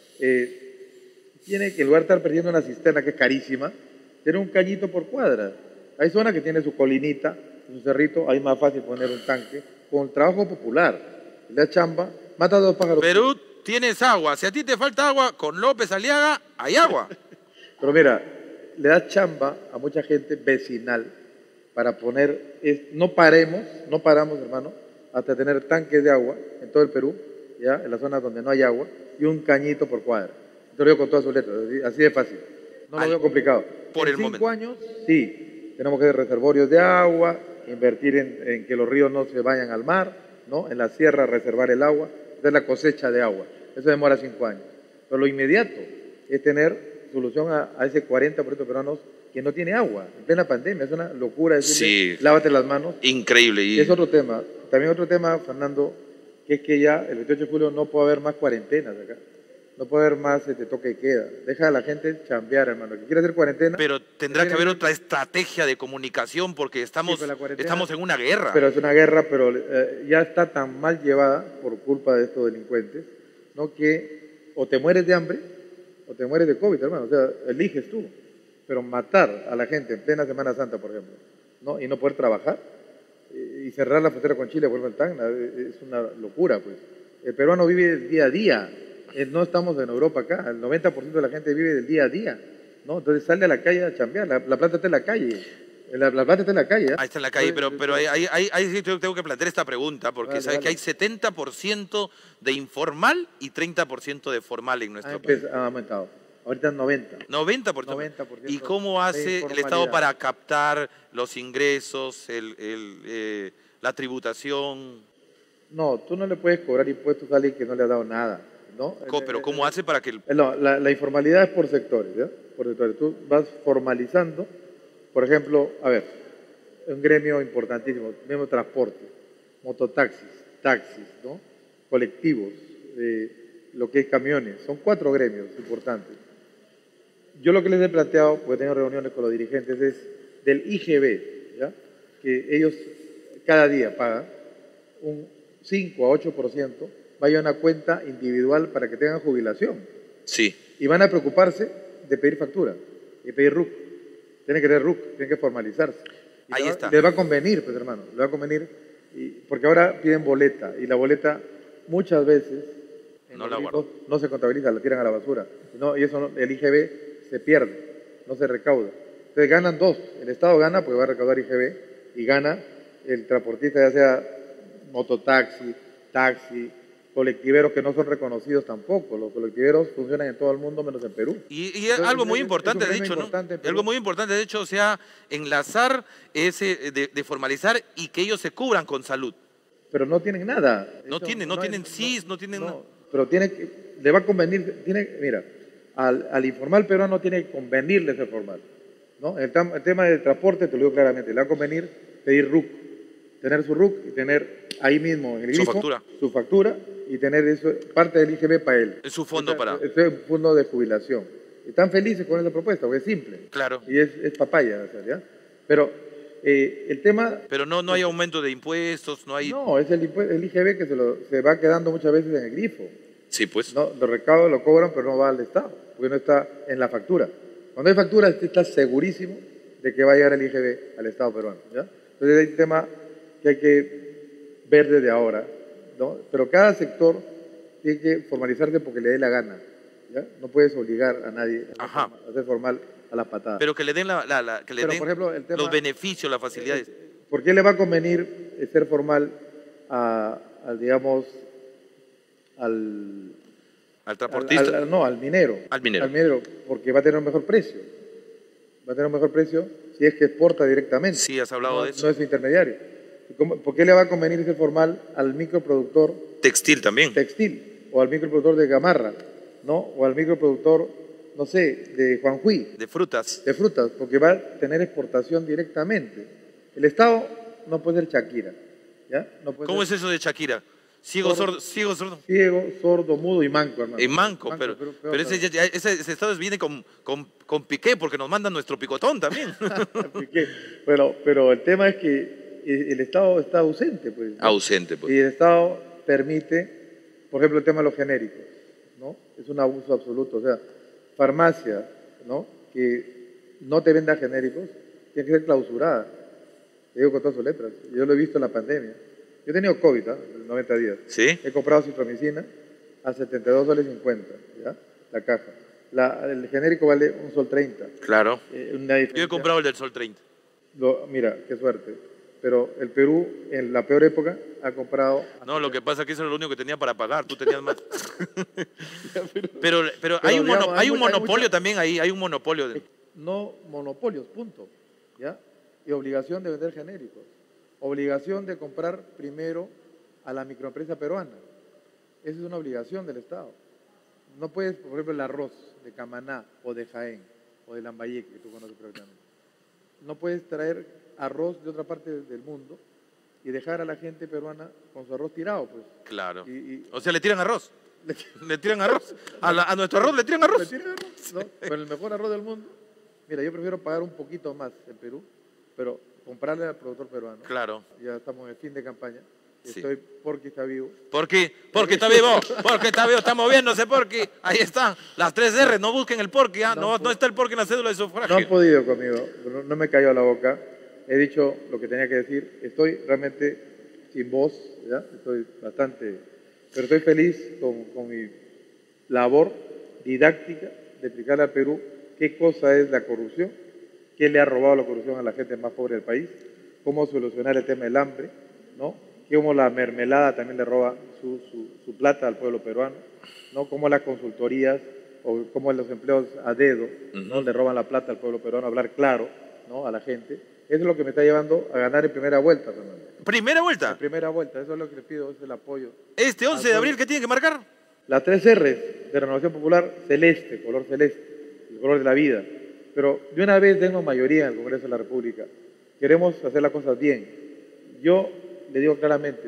tiene que, en lugar de estar perdiendo una cisterna que es carísima, tener un cañito por cuadra. Hay zonas que tiene su colinita, su cerrito, ahí es más fácil poner un tanque, con trabajo popular. Le da chamba, mata a 2 pájaros. Perú, tienes agua. Si a ti te falta agua, con López Aliaga hay agua. Pero mira, le da chamba a mucha gente vecinal para poner, no paramos, hermano, hasta tener tanques de agua en todo el Perú, ya en las zonas donde no hay agua, y un cañito por cuadra. Te lo digo con todas sus letras, así de fácil. No lo veo complicado. Por el momento. En 5 años, sí, tenemos que hacer reservorios de agua, invertir en que los ríos no se vayan al mar, ¿no? En la sierra reservar el agua, hacer la cosecha de agua. Eso demora 5 años. Pero lo inmediato es tener solución a ese 40% de peruanos que no tiene agua en plena pandemia. Es una locura decirle, sí. Lávate las manos. Increíble. Y es otro tema. También otro tema, Fernando, que es que ya el 28 de julio no puede haber más cuarentenas acá. No puede haber más toque de queda. Deja a la gente chambear, hermano. El que quiere hacer cuarentena... Pero tendrá que haber otra estrategia de comunicación porque estamos en una guerra. Pero es una guerra, pero ya está tan mal llevada por culpa de estos delincuentes, ¿no? Que o te mueres de hambre o te mueres de COVID, hermano. O sea, eliges tú. Pero matar a la gente en plena Semana Santa, por ejemplo, ¿no? Y no poder trabajar y cerrar la frontera con Chile, por ejemplo, en Tacna, es una locura, pues. El peruano vive el día a día. No estamos en Europa acá, el 90% de la gente vive del día a día, ¿no? Entonces sale a la calle a chambear, la plata está en la calle, la plata está en la calle. Ahí está en la calle, pero ahí sí tengo que plantear esta pregunta, porque sabes que hay 70% de informal y 30% de formal en nuestro país. Ha aumentado, ahorita es 90%. 90%. ¿Y cómo hace el Estado para captar los ingresos, la tributación? No, tú no le puedes cobrar impuestos a alguien que no le ha dado nada. ¿No? Pero ¿cómo hace para que...? No, la informalidad es por sectores, ¿ya? Por sectores. Tú vas formalizando, por ejemplo, a ver, un gremio importantísimo, mismo transporte, mototaxis, taxis, ¿no? Colectivos, lo que es camiones, son 4 gremios importantes. Yo lo que les he planteado, porque he tenido reuniones con los dirigentes, es del IGB, ¿ya? Que ellos cada día pagan un 5 a 8%, vaya a una cuenta individual para que tengan jubilación. Sí. Y van a preocuparse de pedir factura y pedir RUC. Tienen que tener RUC, tienen que formalizarse. Y ahí está. Les va a convenir, pues hermano, les va a convenir, porque ahora piden boleta, y la boleta muchas veces no se contabiliza, la tiran a la basura. Y eso el IGB se pierde, no se recauda. Entonces ganan 2, el Estado gana porque va a recaudar IGB, y gana el transportista, ya sea mototaxi, taxi, colectiveros que no son reconocidos tampoco. Los colectiveros funcionan en todo el mundo menos en Perú. Y entonces, algo muy importante, de hecho, ¿no? Algo muy importante, de hecho, o sea, enlazar ese de formalizar y que ellos se cubran con salud. Pero no tienen nada. No tienen CIS, no tienen nada. Pero le va a convenir, mira, al informal peruano tiene que convenirle ser formal, ¿no? El tema del transporte, te lo digo claramente, le va a convenir pedir RUC, tener su RUC y tener ahí mismo en el grifo su factura y tener eso, parte del IGB para él. Es su fondo para... Es un fondo de jubilación. Están felices con esa propuesta, porque es simple. Claro. Y es papaya, ¿ya? Pero el tema... Pero no hay aumento de impuestos, no hay... No, es el IGB que se va quedando muchas veces en el grifo. Sí, pues. ¿no? Los recaudos lo cobran, pero no va al Estado, porque no está en la factura. Cuando hay factura, usted está segurísimo de que va a llegar el IGB al Estado peruano, ¿ya? Entonces hay un tema que hay que ver desde ahora, ¿no? Pero cada sector tiene que formalizarse porque le dé la gana, ¿ya? No puedes obligar a nadie a hacer formal a las patadas. Pero que le den, que le den por ejemplo, el tema, los beneficios, las facilidades. ¿Por qué le va a convenir ser formal digamos, al transportista? No, al minero. Al minero. Al minero, porque va a tener un mejor precio. Va a tener un mejor precio si es que exporta directamente. Sí, has hablado de eso. No es intermediario. ¿Por qué le va a convenir ser formal al microproductor? Textil también. Textil, o al microproductor de gamarra, ¿no? O al microproductor, no sé, de Juanjuy. De frutas. De frutas, porque va a tener exportación directamente. El Estado no puede ser Shakira, ¿ya? No puede ¿Cómo ser... es eso de Shakira? Ciego, sordo. Ciego, sordo, mudo y manco, hermano. Y manco, pero ese Estado viene con Piqué, porque nos mandan nuestro picotón también. Piqué. Pero el tema es que el Estado está ausente, pues. ¿No? Ausente, pues. Y el Estado permite, por ejemplo, el tema de los genéricos, ¿no? Es un abuso absoluto. O sea, farmacia, ¿no? Que no te venda genéricos, tiene que ser clausurada. Te digo con todas sus letras. Yo lo he visto en la pandemia. Yo he tenido COVID, 90 días. ¿Sí? He comprado citromicina a 72 soles 50, ¿ya? La caja. El genérico vale $1.30. Claro. Yo he comprado el del Sol 30. Mira, qué suerte. Pero el Perú, en la peor época, ha comprado... No, lo que pasa es que eso era lo único que tenía para pagar. Tú tenías más. pero hay un monopolio también ahí. Hay un monopolio. No monopolios, punto. ¿Ya? Y obligación de vender genéricos. Obligación de comprar primero a la microempresa peruana. Esa es una obligación del Estado. No puedes, por ejemplo, el arroz de Camaná o de Jaén o de Lambayeque, que tú conoces perfectamente. No puedes traer arroz de otra parte del mundo y dejar a la gente peruana con su arroz tirado, pues. Claro. O sea, le tiran arroz. Le tiran arroz. A nuestro arroz le tiran arroz. Le tiran arroz, ¿no? Con el mejor arroz del mundo. Mira, yo prefiero pagar un poquito más en Perú, pero comprarle al productor peruano. Claro. Ya estamos en el fin de campaña. Sí. Porqui está vivo. Porque está vivo. Porque está vivo. Está moviéndose Porqui. Ahí están. Las 3 R. No busquen el Porqui. No está el Porqui en la cédula de sufragio. No han podido conmigo. No me cayó a la boca. He dicho lo que tenía que decir. Estoy realmente sin voz. ¿Ya? Estoy bastante... Pero estoy feliz con mi labor didáctica de explicarle al Perú qué cosa es la corrupción, qué le ha robado la corrupción a la gente más pobre del país, cómo solucionar el tema del hambre, ¿no? Cómo la mermelada también le roba su plata al pueblo peruano, ¿no? Cómo las consultorías o cómo los empleos a dedo, ¿no? Le roban la plata al pueblo peruano, hablar claro, ¿no? A la gente. Eso es lo que me está llevando a ganar en primera vuelta, Fernando. ¿Primera vuelta? En primera vuelta, eso es lo que le pido, es el apoyo. ¿Este 11 de abril qué tiene que marcar? Las 3 R's de Renovación Popular, celeste, color celeste, el color de la vida. Pero de una vez tenemos mayoría en el Congreso de la República. Queremos hacer las cosas bien. Yo le digo claramente,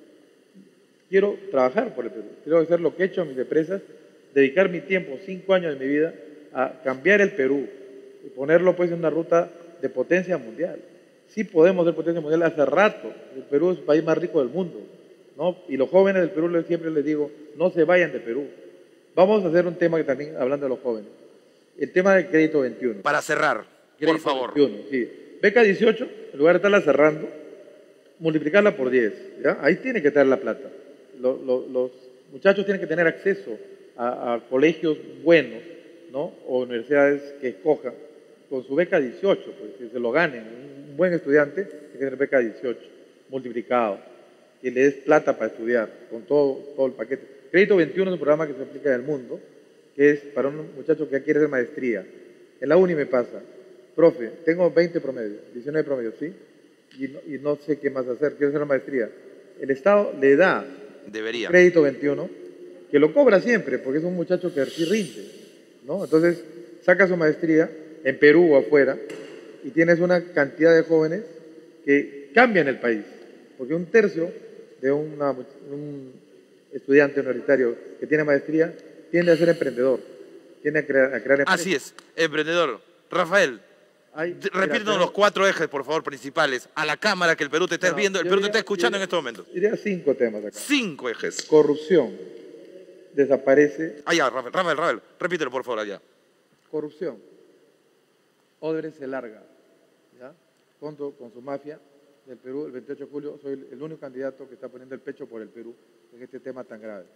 quiero trabajar por el Perú, quiero hacer lo que he hecho en mis empresas, dedicar mi tiempo, 5 años de mi vida, a cambiar el Perú y ponerlo pues en una ruta de potencia mundial. Sí podemos ser potencia mundial hace rato. El Perú es el país más rico del mundo, ¿no? Y los jóvenes del Perú siempre les digo, no se vayan de Perú. Vamos a hacer un tema que también, hablando de los jóvenes, el tema del crédito 21. Para cerrar, por favor. 21, sí. Beca 18, en lugar de estarla cerrando, multiplicarla por 10. ¿Ya? Ahí tiene que estar la plata. Los muchachos tienen que tener acceso a colegios buenos, ¿no? O universidades que escojan con su beca 18, pues que se lo ganen. Un buen estudiante tiene que tener beca 18, multiplicado, que le des plata para estudiar, con todo el paquete. Crédito 21 es un programa que se aplica en el mundo, que es para un muchacho que quiere hacer maestría. En la uni me pasa, profe, tengo 20 promedios, 19 promedios, ¿sí? Y no sé qué más hacer, quiero hacer la maestría. El Estado le da crédito 21, que lo cobra siempre, porque es un muchacho que sí rinde, ¿no? Entonces, saca su maestría en Perú o afuera, y tienes una cantidad de jóvenes que cambian el país, porque 1/3 de un estudiante universitario que tiene maestría tiende a ser emprendedor, tiende a crear empresas. Así es, emprendedor. Rafael, repítanos los 4 ejes, por favor, principales, a la cámara que el Perú te esté viendo, el Perú te está escuchando en estos momentos. Diría 5 temas acá. 5 ejes. Corrupción, desaparece. Allá, Rafael, repítelo por favor allá. Corrupción. Odebrecht se larga, ¿ya? Junto con su mafia del Perú, el 28 de julio, soy el único candidato que está poniendo el pecho por el Perú en este tema tan grave.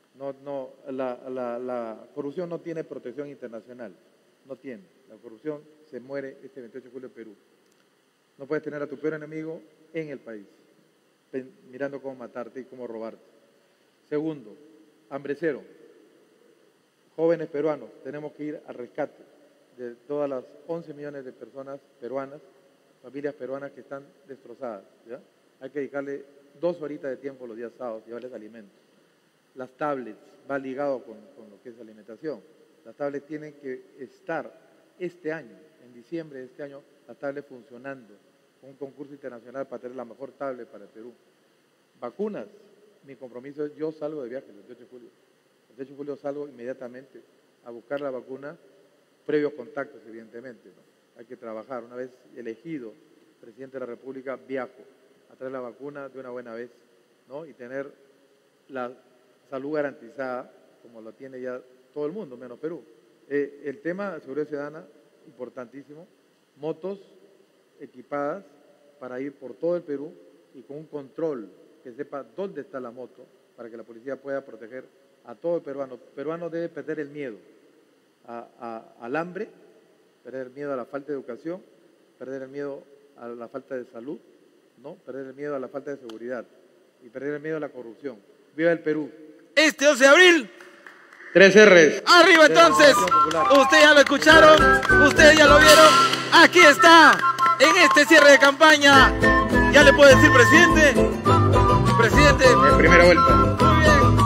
La corrupción no tiene protección internacional, no tiene. La corrupción se muere este 28 de julio en Perú. No puedes tener a tu peor enemigo en el país, mirando cómo matarte y cómo robarte. Segundo, hambre cero. Jóvenes peruanos, tenemos que ir al rescate de todas las 11 millones de personas peruanas, familias peruanas que están destrozadas, ¿ya? Hay que dedicarle 2 horitas de tiempo los días sábados, llevarles alimentos. Las tablets, va ligado con lo que es alimentación. Las tablets tienen que estar este año, en diciembre de este año, las tablets funcionando, con un concurso internacional para tener la mejor tablet para el Perú. Vacunas, mi compromiso es, yo salgo de viaje el 28 de julio. El 28 de julio salgo inmediatamente a buscar la vacuna, previos contactos evidentemente, ¿no? Hay que trabajar. Una vez elegido presidente de la República, viajo a traer la vacuna de una buena vez, ¿no? Y tener la salud garantizada, como lo tiene ya todo el mundo, menos Perú. El tema de seguridad ciudadana, importantísimo, motos equipadas para ir por todo el Perú y con un control que sepa dónde está la moto, para que la policía pueda proteger a todo el peruano. El peruano debe perder el miedo al hambre, perder el miedo a la falta de educación, perder el miedo a la falta de salud, ¿no? Perder el miedo a la falta de seguridad y perder el miedo a la corrupción. ¡Viva el Perú! Este 11 de abril. 3 R's. Arriba entonces. Ustedes ya lo escucharon, ustedes ya lo vieron. Aquí está, en este cierre de campaña. ¿Ya le puedo decir presidente? Presidente. En primera vuelta. Muy bien.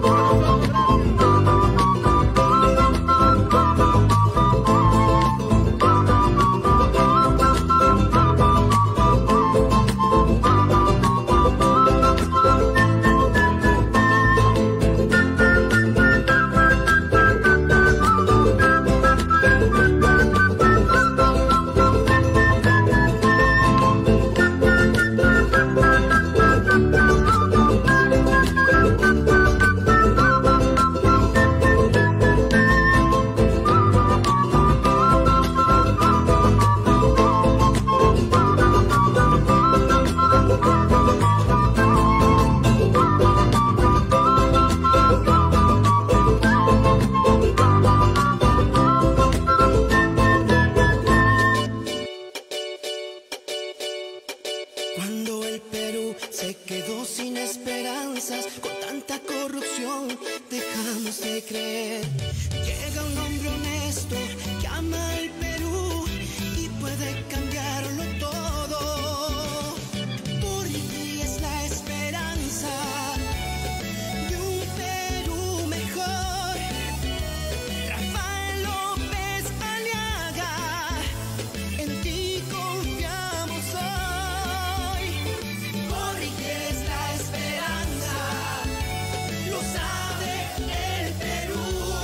Cuando el Perú se quedó sin esperanzas, con tanta corrupción dejamos de creer. Llega un hombre honesto que ama al Perú y puede cambiarlo todo. Porque es la esperanza de un Perú mejor. Rafael López Aliaga, en ti confiamos hoy. Porque es la esperanza, lo sabe el Perú.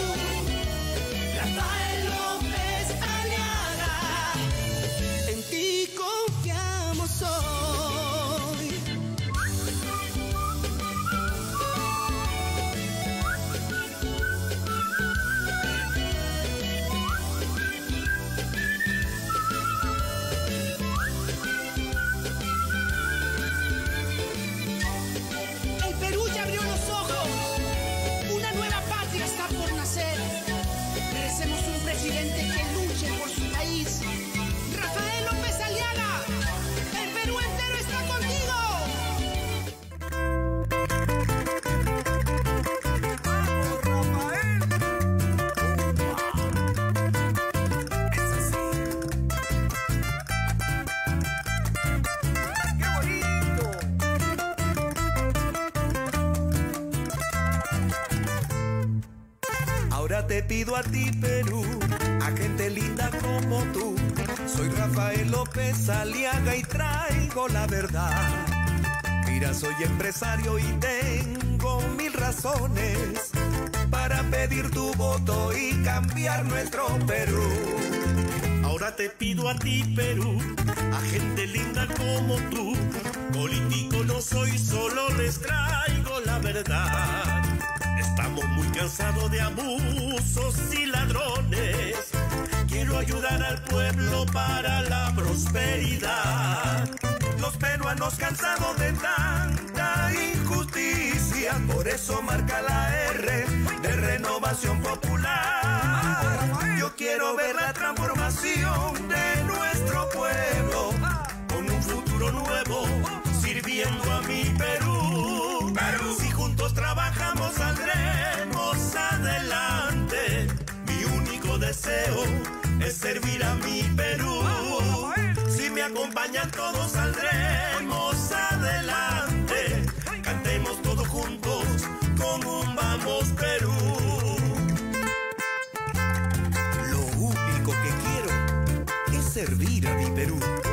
Rafael López Aliaga, en ti confiamos hoy. El Perú ya abrió los ojos. Una nueva patria está por nacer. Merecemos un presidente que luche por su país. Rafael López Aliaga, el Perú entero está contigo. Ahora te pido a ti, Perú, a gente linda como tú. Soy Rafael López Aliaga y traigo la verdad. Mira, soy empresario y tengo 1000 razones para pedir tu voto y cambiar nuestro Perú. Ahora te pido a ti, Perú, a gente linda como tú. Político no soy, solo les traigo la verdad. Estamos muy cansados de abusos y ladrones. Quiero ayudar al pueblo para la prosperidad. Los peruanos cansados de tanta injusticia, por eso marca la R de Renovación Popular. Yo quiero ver la transformación de nuestro pueblo, con un futuro nuevo, sirviendo a mi Perú. Si juntos trabajamos saldremos adelante. Mi único deseo es servir a mi Perú. Si me acompañan todos saldremos adelante. Cantemos todos juntos con un Vamos Perú. Lo único que quiero es servir a mi Perú.